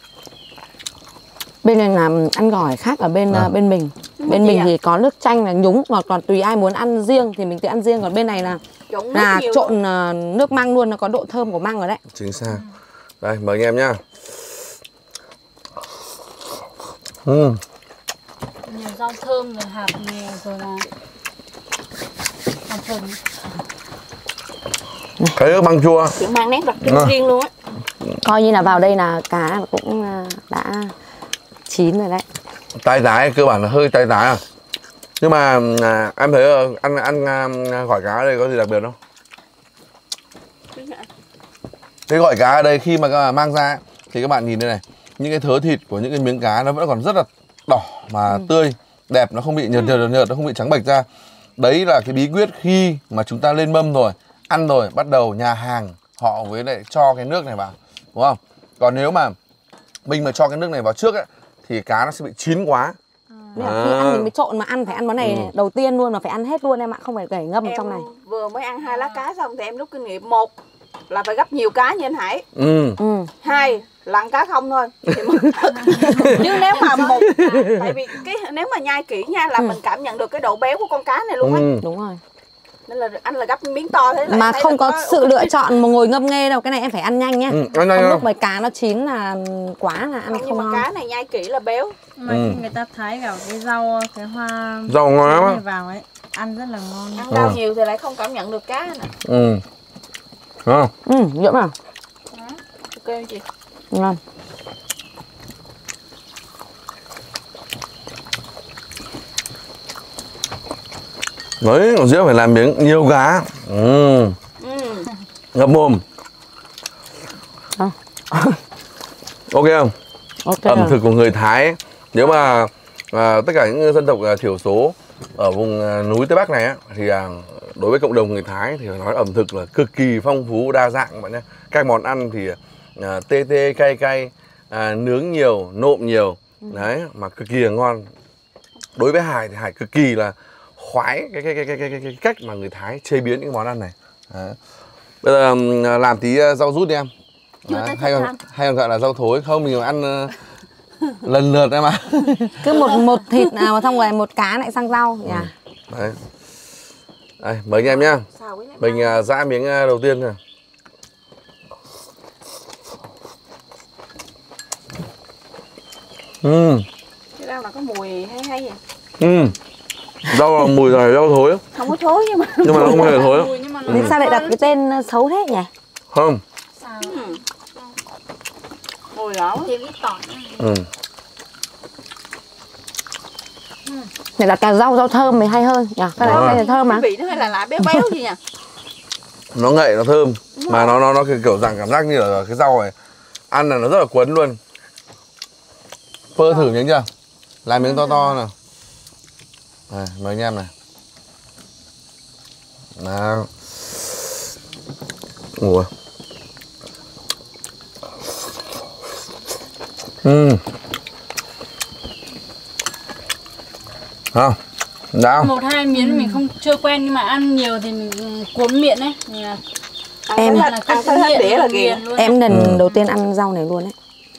Bên này làm ăn gỏi khác ở bên à. bên mình. Bên Cái mình à? thì có nước chanh là nhúng, mà còn tùy ai muốn ăn riêng thì mình tự ăn riêng. Còn bên này là trộn là nước trộn uh, nước măng luôn, nó có độ thơm của măng rồi đấy. Chính xác. Đây, mời anh em nhá. Ừ. Nhiều rau thơm rồi hạt nè rồi là hạt vừng. Cái nước măng chua kiểu mang nét đặc trưng riêng luôn á. Coi như là vào đây là cá cũng đã chín rồi đấy. Tai tái, cơ bản là hơi tai tái à. Nhưng mà à, em thấy ăn ăn, ăn gỏi cá ở đây có gì đặc biệt không? Cái gỏi cá ở đây khi mà các bạn mang ra thì các bạn nhìn đây này, những cái thớ thịt của những cái miếng cá nó vẫn còn rất là đỏ mà ừ. tươi, đẹp, nó không bị nhợt nhợt nhợt, nó không bị trắng bệch ra. Đấy là cái bí quyết khi mà chúng ta lên mâm rồi, ăn rồi, bắt đầu nhà hàng họ với lại cho cái nước này vào, đúng không? Còn nếu mà mình mà cho cái nước này vào trước ấy, thì cá nó sẽ bị chín quá. Nên là khi ăn mình mới trộn, mà ăn phải ăn món này ừ. đầu tiên luôn, mà phải ăn hết luôn em ạ, không phải để ngâm ở trong này. Vừa mới ăn hai lá cá xong thì em rút kinh nghiệm. Một là phải gấp nhiều cá như anh Hải. Ừ. Ừ. Hai là ăn cá không thôi thì mới thật. Chứ nếu mà một tại vì cái nếu mà nhai kỹ nha là Ừ. mình cảm nhận được cái độ béo của con cá này luôn á. Ừ. Đúng rồi. Nên là anh là gấp miếng to thế là Mà thấy không là có sự lựa chọn mà ngồi ngâm nghê đâu, cái này em phải ăn nhanh nhá. Ừ, ăn nhanh Không không? lúc mà cá nó chín là quá là ăn không, không nhưng mà ngon. cá này nhai kỹ là béo. Mà Ừ. khi người ta thái cả cái rau, cái hoa Rau ngon lắm á. này vào ấy, ăn rất là ngon. Ăn rau Ừ. nhiều thì lại không cảm nhận được cá nè. Ừ. Không? Ừ, dễ mà. Ok không chị? Ngon. Đấy, còn Diễm phải làm miếng nhiều cá. Ừ. Ừ. Ngập mồm. Không. Ok không? Ok Ẩm rồi. thực của người Thái ấy, nếu mà à, tất cả những dân tộc à, thiểu số ở vùng à, núi Tây Bắc này á, thì à, đối với cộng đồng người Thái thì phải nói ẩm thực là cực kỳ phong phú đa dạng bạn nhé. Các món ăn thì à, tê tê cay cay, à, nướng nhiều, nộm nhiều, đấy mà cực kỳ là ngon. Đối với Hải thì Hải cực kỳ là khoái cái cái cái cái cái, cái, cái cách mà người Thái chế biến những món ăn này. Đấy. Bây giờ à, làm tí à, rau rút đi em. Đấy, hay còn hay còn gọi là rau thối, không mình ăn uh, lần lượt em ạ. Cứ một một thịt nào xong rồi một cá lại sang rau nhỉ. Đấy. Đây, mời anh em nhá. Xào với Mình uh, giã miếng uh, đầu tiên này. Ừm. cái rau là có mùi hay hay vậy. Ừm. Rau là mùi này rau thối. Không có thối nhưng mà Nhưng mà nó không hề thối. Mùi nhưng mà nó Thế sao lại đặt cái tên xấu thế nhỉ? Không. xào ừ. mùi rõ. thêm ít tỏi nữa. Ừ. Để đặt cả rau rau thơm mới hay hơn nhỉ? Cái này Đó. cái này thơm mà. Cái vị nó hay là lạ béo béo gì nhỉ? Nó ngậy, nó thơm. Mà nó nó nó kiểu, kiểu dạng cảm giác như là cái rau này ăn là nó rất là cuốn luôn. Phơ thử miếng chưa? Làm miếng to to nào. Này, mời anh em này. Nào. Ủa. Ừm. Không. Nào. Một hai miếng mình không chưa quen nhưng mà ăn nhiều thì mình cuốn miệng ấy. Thì là Ăn Em- thấy hết, ăn thấy hết đĩa là ghiền. luôn. Em lần Ừ. đầu tiên ăn rau này luôn đấy.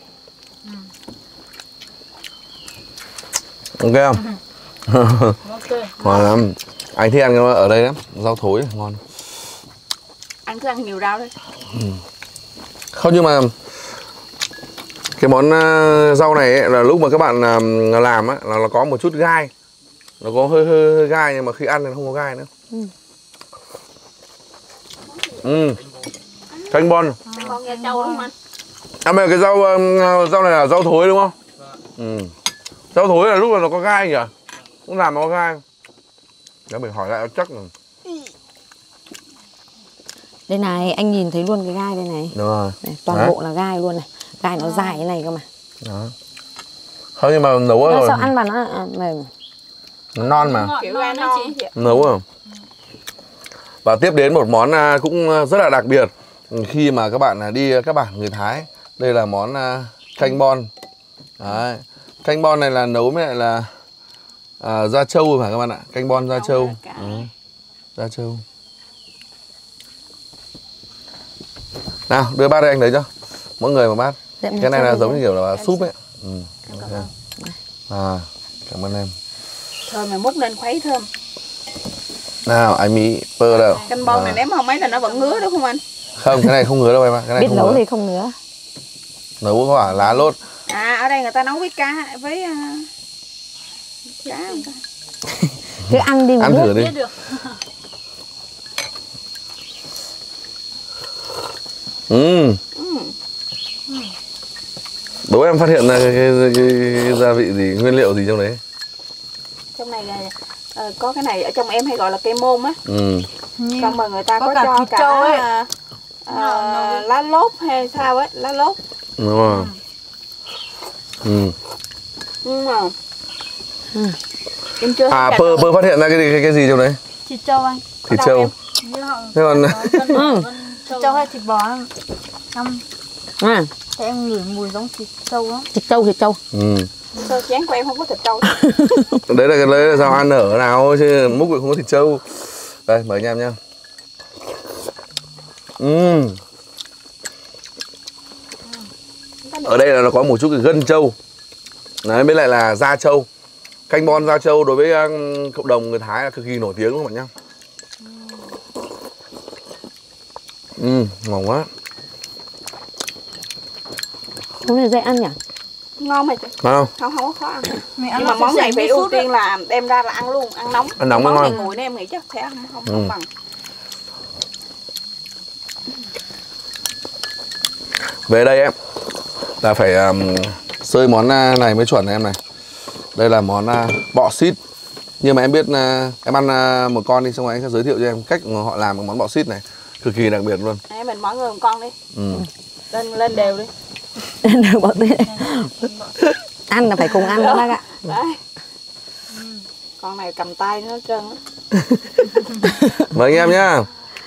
Ok không? Ok. Ngon lắm. Anh thích ăn ở đây lắm, rau thối ngon. Ăn cứ ăn nhiều rau thôi. Không nhưng mà cái món uh, rau này ấy, là lúc mà các bạn uh, làm á là nó có một chút gai. Nó có hơi hơi, hơi gai nhưng mà khi ăn thì nó không có gai nữa. Ừ. Ừ. Canh bon. Con nghe trâu đúng không anh? À mà cái rau uh, rau này là rau thối đúng không? Ừ. Rau thối là lúc mà nó có gai nhỉ? Cũng làm nó có gai. Để mình hỏi lại nó chắc rồi. Đây này, anh nhìn thấy luôn cái gai đây này. Đúng rồi. Này, toàn Đấy. bộ là gai luôn này. Gai nó dài thế này cơ mà. Đó. Không nhưng mà nấu Nó rồi. sao ăn vào nó à, mềm. Nó non mà. Ngọt Kiểu non gai đấy non chị. vậy. Nấu à? Và tiếp đến một món à, cũng rất là đặc biệt khi mà các bạn à, đi các bản người Thái. Đây là món à, canh bon. Đấy. Canh bon này là nấu với lại là à, da trâu phải các bạn ạ. Canh bon da trâu. Ừ. Da trâu. Nào đưa bát đây anh lấy cho. Mỗi người một bát. Dạ, Cái này là cho giống như mình kiểu là súp ấy. Ừ. Okay. À, cảm ơn em. Thơm mà múc lên khuấy thơm. Nào anh Mỹ pơ đâu. Canh bon À. này ném không mấy là nó vẫn ngứa đúng không anh? Không, cái này không ngứa đâu em ạ. Cái này biết không nấu ngứa. thì không nữa. Nấu có cả lá lốt. À ở đây người ta nấu với cá với uh, cá không ta? Cứ ăn đi mà Ăn biết. thử đi. Biết được. Ừ. Ừ. Đố em phát hiện ra cái, cái, cái, cái gia vị gì, nguyên liệu gì trong đấy. Trong này là ờ, có cái này ở trong em hay gọi là cây môn á. Ừ. Còn mà người ta Có có, cả cho thịt cả trâu ấy. ờ, ờ, lá lốt hay sao ấy, lá lốt. Đúng rồi. Ừ. Nhưng mà Ừ. em chưa À, thấy pơ pơ phát hiện ra cái, cái cái gì trong đấy? Thịt trâu anh. Thịt đâu trâu. em? Như họ Thế còn Ừ. thịt trâu hay thịt bò anh? Em À, thế em ngửi mùi giống thịt trâu lắm. thịt trâu thịt trâu. ừ. Sơ chén của em không có thịt trâu. Đấy là cái đấy là sao ăn ở nào chứ múc cũng không có thịt trâu. Đây mời anh em nhá. uhm. Ở đây là nó có một chút cái gân trâu. Đấy, với lại là da trâu. Canh bon da trâu đối với um, cộng đồng người Thái là cực kỳ nổi tiếng luôn các bạn nhá. Uhm, ngon quá. Món này dễ ăn nhỉ? Ngon mày. Ngon không? Không, không có khó ăn. Mày Nhưng mà món này phải ưu tiên là đem ra là ăn luôn, ăn nóng. Ăn nóng mới món này ngon. nguội nên em nghĩ chắc sẽ ăn không, Ừ. không bằng. Về đây em là phải um, xơi món này mới chuẩn em này. Đây là món uh, bọ xít. Nhưng mà em biết uh, em ăn uh, một con đi, xong rồi anh sẽ giới thiệu cho em cách mà họ làm cái món bọ xít này. Cực kỳ đặc biệt luôn. Đấy, mình mỗi người một con đi. Ừ. Lên lên đều đi. Được bọ xít. Ăn là phải cùng ăn đó bác ạ. Đấy. Con này cầm tay nó trơn á. Mời anh em nhá.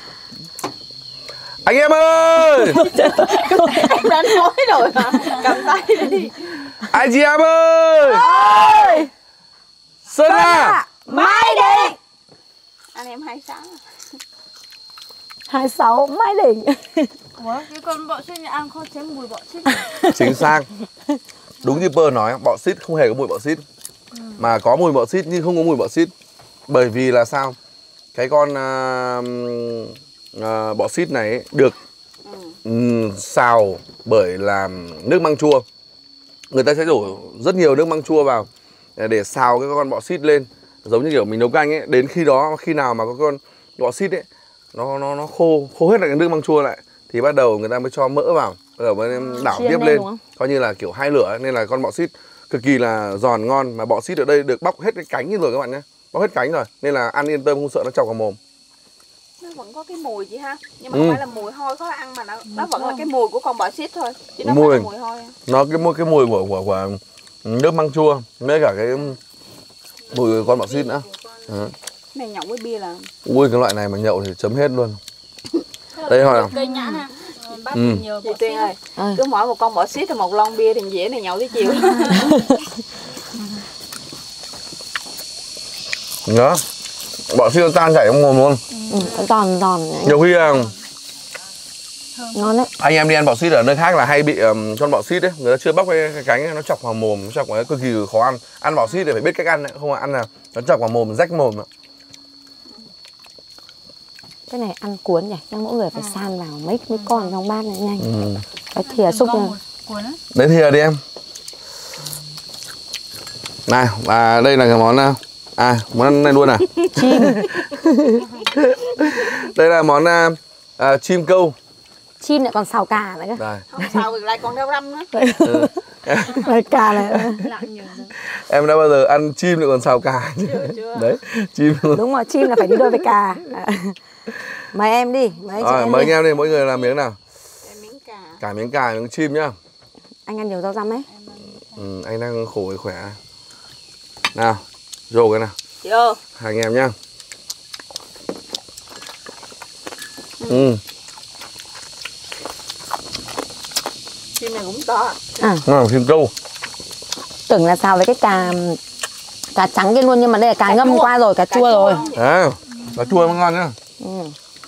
Anh em ơi! Em đã nói rồi mà. Cầm tay đi. Anh chị em ơi! Ơi! Sơn La! Mai Định! Anh em hai sáu. hai mươi sáu Mai Định. Ủa, cái con bọ xít nhà ăn không chém mùi bọ xít. Chính xác. Đúng như Pơ nói, bọ xít không hề có mùi bọ xít. Ừ. Mà có mùi bọ xít nhưng không có mùi bọ xít. Bởi vì là sao? Cái con uh, uh, bọ xít này ấy, được ừ. um, xào bởi là nước măng chua. Người ta sẽ đổ rất nhiều nước măng chua vào để xào cái con bọ xít lên, giống như kiểu mình nấu canh ấy. Đến khi đó, khi nào mà có con bọ xít ấy nó nó nó khô khô hết lại cái nước măng chua lại thì bắt đầu người ta mới cho mỡ vào, bắt đầu mới đảo Chiên tiếp lên, lên, lên coi như là kiểu hai lửa. Nên là con bọ xít cực kỳ là giòn ngon. Mà bọ xít ở đây được bóc hết cái cánh rồi các bạn nhé, bóc hết cánh rồi nên là ăn yên tâm, không sợ nó chọc vào mồm. Nó vẫn có cái mùi chị ha, nhưng mà Ừ. không phải là mùi hôi khó ăn, mà nó nó vẫn là cái mùi của con bọ xít thôi, chứ nó không Mùi. phải là mùi hôi. Nó cái mùi cái mùi của của, của nước măng chua với cả cái mùi của con bọ xít nữa. Ừ. Này nhậu với bia là Ui, cái loại này mà nhậu thì chấm hết luôn. Đây hỏi nào. Cây nhãn ha. Bát Ừ. nhiều chị bọ Tuyên xít. ơi, Ừ. cứ mỗi một con bọ xít và một lon bia thì dễ này nhậu tới chiều. Nhớ. Bọ xít nó tan chảy trong mồm luôn. Ừ, giòn giòn. Nhiều khi là Ngon đấy. anh em đi ăn bọ xít ở nơi khác là hay bị um, con bọ xít ấy, người ta chưa bóc cái, cái cánh ấy, nó chọc vào mồm, nó chọc vào cực kỳ khó ăn. Ăn bọ xít thì phải biết cách ăn đấy, không ăn là nó chọc vào mồm, rách mồm ạ. Cái này ăn cuốn nhỉ, nhưng mỗi người phải san vào mấy mấy con trong bát này nhanh. Ừ. Cái thìa xúc Con lên. một cuốn á. Đấy thìa đi em. Này, và đây là cái món nào? À, món ăn này luôn à? Chim. Đây là món uh, uh, chim câu. Chim lại còn xào cà nữa cơ. Đây. Không sao lại còn rau răm nữa. Ừ. Lại cà này. Lạng nhiều rồi. Em đã bao giờ ăn chim lại còn xào cà chứ? Chưa, chưa. Đấy, chim. Đúng rồi, chim là phải đi đôi với cà. À. Mời em đi, mời anh chị Rồi, em mời đi. anh em đi, mỗi người làm miếng nào. Em miếng cà. Cả miếng cà, miếng chim nhá. Anh ăn nhiều rau răm ấy. Ừ, anh đang khổ với khỏe. Nào, vô cái nào. Vô. Hai anh em nhá. Ừ. Chim này cũng to. À, Ngon, chim câu. tưởng là xào với cái cà cà trắng kia luôn, nhưng mà đây là cà, Cà ngâm chua. qua rồi, cà, Cà chua chua rồi. không vậy? À, cà chua nó ngon nhá. Ừ.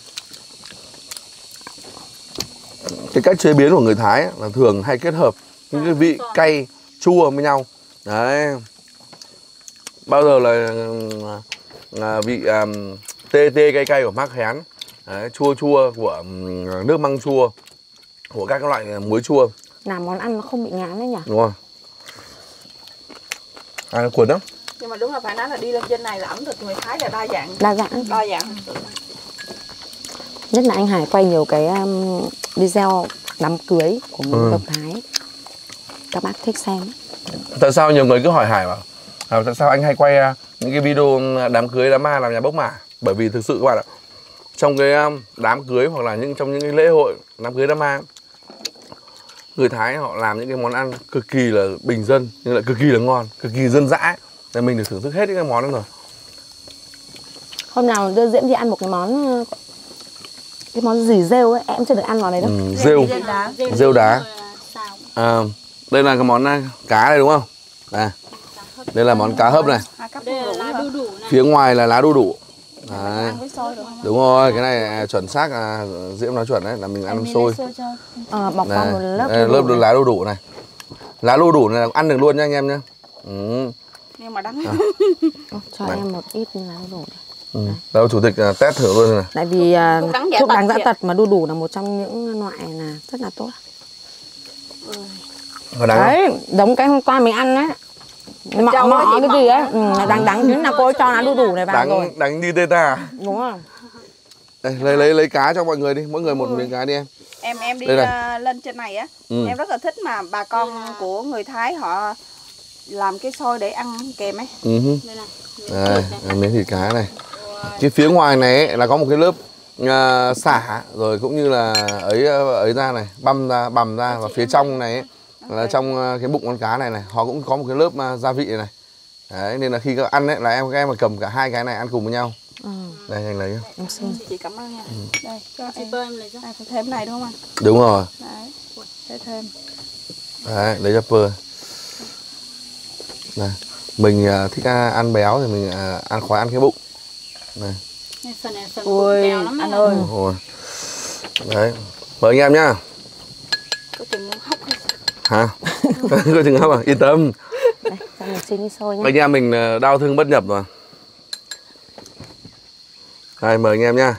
Cái cách chế biến của người Thái ấy, là thường hay kết hợp những cái vị cay, chua với nhau. Đấy. Bao giờ là, là vị um, tê tê cay cay của mắc khén. Đấy, chua chua của um, nước măng chua, của các loại muối chua. Làm món ăn nó không bị ngán đấy nhỉ. Đúng rồi. À, nó cuốn lắm. Nhưng mà đúng là phải nói là đi lên trên này là ẩm thực người Thái là đa dạng. Đa dạng. Đa dạng thật sự. Nhất là anh Hải quay nhiều cái um, video đám cưới của người Ừ. độc Thái. Các bác thích xem. Tại sao nhiều người cứ hỏi Hải bảo à, tại sao anh hay quay uh, những cái video đám cưới, đám ma làm nhà bốc mả? Bởi vì thực sự các bạn ạ, trong cái um, đám cưới hoặc là những trong những cái lễ hội đám cưới đám ma, người Thái họ làm những cái món ăn cực kỳ là bình dân nhưng lại cực kỳ là ngon, cực kỳ dân dã. Nên mình được thưởng thức hết những cái món đó rồi. Hôm nào đưa Diễm đi ăn một cái món cái món gì rêu ấy, em chưa được ăn món này đâu. Ừ, rêu, Rêu đá. rêu đá. Xào. À, đây là cái món uh, cá này đúng không? À, đây là món cá hấp này. Hai cốc Đây là rượu lá hả? đu đủ này. Phía ngoài là lá đu đủ. Đấy. Ăn với xôi được không? Đúng rồi, cái này chuẩn xác, à, Diễm nói chuẩn đấy, là mình ăn xôi. Ờ, bọc qua một lớp đây, lớp này. lá đu đủ này. Lá đu đủ này là ăn được luôn nha anh em nhé. Ừ. Nhưng mà đắng. À. Cho Này. em một ít lá đu đủ. Ừ. Đâu chủ tịch uh, test thử luôn này. Tại vì uh, Thuốc đắng dạ thuốc tật đắng dạ chị ạ. tật mà đu đủ là một trong những loại là rất là tốt. Có đắng không? Đấy, giống cái hôm qua mình ăn đấy. Mọ Trâu mọ á, chị, cái gì mọ ấy, á. ừ, đắng đắng chính là cô cho lá đu đủ này vào rồi. Đắng, đắng như tê ta. Đúng rồi. Đây, lấy lấy lấy cá cho mọi người đi, mỗi người một miếng cá đi em. Em em đi Đây này. uh, lên trên này á, Ừ. em rất là thích mà bà con của người Thái họ làm cái xôi để ăn kèm ấy. Ừ. Đây này. Đây, miếng thịt cá này. Cái phía ngoài này ấy, là có một cái lớp uh, sả rồi cũng như là ấy ấy ra này, băm ra, bằm ra, và phía trong này ấy, là trong uh, cái bụng con cá này này, họ cũng có một cái lớp uh, gia vị này. Đấy, nên là khi các ăn ấy là em các em mà cầm cả hai cái này ăn cùng với nhau. Ừ. Đây anh lấy. Em xin. Chị cảm ơn nha. Ừ. Đây, cho Chị em. bơ em lấy cho. À, phải thêm này đúng không anh? Đúng rồi. Đấy, sẽ thêm. Đấy, lấy cho pơ. Này, mình uh, thích uh, ăn béo thì mình uh, ăn khoái ăn cái bụng. Này. Này, phần này phần Ui, béo lắm anh ấy. ơi. Rồi. Đấy, mời anh em nhá. Có chừng hốc không? Hả? Có chừng hấp à? Yên tâm. Đây, cho mình xin đi xôi nhé. Anh em mình uh, đau thương bất nhập rồi. Đây, mời anh em nhá.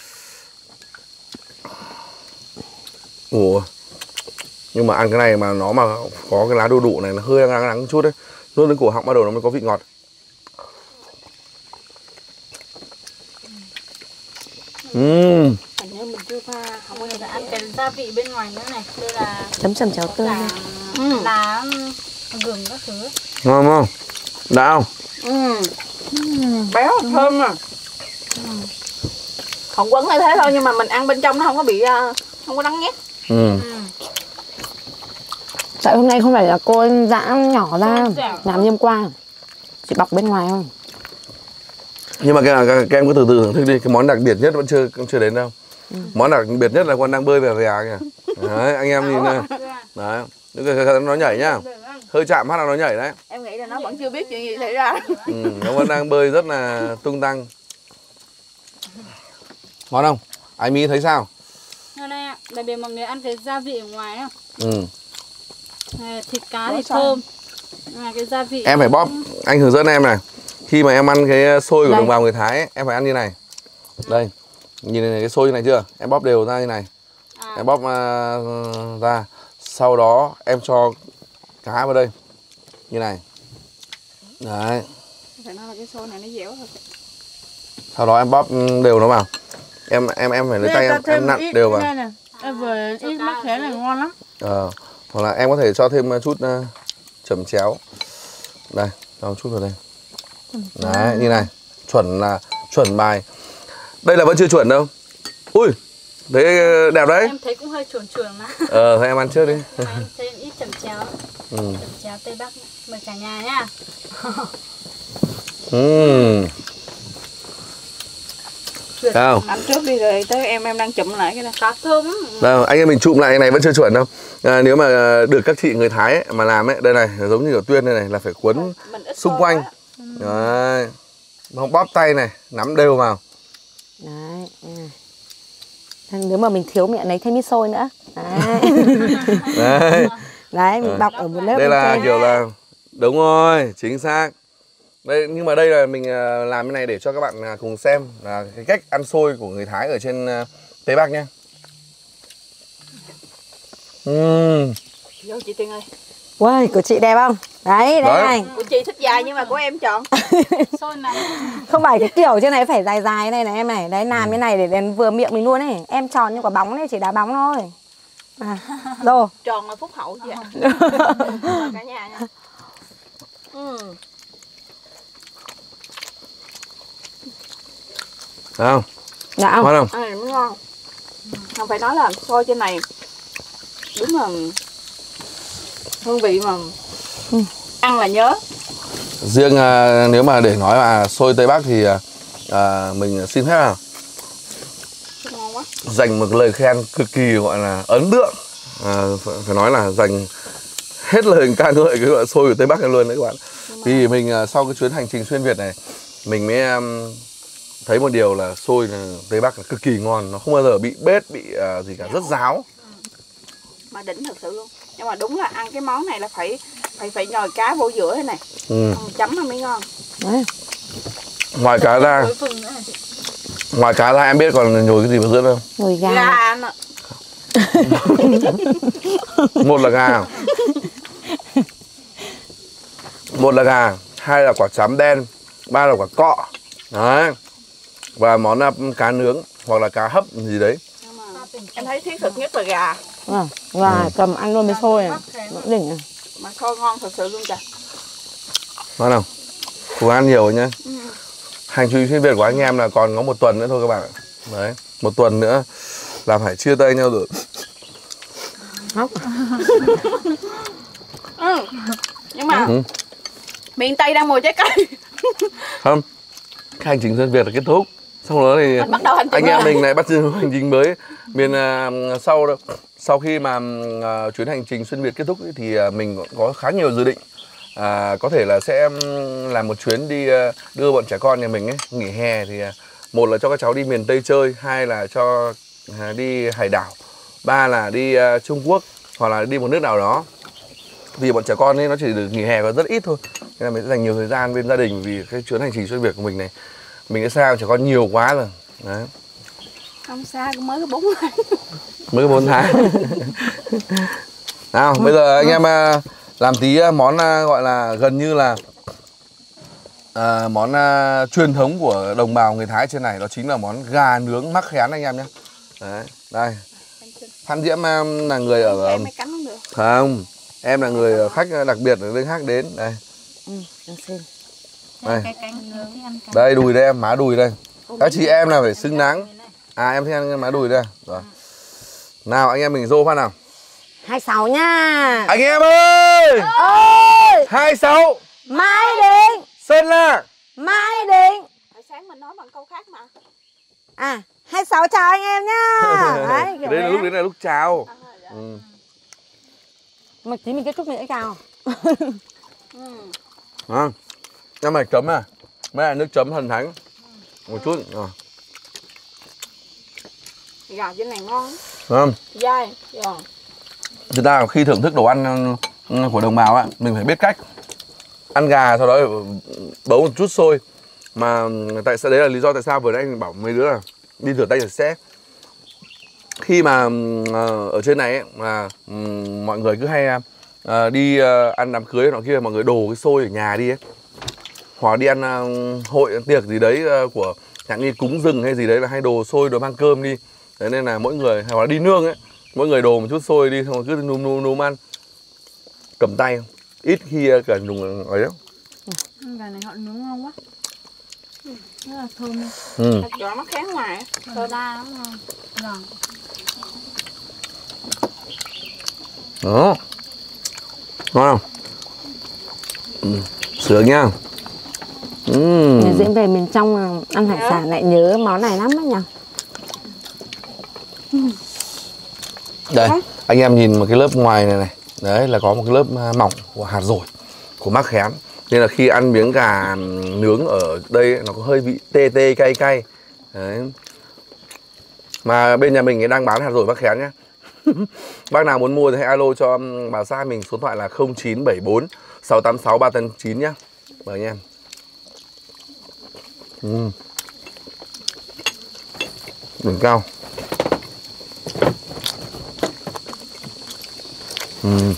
Ủa. Nhưng mà ăn cái này mà nó mà có cái lá đu đủ này nó hơi đắng đắng chút đấy. Nuốt đến cổ họng bắt đầu nó mới có vị ngọt. Uhm. Hình như mình chưa pha, không có Bây giờ ăn cái gia vị bên ngoài nữa này. Đây là Chấm chấm chéo tươi là này. Ừ. lá gừng các thứ. Ngon không? Đã không? Ừ. Béo thơm à. Không quấn hay thế thôi nhưng mà mình ăn bên trong nó không có bị uh, không có đắng nhét. Ừ. Tại hôm nay không phải là cô giã nhỏ ra làm như hôm qua, chỉ bọc bên ngoài thôi. Nhưng mà cái các, các em cứ từ từ thưởng thức đi, cái món đặc biệt nhất vẫn chưa cũng chưa đến đâu. Ừ. Món đặc biệt nhất là con đang bơi về vè kìa. Đấy, anh em nhìn này. Đấy, nó nhảy nhá. Hơi chạm phát là nó nhảy đấy. Em nghĩ là nó vẫn chưa biết chuyện gì xảy ra. Ừ, nó vẫn đang bơi rất là tung tăng. Ngon không? Anh Mỹ thấy sao? Đây này ạ, đặc biệt mọi người ăn cái gia vị ở ngoài không? Ừ. Này, thịt cá thì thơm. À, cái gia vị Em phải bóp, anh hướng dẫn em này. Khi mà em ăn cái xôi của Đây. đồng bào người Thái ấy, em phải ăn như này. Đây, nhìn này, cái xôi như này chưa? Em bóp đều ra như này. à, Em bóp uh, ra. Sau đó em cho cá vào đây. Như này. Đấy. Phải nói là cái xôi này nó dẻo thật. Sau đó em bóp đều nó vào. Em em em phải lấy tay em, em nặn đều vào. em vừa ít mắc khé này ngon lắm. Ờ, hoặc là em có thể cho thêm chút uh, chẩm chéo. Đây, cho một chút vào đây. Đấy, như này. Chuẩn là chuẩn bài. Đây là vẫn chưa chuẩn đâu. Ui, đấy đẹp đấy. Em thấy cũng hơi chuồn chuồn mà. Ờ, thôi em ăn trước đi. Nhưng mà em thêm ít chẩm chéo. Ừ. Chẩm chéo Tây Bắc. Mời cả nhà nhá. Uhm. Sao? Ăn trước đi rồi tới em em đang chụm lại cái này. Cá thơm lắm. Đâu, anh em mình chụm lại cái này vẫn chưa chuẩn đâu. À, nếu mà được các chị người Thái ấy, mà làm ấy, đây này, giống như kiểu Tuyên đây này là phải cuốn Mình ít xung xôi quanh. quá. Đấy. Không bóp tay này, nắm đều vào. Đấy. Nếu mà mình thiếu miệng lấy thêm ít xôi nữa. Đấy. Đấy. Đấy, mình bọc ở một lớp Đây bên là trên. kiểu là đúng rồi, chính xác. Đây, nhưng mà đây là mình uh, làm cái này để cho các bạn uh, cùng xem là cái cách ăn xôi của người Thái ở trên uh, Tây Bắc nhé. Uhm. Vô chị Tiên ơi. Ui, của chị đẹp không? Đấy, đây Đấy. này. Của chị thích dài nhưng mà của em chọn. Xôi này. Không phải cái kiểu trên này phải dài dài này này em này. Đấy, làm cái này để đến vừa miệng mình luôn ấy. Em tròn như quả bóng này, chỉ đá bóng thôi. À, rồi. Tròn là phúc hậu chị ạ. Cả nhà nha. Ừ. Thấy không? Dạ. Ngon không? Ăn này mới ngon. Không phải nói là xôi trên này đúng là hương vị mà ừ. ăn là nhớ. Riêng uh, nếu mà để nói là xôi Tây Bắc thì uh, mình xin phép nào Ngon quá. dành một lời khen cực kỳ gọi là ấn tượng. À, phải, phải nói là dành hết lời ca ngợi cái gọi xôi của Tây Bắc này luôn đấy các bạn. Vì mình uh, sau cái chuyến hành trình xuyên Việt này mình mới um, thấy một điều là xôi là Tây Bắc là cực kỳ ngon, nó không bao giờ bị bết, bị uh, gì cả, rất ráo. Mà đỉnh thật sự luôn. Nhưng mà đúng là ăn cái món này là phải phải phải nhồi cá vô giữa thế này. Ừ. Chấm nó mới ngon. Đấy. Ngoài cá ra, ngoài cá ra em biết còn nhồi cái gì vào giữa không? Nhồi gà. Gà ăn ạ. Một là gà, một là gà, hai là quả chám đen, ba là quả cọ. Đấy. Và món là cá nướng hoặc là cá hấp gì đấy. Em thấy thiết thực nhất là gà. À, gà ừ. cầm ăn luôn với xôi này. Đỉnh à. Mà xôi ngon thật sự luôn trời. Ngon không? Cố ăn nhiều nhá. Ừ. Hành trình xuyên Việt của anh em là còn có một tuần nữa thôi các bạn ạ. Đấy, một tuần nữa là phải chia tay nhau rồi. Ừ. Nhưng mà ừ. miền Tây đang mùa trái cây. Không, cái hành trình xuyên Việt là kết thúc. Sau đó thì bắt đầu hành anh em mình lại bắt đầu hành trình mới. Miền uh, sau sau khi mà uh, chuyến hành trình xuyên Việt kết thúc ấy, thì uh, mình có khá nhiều dự định. À, có thể là sẽ làm một chuyến đi uh, đưa bọn trẻ con nhà mình ấy nghỉ hè thì uh, một là cho các cháu đi miền Tây chơi, hai là cho uh, đi hải đảo, ba là đi uh, Trung Quốc hoặc là đi một nước nào đó. Vì bọn trẻ con ấy nó chỉ được nghỉ hè có rất ít thôi, nên là mình sẽ dành nhiều thời gian bên gia đình. Vì cái chuyến hành trình xuyên Việt của mình này mình đã xa trẻ con nhiều quá rồi. Đấy. Không xa, cũng mới có bốn tháng. Mới có bốn tháng. Nào, bây giờ anh em uh, làm tí món uh, gọi là gần như là uh, món uh, truyền thống của đồng bào người Thái trên này. Đó chính là món gà nướng mắc khén anh em nhé. Đấy, đây. Phan Diễm um, là người ở... Em mới cắn không được. Không, em là người khách đặc biệt ở nơi khác đến. Đây. Ừ, xin. Đây. Đây, đùi đây em, má đùi đây. Các chị em là phải xứng đáng. À, em thích ăn má đùi đây. Rồi. Nào, anh em mình rô phát nào. hai sáu nha. Anh em ơi! Ơi! hai mươi sáu Mai Định. Sơn La. Mai Định. Hồi sáng mình nói bằng câu khác mà. À, hai mươi sáu chào anh em nhá. Đấy, Đấy là lúc đấy là lúc chào. Ừ. Mà tí mình kết thúc mình sẽ chào. Ừ. À, em này chấm à. Mấy là nước chấm thần thánh. Một chút. À. Gà trên này ngon. Không? Dai, giòn. Thực ra khi thưởng thức đồ ăn của đồng bào á, mình phải biết cách ăn gà, sau đó bấu một chút xôi. Mà tại sao đấy là lý do tại sao vừa nãy anh bảo mấy đứa là đi rửa tay sạch sẽ. Khi mà ở trên này ấy, mà mọi người cứ hay uh, đi uh, ăn đám cưới nọ kia, mọi người đổ cái xôi ở nhà đi ấy, hoặc đi ăn uh, hội ăn tiệc gì đấy uh, của chẳng như cúng rừng hay gì đấy là hay đồ xôi, đồ mang cơm đi. Thế nên là mỗi người, hoặc là đi nương ấy, mỗi người đồ một chút xôi đi, xong rồi cứ núm núm núm ăn, cầm tay, ít khi cả dùng ấy đó. Gà này họ nướng ngon quá, rất là thơm. Ừ. Thịt giò mắc khén ngoài, thơm đa lắm ngon. Giòn. Đó, ngon không? Ừ. Sướng nha. Ừ. Diễn về miền trong ăn hải sản lại nhớ món này lắm đó nhỉ. Đây, anh em nhìn một cái lớp ngoài này này. Đấy là có một cái lớp mỏng của hạt dổi, của mắc khén. Nên là khi ăn miếng gà nướng ở đây nó có hơi vị tê tê cay cay. Đấy. Mà bên nhà mình ấy đang bán hạt dổi mắc khén nhá. Bác nào muốn mua thì hãy alo cho bà xã mình, số điện thoại là không chín bảy bốn sáu tám sáu ba tám chín nhá. Mời anh em. Uhm. Đỉnh cao. Uhm.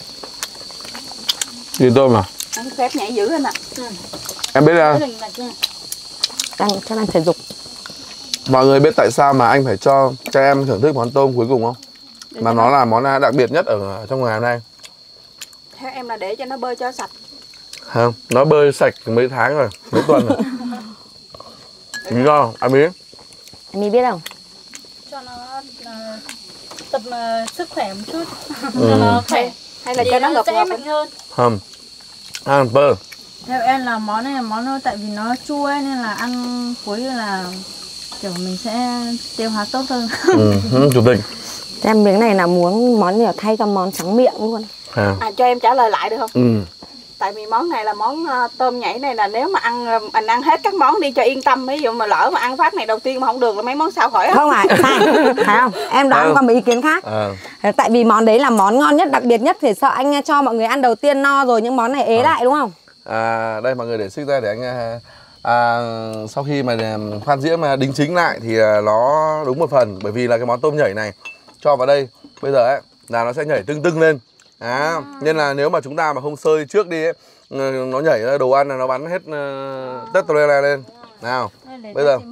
Đi tôm à? Ăn phép nhảy dữ anh ạ. Ừ. Em biết là đang cho đang thể dục. Mọi người biết tại sao mà anh phải cho cho em thưởng thức món tôm cuối cùng không? Mà nó là món đặc biệt nhất ở trong ngày hôm nay. Theo em là để cho nó bơi cho sạch. Không, nó bơi sạch mấy tháng rồi, mấy tuần rồi. Lý do, anh biết. Anh biết không? Cho nó uh, tập uh, sức khỏe một chút. Ừ. Cho nó khỏe. Hay là cho nó ngập ngập mạnh hơn. Không, ăn bơ. Theo em là món này là món tại vì nó chua ấy, nên là ăn cuối là kiểu mình sẽ tiêu hóa tốt hơn. Ừ, chủ tịch. Em miếng này là muốn món gì thay cho món trắng miệng luôn. À. À, cho em trả lời lại được không? Ừ. Tại vì món này là món uh, tôm nhảy này là nếu mà ăn mình ăn hết các món đi cho yên tâm. Ví dụ mà lỡ mà ăn phát này đầu tiên mà không được là mấy món sau khỏi á. Không phải, phải, phải không? Em đoán Ừ. có một ý kiến khác. À. Tại vì món đấy là món ngon nhất, đặc biệt nhất thì sợ anh cho mọi người ăn đầu tiên no rồi những món này ế À. lại đúng không? À, đây mọi người để xích ra để anh à, sau khi mà Phan Diễm mà đính chính lại thì nó đúng một phần, bởi vì là cái món tôm nhảy này cho vào đây bây giờ ấy là nó sẽ nhảy tưng tưng lên. À, nên là nếu mà chúng ta mà không sơi trước đi ấy, nó nhảy ra đồ ăn là nó bắn hết uh, tất tole lên. Nào, bây giờ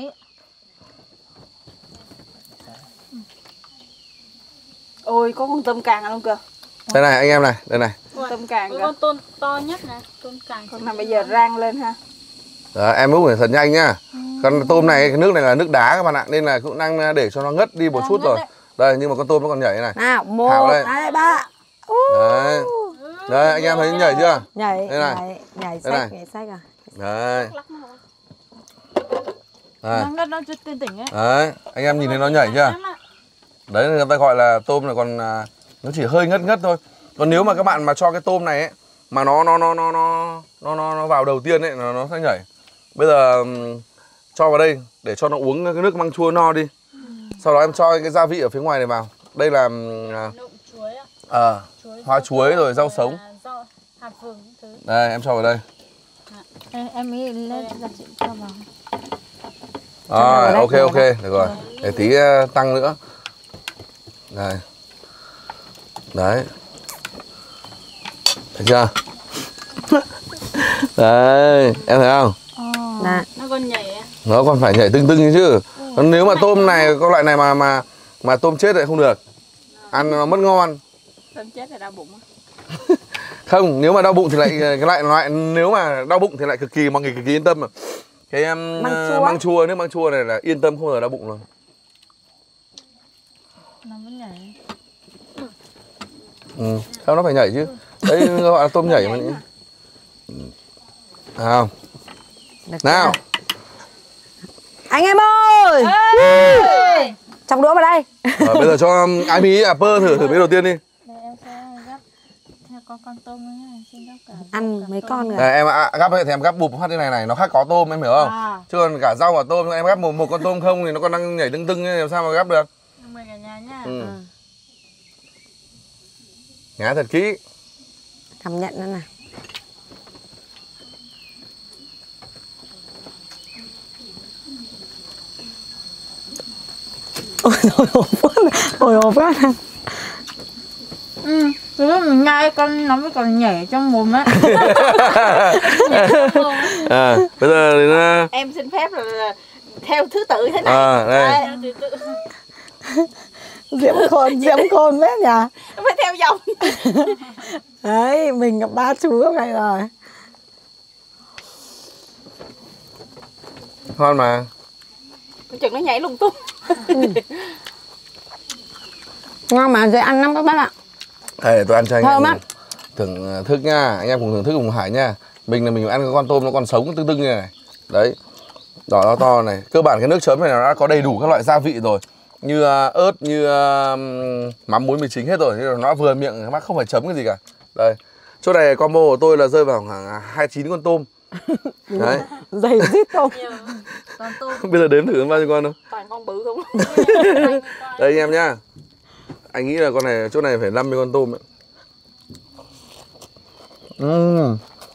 Ôi có con tôm càng luôn cơ. đây này anh em này, đây này. Tôm càng con tôm to nhất nè, tôm càng. Con này bây giờ rang lên ha. Đó, em múc phải thật nhanh nhá. Còn tôm này, cái nước này là nước đá các bạn ạ, nên là cũng đang để cho nó ngất đi một chút rồi. Đây, nhưng mà con tôm nó còn nhảy này. Nào, một, hai, ba. Đấy. Đấy, anh em thấy nhảy chưa? Nhảy, đây này. nhảy, nhảy đây sách, này. nhảy sách à? Đấy. Đấy. Nó nó chưa tin tỉnh ấy. Đấy, anh em nhìn thấy nó nhảy chưa? Đấy người ta gọi là tôm là còn nó chỉ hơi ngất ngất thôi. Còn nếu mà các bạn mà cho cái tôm này ấy mà nó nó nó nó nó nó nó, nó vào đầu tiên ấy nó nó sẽ nhảy. Bây giờ um, cho vào đây để cho nó uống cái nước măng chua no đi. Ừ. Sau đó em cho cái gia vị ở phía ngoài này vào. Đây là Nộm chuối ạ. À, chuối, hoa chuối rồi rau sống. Rau hạt vừng thứ. Đây em cho vào đây. À, em nghĩ lên là chị cho vào. Rồi, ok ok, được rồi. Để tí uh, tăng nữa. Đây. Đấy. Thấy chưa? Đấy, em thấy không? Dạ. Nó còn nhảy à? Nó còn phải nhảy tưng tưng chứ. Còn nếu mà tôm này, có loại này mà mà mà tôm chết lại không được. Ăn nó mất ngon. Tôm chết là đau bụng á. Không, nếu mà đau bụng thì lại cái loại loại nếu mà đau bụng thì lại cực kỳ mọi người cực kỳ yên tâm mà. Cái um, măng chua, măng chua nước măng chua này là yên tâm không bao giờ đau bụng luôn. Nó vẫn nhảy. Ừ, sao nó phải nhảy chứ? Đấy gọi là tôm nhảy mà nhỉ? Nào. Nào. Anh em ơi. Ê! Chọc đũa vào đây. Rồi, bây giờ cho ai mí à pơ thử thử miếng đầu tiên đi. Đây em sẽ gắp theo con con tôm nhá, xin gắp cả. Ăn mấy con rồi. Đây, em à, gắp thì em gắp bụp phát thế này này, nó khác có tôm em hiểu không? À. Chứ còn cả rau và tôm em gắp một một con tôm không thì nó còn đang nhảy tưng tưng làm sao mà gắp được. Mời cả nhà nhá. Ừ. À. Nhá thật kỹ. Cảm nhận nó nào. Ôi hồi hộp quá. Hồi hộp quá. Ừ, lúc mình nhai con nó mới còn nhảy trong mồm á. À, bây giờ thì nó... Em xin phép là, là theo thứ tự thế này. À, đây. Đây. Diễm khôn, Diễm khôn đấy nhỉ? Phải theo dòng. Đấy, mình gặp ba chú này rồi. Ngon mà. Chừng nó nhảy lung tung. Ừ. Ngon mà dễ ăn lắm các bác ạ. Đây, tôi ăn cho anh thơm em á. thưởng thức nha, anh em cùng thưởng thức cùng Hải nha. Mình là mình ăn cái con tôm nó còn sống tưng tưng như này. Đấy. Đỏ to to này. Cơ bản cái nước chấm này nó đã có đầy đủ các loại gia vị rồi. Như uh, ớt, như uh, mắm muối mì chính hết rồi. Thế nó vừa miệng các bác không phải chấm cái gì cả. Đây. Chỗ này combo của tôi là rơi vào khoảng hai mươi chín con tôm. Đấy. Dày rít tôm. Bây giờ đếm thử bao nhiêu con đâu. Toàn con bự không. Đây anh em nhá. Anh nghĩ là con này chỗ này phải năm mươi con tôm ấy. Uhm.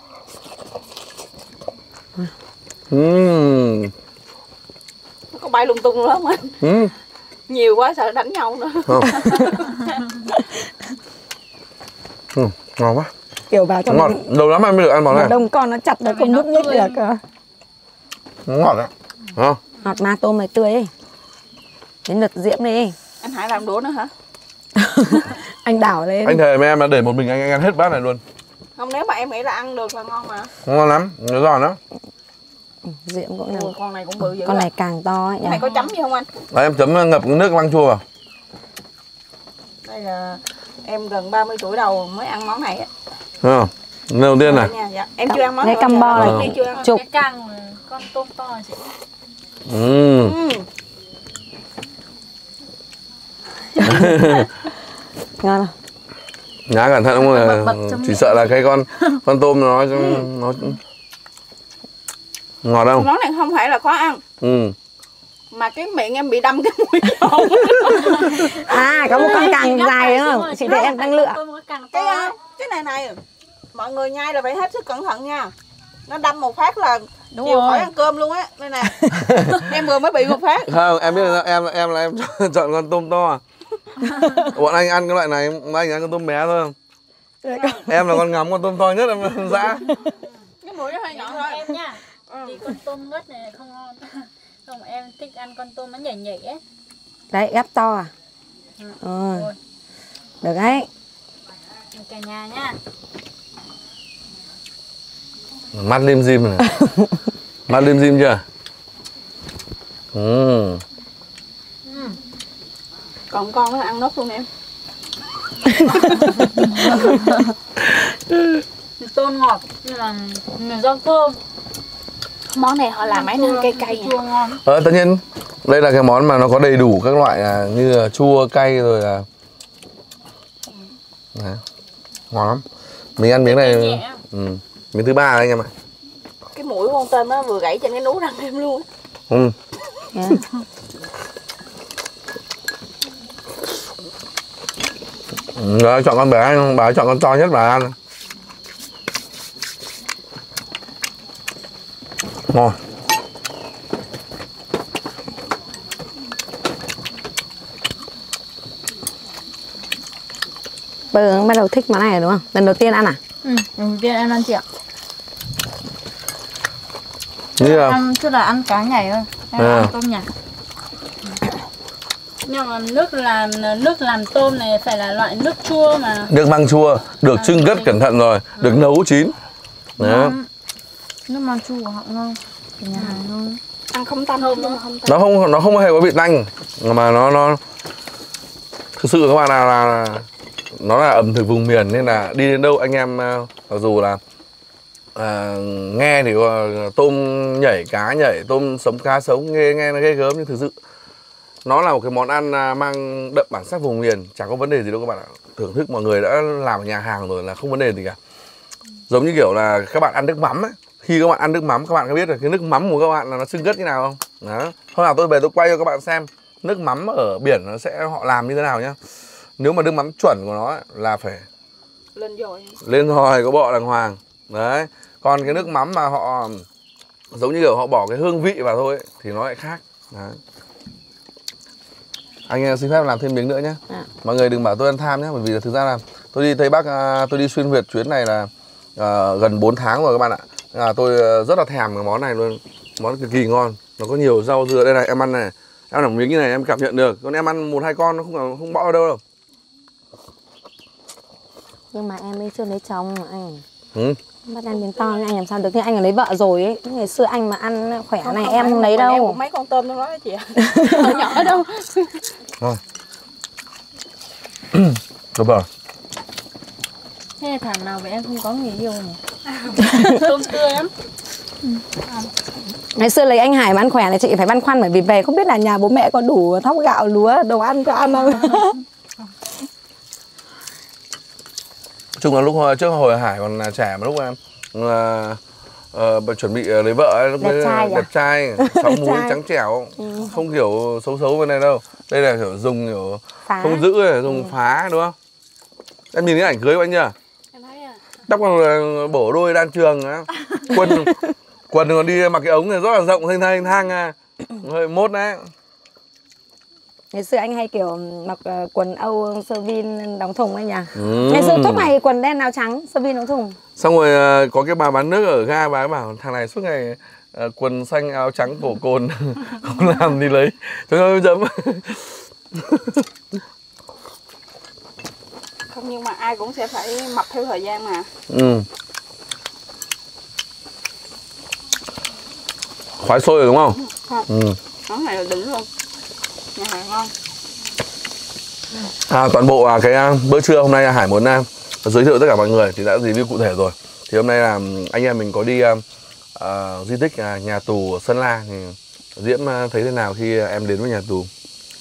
Uhm. Có bay lung tung lắm anh. Uhm. Nhiều quá sợ đánh nhau nữa. Không. uhm, ngon quá. Kiểu vào trong ngọt, lâu lắm anh mới được ăn món này. Đông con nó chặt nó không nhúc nhích được cơ. Ngọt đấy. Không? Ngọt mà tôm này tươi ấy. Đến lượt Diễm đi. Anh Hải làm đũa nữa hả? Anh đảo lên. Anh thề với em là để một mình anh, anh ăn hết bát này luôn. Không, nếu mà em nghĩ là ăn được là ngon mà. Ngon lắm, nó giòn lắm. Diễm cũng Ủa, được. con này cũng bự dữ. Con à. này càng to ấy. Con này có chấm gì không anh? Đấy, em chấm ngập nước măng chua vào. Đây là em gần ba mươi tuổi đầu mới ăn món này á. Không? Lần đầu tiên này. Dạ. Em chưa ăn món này. Cam bo này. Chục. Cái càng con tôm to chị. Ừ. Ngon không? Nhá cẩn thận không là chỉ sợ là cái con con tôm nó ừ. nó ngọt không? Món này không phải là khó ăn. Ừ. Mà cái miệng em bị đâm cái mũi hồng. À có một con càng dài đúng không? Chị thấy em đang lựa. Cái cái này này mọi người nhai là phải hết sức cẩn thận nha. Nó đâm một phát là đúng chịu khỏi ăn cơm luôn á. Đây nè. Em vừa mới bị một phát. Không, em biết là em em là em chọn con tôm to. Bọn anh ăn cái loại này, anh ăn con tôm bé thôi. Em là con ngắm con tôm to nhất em dã. Cái mũi nó hơi nhỏ thôi. Em nha. Thì con tôm ngất này không ngon. Không, em thích ăn con tôm nó nhảy nhảy ấy. Đấy, ép to à? Ừ. Ừ. Được đấy. Cả nhà nha. Mắt lim dim này. Mắt lim dim chưa? Ừ. Ừ. Còn con nó ăn nốt luôn em. Tôm ngọt như là mì rau thơm. Món này họ làm mấy năm cay cay chua ngon. Ờ tất nhiên đây là cái món mà nó có đầy đủ các loại là như là chua cay rồi là đấy. Ngon lắm. Mình ăn miếng này ừ. Miếng thứ ba đấy anh em ạ. Cái mũi con tôm nó vừa gãy trên cái nú răng em luôn. Ừ. Yeah. Rồi, chọn con bé, bà chọn con to nhất bà ăn. Ngon. Bây giờ bắt đầu thích món này rồi đúng không? Lần đầu tiên ăn à? Ừ, lần đầu tiên em ăn chị ạ. Như là ăn tức là ăn cá nhảy thôi. Em à. ăn tôm nhảy. Nhưng mà nước làm nước làm tôm này phải là loại nước chua mà. Nước măng chua, được à, trưng rất cẩn thận rồi, à. Được nấu chín. Đấy. Nước măng chua của họ ngon. Ở nhà hàng ngon. Ăn không tanh không không tanh. Nó không nó không hề có vị tanh mà nó nó thực sự các bạn là, là nó là ẩm thực vùng miền nên là đi đến đâu anh em mặc dù là à, nghe thì tôm nhảy, cá nhảy, tôm sống, cá sống nghe nghe nó ghê gớm nhưng thực sự nó là một cái món ăn mang đậm bản sắc vùng miền, chẳng có vấn đề gì đâu các bạn ạ. Thưởng thức mọi người đã làm ở nhà hàng rồi là không vấn đề gì cả. Giống như kiểu là các bạn ăn nước mắm ấy, khi các bạn ăn nước mắm các bạn có biết là cái nước mắm của các bạn là nó sưng gất như nào không? Đó. Hôm nào tôi về tôi quay cho các bạn xem nước mắm ở biển nó sẽ họ làm như thế nào nhá. Nếu mà nước mắm chuẩn của nó ấy, là phải lên dồi, lên dồi có bọ đàng hoàng. Đấy. Còn cái nước mắm mà họ giống như kiểu họ bỏ cái hương vị vào thôi ấy, thì nó lại khác. Đấy. Anh xin phép làm thêm miếng nữa nhé. À. Mọi người đừng bảo tôi ăn tham nhé, bởi vì là thực ra là tôi đi Tây Bắc, tôi đi xuyên Việt chuyến này là uh, gần bốn tháng rồi các bạn ạ. À, tôi rất là thèm cái món này luôn, món cực kỳ ngon. Nó có nhiều rau dưa đây này, em ăn này, em làm miếng như này em cảm nhận được. Còn em ăn một hai con nó không không bỏ ở đâu đâu. Nhưng mà em ấy chưa lấy chồng mà anh. Ừ. Bắt ăn miếng to anh làm sao được, như anh là lấy vợ rồi ấy. Ngày xưa anh mà ăn khỏe không, này không, em không lấy đâu. Em cũng mấy con tôm trong đó chị ạ. Nhỏ đâu. Thôi. Được rồi. Thế thằng nào vậy em không có người yêu nhỉ? Tôm tươi lắm. Ừ. À. Ngày xưa lấy anh Hải mà ăn khỏe này chị phải băn khoăn bởi vì về không biết là nhà bố mẹ có đủ thóc gạo lúa đồ ăn cho ăn không. Chung là lúc trước hồi Hải còn là trẻ mà lúc em uh, uh, chuẩn bị lấy vợ ấy, lúc đẹp trai, đẹp trai, sáu múi trắng trẻo, ừ. Không kiểu xấu xấu bên này đâu. Đây là kiểu dùng kiểu phá. Không giữ này, dùng ừ. phá đúng không? Em nhìn cái ảnh cưới của anh nhỉ? Em thấy à. Tóc còn bổ đôi đan trường á. Quần quần còn đi mặc cái ống này rất là rộng thanh thang thang à. Hơi mốt đấy. Ngày xưa anh hay kiểu mặc uh, quần Âu sơ vin đóng thùng ấy nhỉ? Ừ. Ngày xưa suốt ngày quần đen áo trắng sơ vin đóng thùng. Xong rồi uh, có cái bà bán nước ở ga, bà ấy bảo thằng này suốt ngày uh, quần xanh áo trắng cổ cồn không làm thì lấy cho nó chấm. Không, nhưng mà ai cũng sẽ phải mập theo thời gian mà. Ừ. Khoái sôi rồi đúng không? Không. Ừ. Món này là đỉnh luôn. Nhà hàng ngon. À, toàn bộ à, cái à, bữa trưa hôm nay Hải muốn à, giới thiệu tất cả mọi người thì đã review cụ thể rồi. Thì hôm nay là anh em mình có đi à, à, di tích à, nhà tù Sơn La thì Diễm à, thấy thế nào khi em đến với nhà tù?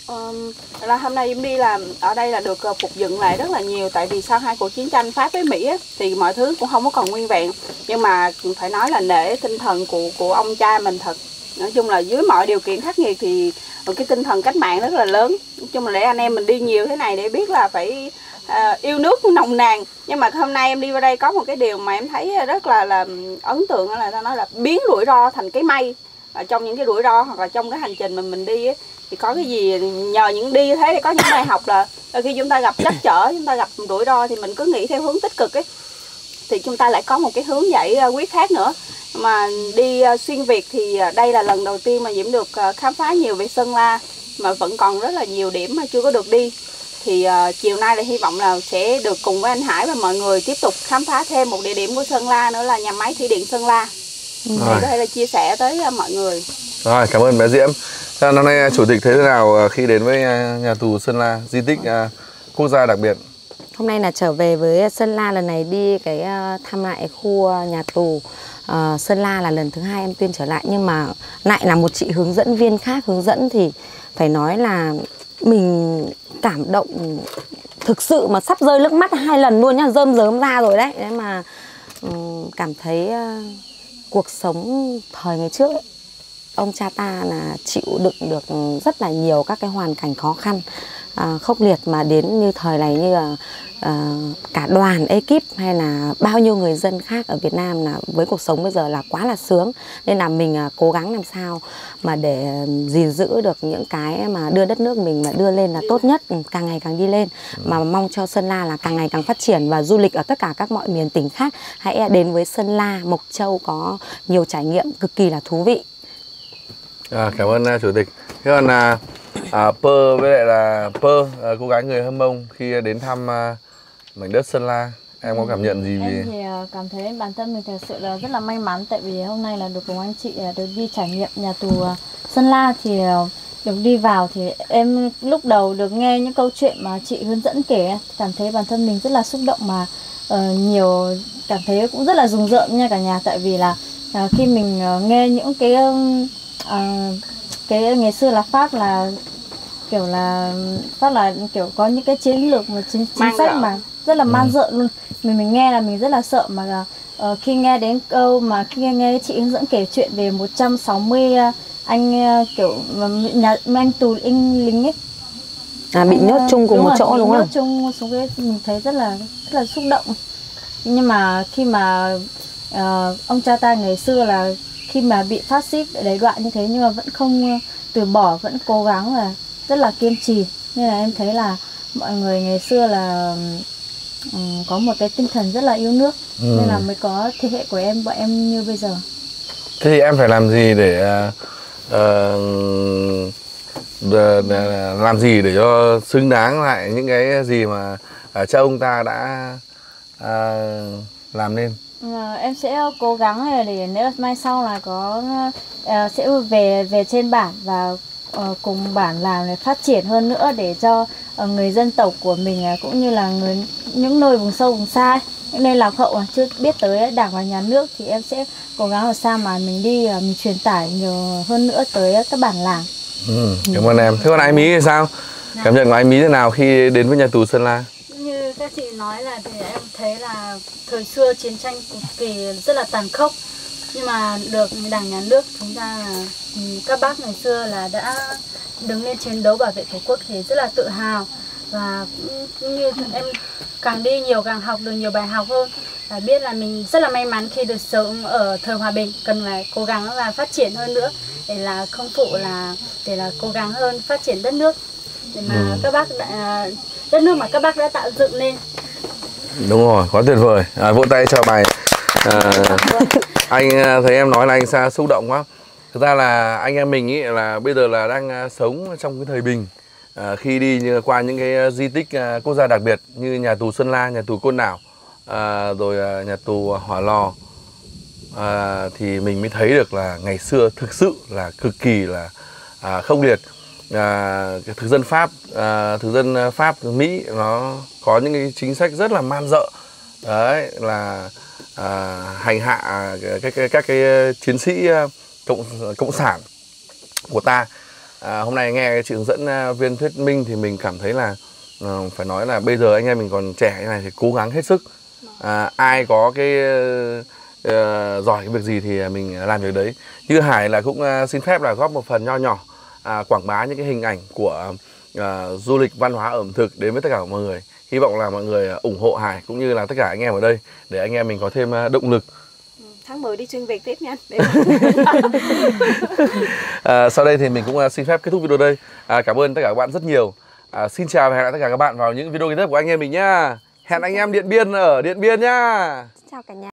Um, là hôm nay em đi làm ở đây là được uh, phục dựng lại rất là nhiều, tại vì sau hai cuộc chiến tranh Pháp với Mỹ á, thì mọi thứ cũng không có còn nguyên vẹn, nhưng mà phải nói là nể tinh thần của của ông cha mình thật. Nói chung là dưới mọi điều kiện khắc nghiệt thì cái tinh thần cách mạng rất là lớn. Nói chung là để anh em mình đi nhiều thế này để biết là phải uh, yêu nước nồng nàn. Nhưng mà hôm nay em đi vào đây có một cái điều mà em thấy rất là là ấn tượng, là ta nói là biến rủi ro thành cái may. Ở trong những cái rủi ro hoặc là trong cái hành trình mà mình đi ấy, thì có cái gì nhờ những đi như thế thì có những bài học là khi chúng ta gặp trắc trở, chúng ta gặp rủi ro thì mình cứ nghĩ theo hướng tích cực ấy, thì chúng ta lại có một cái hướng giải quyết khác nữa. Mà đi xuyên Việt thì đây là lần đầu tiên mà Diễm được khám phá nhiều về Sơn La, mà vẫn còn rất là nhiều điểm mà chưa có được đi. Thì uh, chiều nay là hy vọng là sẽ được cùng với anh Hải và mọi người tiếp tục khám phá thêm một địa điểm của Sơn La nữa là nhà máy thủy điện Sơn La. Thì có thể là chia sẻ tới uh, mọi người. Rồi, cảm ơn bé Diễm. Năm nay Chủ tịch thấy thế nào khi đến với nhà tù Sơn La, di tích uh, quốc gia đặc biệt? Hôm nay là trở về với Sơn La, lần này đi cái uh, thăm lại khu nhà tù uh, Sơn La là lần thứ hai em Tuyên trở lại, nhưng mà lại là một chị hướng dẫn viên khác hướng dẫn, thì phải nói là mình cảm động thực sự mà sắp rơi nước mắt hai lần luôn nhá, rơm rớm ra rồi đấy. Đấy mà um, cảm thấy uh, cuộc sống thời ngày trước ấy, ông cha ta là chịu đựng được rất là nhiều các cái hoàn cảnh khó khăn à, khốc liệt, mà đến như thời này như là à, cả đoàn ekip hay là bao nhiêu người dân khác ở Việt Nam là với cuộc sống bây giờ là quá là sướng. Nên là mình à, cố gắng làm sao mà để gìn giữ được những cái mà đưa đất nước mình mà đưa lên là tốt nhất, càng ngày càng đi lên. Mà mong cho Sơn La là càng ngày càng phát triển, và du lịch ở tất cả các mọi miền tỉnh khác hãy đến với Sơn La, Mộc Châu có nhiều trải nghiệm cực kỳ là thú vị. À, cảm ơn uh, Chủ tịch. Thế còn là uh, Pơ với lại là Pơ, uh, cô gái người Hâm Mông khi đến thăm uh, mảnh đất Sơn La, em có cảm nhận gì về? Em thì uh, cảm thấy bản thân mình thật sự là rất là may mắn, tại vì hôm nay là được cùng anh chị uh, được đi trải nghiệm nhà tù uh, Sơn La, thì uh, được đi vào thì em lúc đầu được nghe những câu chuyện mà chị hướng dẫn kể, cảm thấy bản thân mình rất là xúc động, mà uh, nhiều cảm thấy cũng rất là rùng rợn nha cả nhà, tại vì là uh, khi mình uh, nghe những cái um, À, cái ngày xưa là Pháp là kiểu là Pháp là kiểu có những cái chiến lược mà chính, chính sách mà rất là man rợ luôn. Mình mình nghe là mình rất là sợ, mà là uh, khi nghe đến câu mà khi nghe, nghe chị hướng dẫn kể chuyện về một trăm sáu mươi uh, anh uh, kiểu nhà anh tù anh lính ấy, à, bị nhốt chung cùng một chỗ đúng không? Nhốt chung xuống cái mình thấy rất là rất là xúc động. Nhưng mà khi mà uh, ông cha ta ngày xưa là khi mà bị phát xít đẩy đoạn như thế nhưng mà vẫn không từ bỏ, vẫn cố gắng và rất là kiên trì, nên là em thấy là mọi người ngày xưa là um, có một cái tinh thần rất là yêu nước, ừ. nên là mới có thế hệ của em, bọn em như bây giờ. Thế thì em phải làm gì để uh, uh, làm gì để cho xứng đáng lại những cái gì mà uh, cha ông ta đã uh, làm nên? À, em sẽ cố gắng để nếu mai sau là có uh, sẽ về về trên bản và uh, cùng bản làm để phát triển hơn nữa, để cho uh, người dân tộc của mình uh, cũng như là người những nơi vùng sâu vùng xa, những nơi lạc hậu uh, chưa biết tới Đảng và Nhà nước, thì em sẽ cố gắng làm sao mà mình đi uh, mình truyền tải nhiều hơn nữa tới uh, các bản làng. Ừ, cảm ơn em. Thế còn Ái Mí thì sao? Nào. Cảm nhận của Ái Mí thế nào khi đến với nhà tù Sơn La? Như các chị nói là thì em thấy là thời xưa chiến tranh cực kỳ rất là tàn khốc, nhưng mà được Đảng Nhà nước chúng ta là các bác ngày xưa là đã đứng lên chiến đấu bảo vệ Tổ quốc thì rất là tự hào. Và cũng như em càng đi nhiều càng học được nhiều bài học hơn, và biết là mình rất là may mắn khi được sống ở thời hòa bình, cần phải cố gắng và phát triển hơn nữa để là không phụ là để là cố gắng hơn phát triển đất nước, để mà ừ. các bác đã, đất nước mà các bác đã tạo dựng nên. Đúng rồi, quá tuyệt vời. À, vỗ tay cho bài. À, anh thấy em nói là anh xa xúc động quá. Thực ra là anh em mình ý là bây giờ là đang sống trong cái thời bình. À, khi đi như qua những cái di tích uh, quốc gia đặc biệt như nhà tù Sơn La, nhà tù Côn Đảo, à, rồi uh, nhà tù Hỏa Lò, à, thì mình mới thấy được là ngày xưa thực sự là cực kỳ là à, khốc liệt. À, cái thực dân Pháp, à, thực dân Pháp, Mỹ nó có những cái chính sách rất là man rợ, đấy là à, hành hạ các cái các cái chiến sĩ cộng cộng sản của ta. À, hôm nay nghe chị hướng dẫn viên thuyết minh thì mình cảm thấy là uh, phải nói là bây giờ anh em mình còn trẻ như này thì cố gắng hết sức. À, ai có cái uh, giỏi cái việc gì thì mình làm việc đấy. Như Hải là cũng uh, xin phép là góp một phần nho nhỏ uh, quảng bá những cái hình ảnh của uh, du lịch văn hóa ẩm thực đến với tất cả mọi người. Hy vọng là mọi người ủng hộ Hải cũng như là tất cả anh em ở đây để anh em mình có thêm uh, động lực. Tháng mười đi xuyên Việt tiếp nha. À, sau đây thì mình cũng uh, xin phép kết thúc video đây. À, cảm ơn tất cả các bạn rất nhiều. À, xin chào và hẹn gặp lại tất cả các bạn vào những video kế tiếp của anh em mình nhá. Hẹn anh em Điện Biên ở Điện Biên nhá. Chào cả nhà.